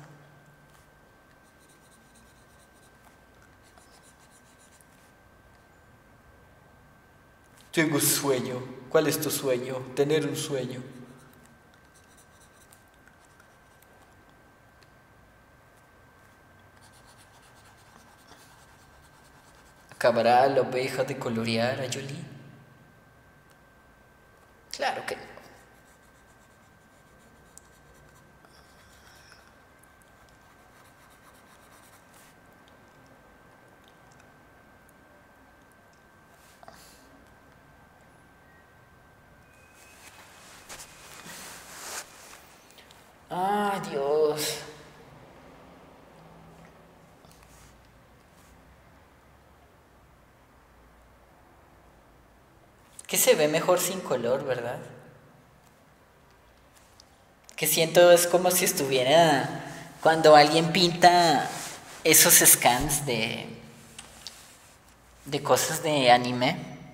Tengo sueño. ¿Cuál es tu sueño? Tener un sueño. ¿Acabará la oveja de colorear a Jolie? Claro que no. ¡Ay, Dios! Que se ve mejor sin color, ¿verdad? Que siento es como si estuviera cuando alguien pinta esos scans de de cosas de anime.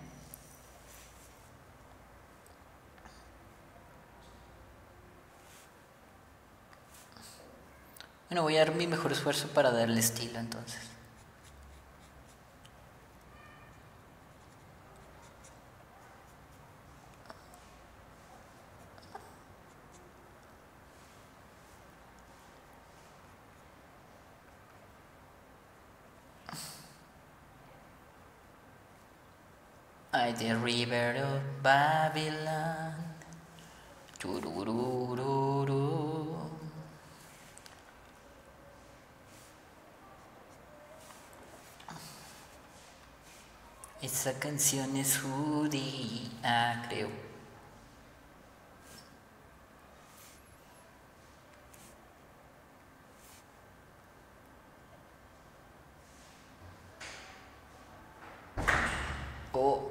Bueno, voy a dar mi mejor esfuerzo para darle estilo entonces. I the river of Babylon. Tururururu. Esa canción es judía, creo. Oh.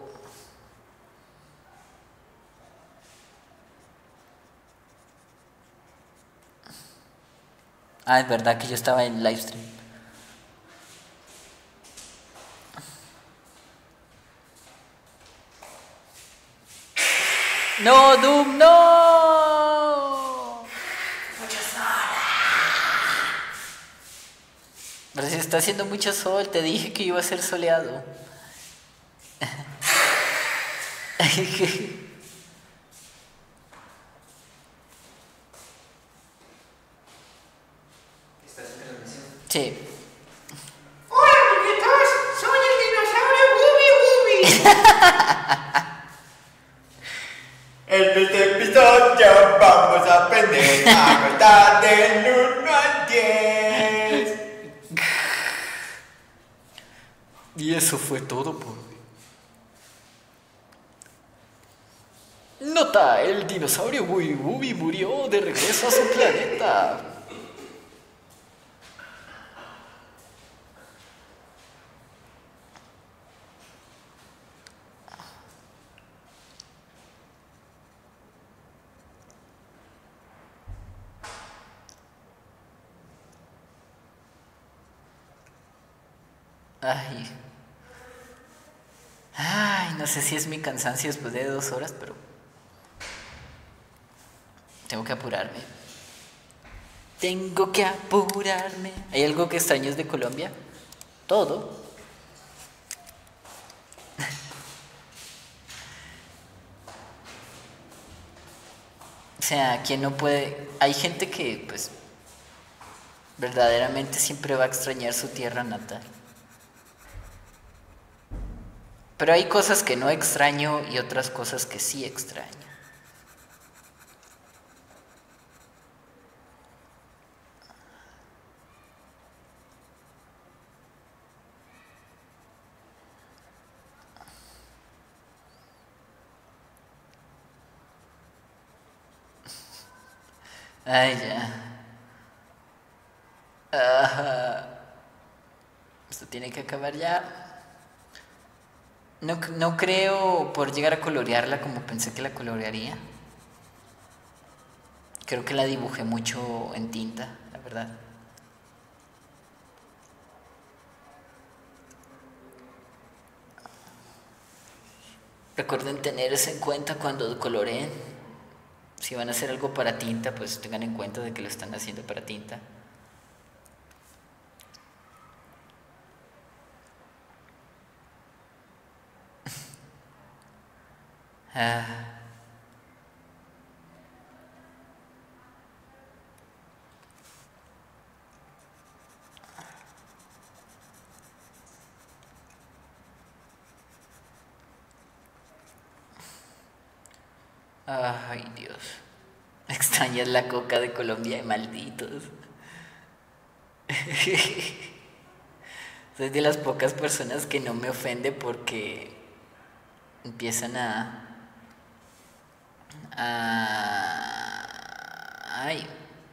Ah, es verdad que yo estaba en livestream. No, Doom, no. Mucho sol. Pero si está haciendo mucho sol, te dije que iba a ser soleado. Sí. Hola, amiguitos, soy el dinosaurio Booby Booby. En este episodio vamos a aprender a contar del uno al diez. Y eso fue todo por hoy. Nota, el dinosaurio Booby Booby murió de regreso a su planeta. Ay. Ay, no sé si es mi cansancio después de dos horas, pero tengo que apurarme. Tengo que apurarme. ¿Hay algo que extrañes de Colombia? Todo. O sea, quien no puede. Hay gente que, pues, verdaderamente siempre va a extrañar su tierra natal. Pero hay cosas que no extraño y otras cosas que sí extraño. Ay, ya. Ajá. Esto tiene que acabar ya. No, no creo por llegar a colorearla como pensé que la colorearía. Creo que la dibujé mucho en tinta, la verdad. Recuerden tener eso en cuenta cuando coloreen. Si van a hacer algo para tinta, pues tengan en cuenta de que lo están haciendo para tinta. Ah. Ay, Dios. Extrañas la coca de Colombia, malditos. Soy de las pocas personas que no me ofende porque empiezan a... a ay,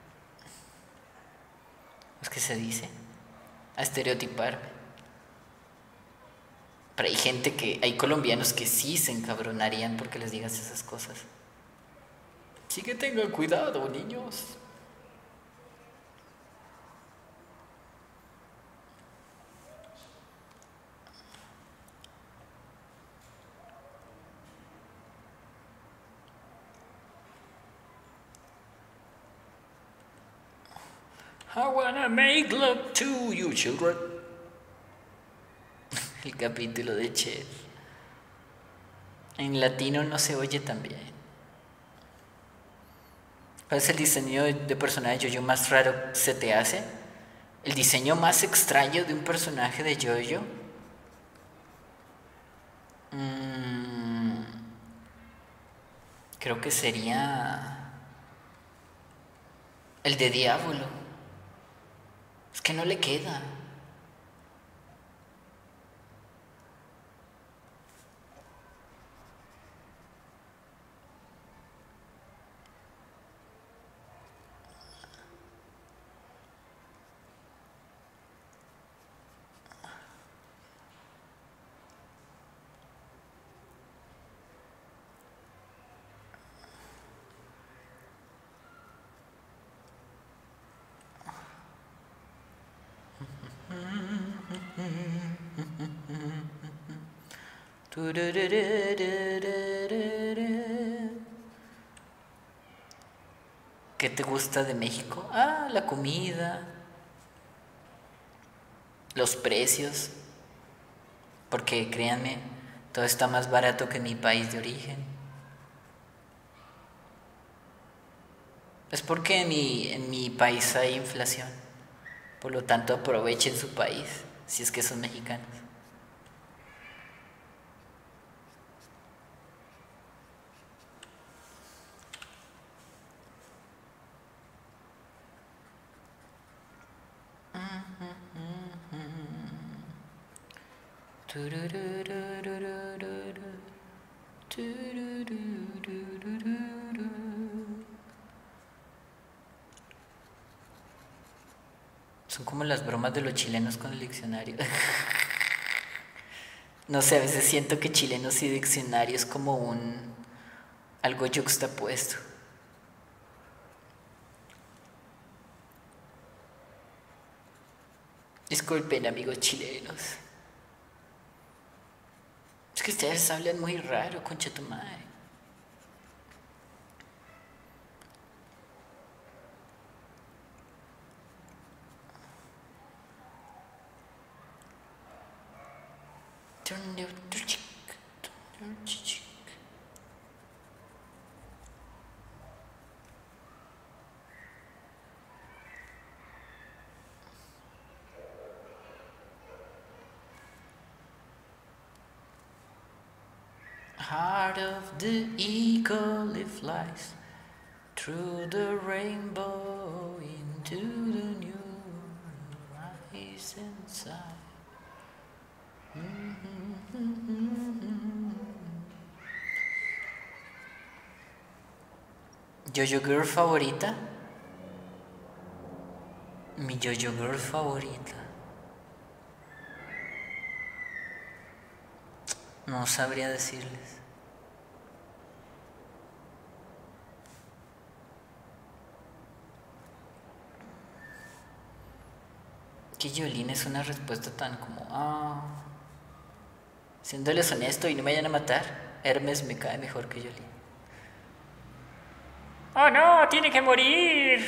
¿es que se dice? A estereotiparme. Pero hay gente que, hay colombianos que sí se encabronarían porque les digas esas cosas. Así que tengan cuidado, niños. I wanna make love to you, children. El capítulo de Chef. En latino no se oye tan bien. ¿Cuál es el diseño de personaje de JoJo más raro se te hace? ¿El diseño más extraño de un personaje de JoJo? Mm, creo que sería el de Diablo. Es que no le queda. ¿Qué te gusta de México? Ah, la comida, los precios, porque créanme, todo está más barato que en mi país de origen. Es porque en mi, en mi país hay inflación. Por lo tanto, aprovechen su país si es que son mexicanos. Son como las bromas de los chilenos con el diccionario. No sé, a veces siento que chilenos y diccionario es como un algo yuxtapuesto. Disculpen, amigos chilenos. Es que ustedes hablan muy raro, concha tu madre. Heart of the eagle, it flies through the rainbow into the new rise inside. Yo-Yo Girl favorita. Mi Yo-Yo Girl favorita. No sabría decirles. Que Yolín es una respuesta tan como... Ah, siéndoles honesto y no me vayan a matar, Hermes me cae mejor que Yolín. ¡Oh no! ¡Tiene que morir!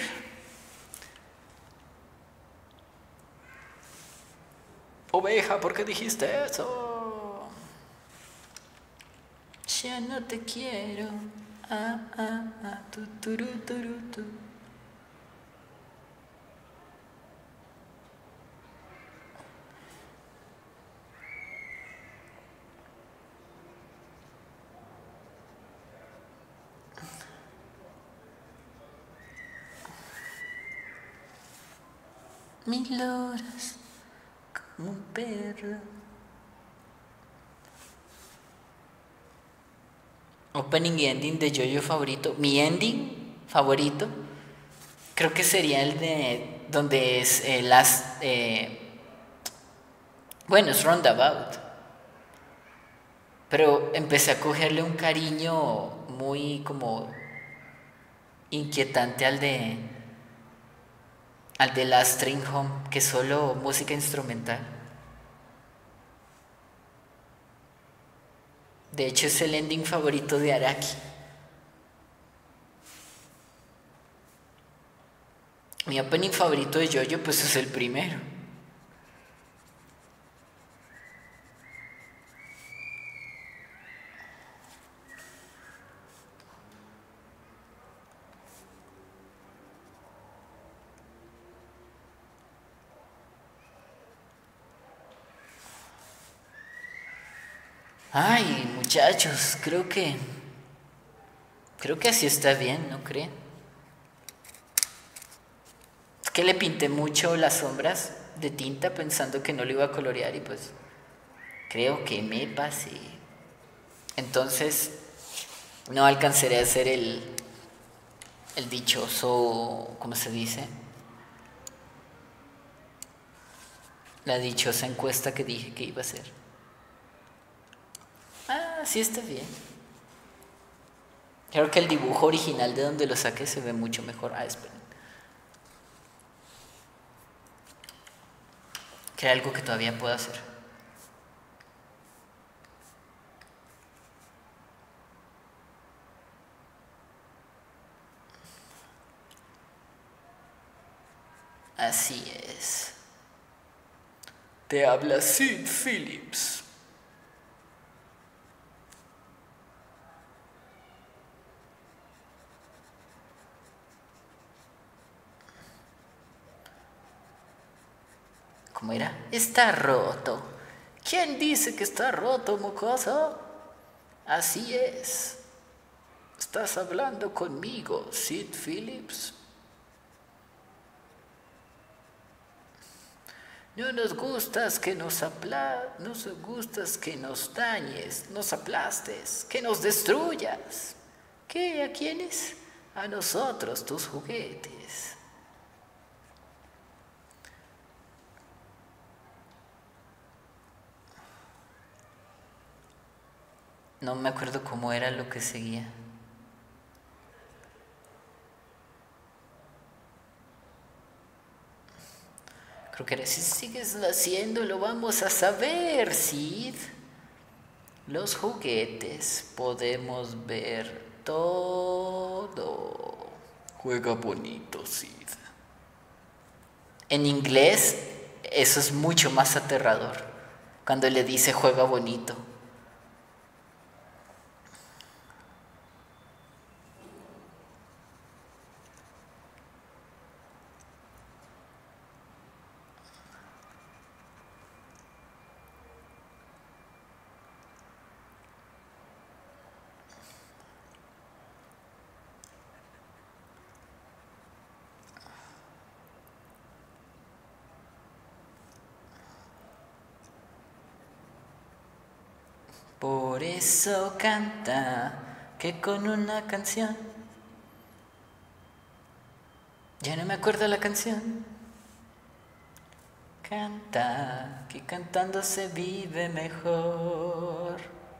Oveja, ¿por qué dijiste eso? Ya no te quiero. Ah, ah, ah, tu, turu, turu, tu. Mil horas como un perro. Opening y ending de Yo-Yo favorito. Mi ending favorito creo que sería el de donde es el last. Eh, bueno, es Roundabout. Pero empecé a cogerle un cariño muy como inquietante al de al de Last Train Home, que es solo música instrumental. De hecho es el ending favorito de Araki. Mi opening favorito de Yo-Yo pues es el primero. Ay, muchachos, creo que creo que así está bien, ¿no creen? Es que le pinté mucho las sombras de tinta pensando que no lo iba a colorear y pues creo que me pasé. Entonces no alcanzaré a hacer el el dichoso, ¿cómo se dice? La dichosa encuesta que dije que iba a hacer. Ah, sí está bien. Creo que el dibujo original de donde lo saqué se ve mucho mejor. Ah, esperen. Que hay algo que todavía puedo hacer. Así es. Te habla Sid Phillips. ¿Cómo era? Está roto. ¿Quién dice que está roto, mocoso? Así es. ¿Estás hablando conmigo, Sid Phillips? No nos gustas que nos apla... No nos gustas que nos dañes, nos aplastes, que nos destruyas. ¿Qué? ¿A quiénes? A nosotros, tus juguetes. No me acuerdo cómo era lo que seguía. Creo que era, si sigues haciendo, lo vamos a saber, Sid. Los juguetes, podemos ver todo. Juega bonito, Sid. En inglés, eso es mucho más aterrador. Cuando le dice juega bonito. Por eso canta que con una canción. Ya no me acuerdo la canción. Canta que cantando se vive mejor.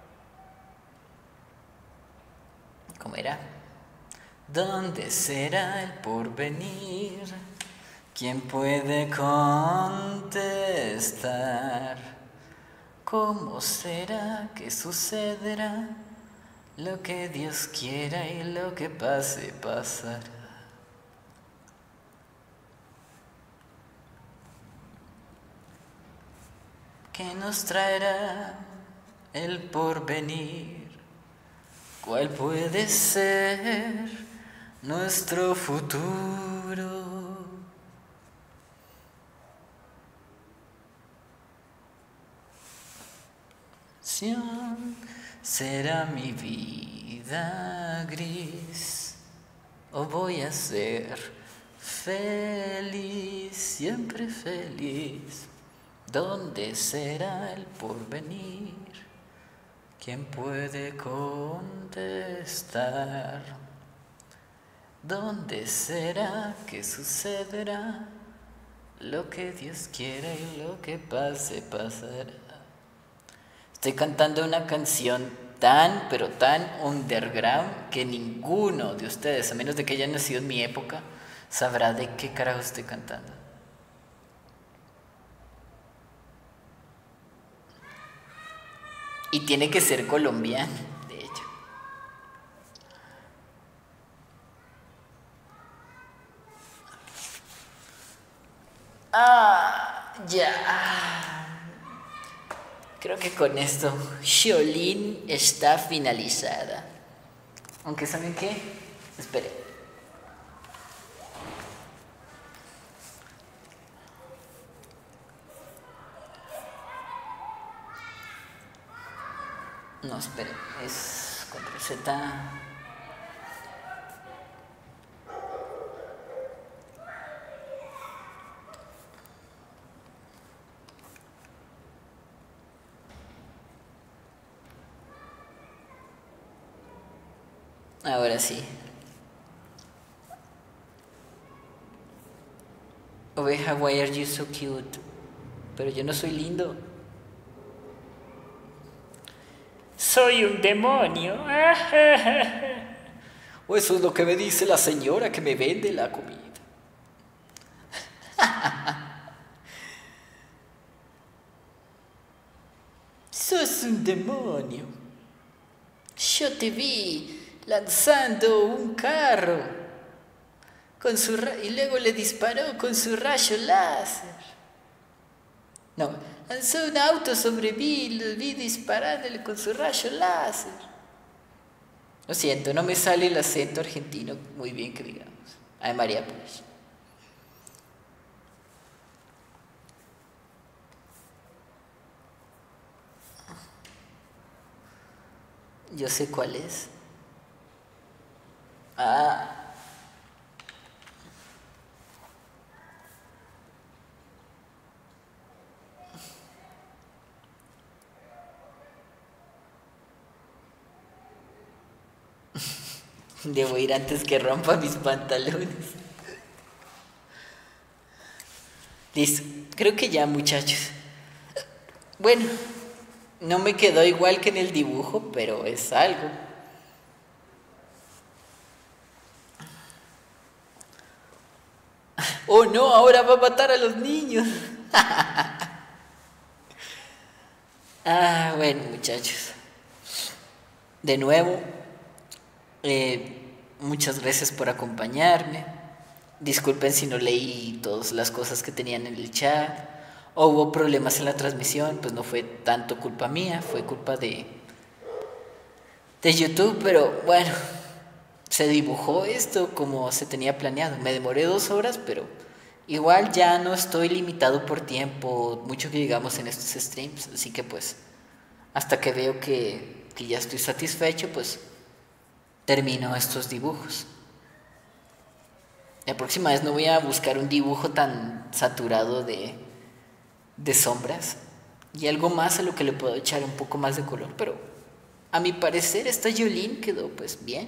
¿Cómo era? ¿Dónde será el porvenir? ¿Quién puede contestar? ¿Cómo será que sucederá? Lo que Dios quiera y lo que pase, pasará. ¿Qué nos traerá el porvenir? ¿Cuál puede ser nuestro futuro? ¿Será mi vida gris o voy a ser feliz, siempre feliz? ¿Dónde será el porvenir? ¿Quién puede contestar? ¿Dónde será que sucederá? Lo que Dios quiera y lo que pase, pasará. Estoy cantando una canción tan, pero tan underground que ninguno de ustedes, a menos de que hayan nacido en mi época, sabrá de qué carajo estoy cantando. Y tiene que ser colombiano, de hecho. Ah, ya. Creo que con esto Xiolin está finalizada. Aunque ¿saben qué? Esperen. No, esperen. Es control Z. Ahora sí. Oveja, why are you so cute? Pero yo no soy lindo. Soy un demonio. O eso es lo que me dice la señora que me vende la comida. Sos un demonio. Yo te vi lanzando un carro con su ra- y luego le disparó con su rayo láser. No, lanzó un auto sobre mí y lo vi disparándole con su rayo láser. Lo siento, no me sale el acento argentino muy bien que digamos. Ay, María, pues. Yo sé cuál es. Ah. Debo ir antes que rompa mis pantalones. Listo, creo que ya, muchachos. Bueno, no me quedó igual que en el dibujo, pero es algo. Oh no, ahora va a matar a los niños. Ah, bueno, muchachos. De nuevo, eh, muchas gracias por acompañarme. Disculpen si no leí todas las cosas que tenían en el chat. O hubo problemas en la transmisión, pues no fue tanto culpa mía, fue culpa de, de YouTube, pero bueno, se dibujó esto como se tenía planeado. Me demoré dos horas, pero igual ya no estoy limitado por tiempo, mucho que digamos en estos streams, así que pues hasta que veo que, que ya estoy satisfecho, pues termino estos dibujos. La próxima vez no voy a buscar un dibujo tan saturado de, de sombras y algo más a lo que le puedo echar un poco más de color, pero a mi parecer esta Yolene quedó pues bien.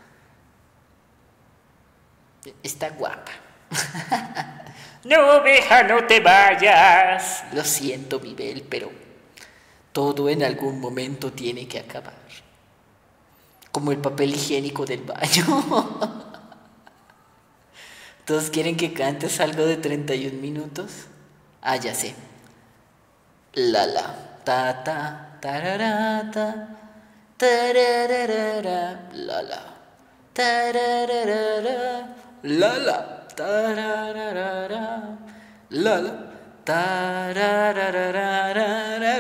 Está guapa. No, oveja, no te vayas. Lo siento, Mibel, pero todo en algún momento tiene que acabar. Como el papel higiénico del baño. ¿Todos quieren que cantes algo de treinta y un minutos? Ah, ya sé. La la, ta ta, tararata, tararara, la la, tararara, la la, tararara, la la, tararara,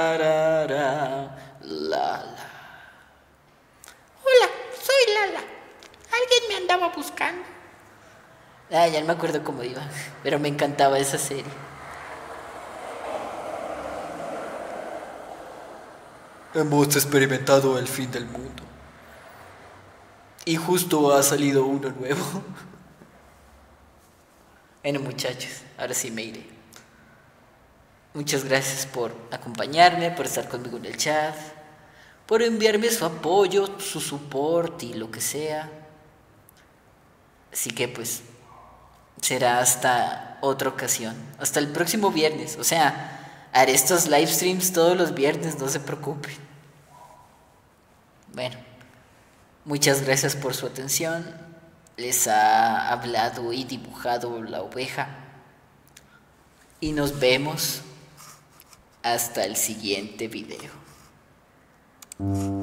la la. Hola, soy Lala. Alguien me andaba buscando. Ah, ya no me acuerdo cómo iba, pero me encantaba esa serie. Hemos experimentado el fin del mundo. Y justo ha salido uno nuevo. Bueno, muchachos, ahora sí me iré. Muchas gracias por acompañarme, por estar conmigo en el chat, por enviarme su apoyo, su support y lo que sea. Así que pues será hasta otra ocasión, hasta el próximo viernes. O sea, haré estos live streams todos los viernes, no se preocupen. Bueno, muchas gracias por su atención. Les ha hablado y dibujado la oveja. Y nos vemos hasta el siguiente video.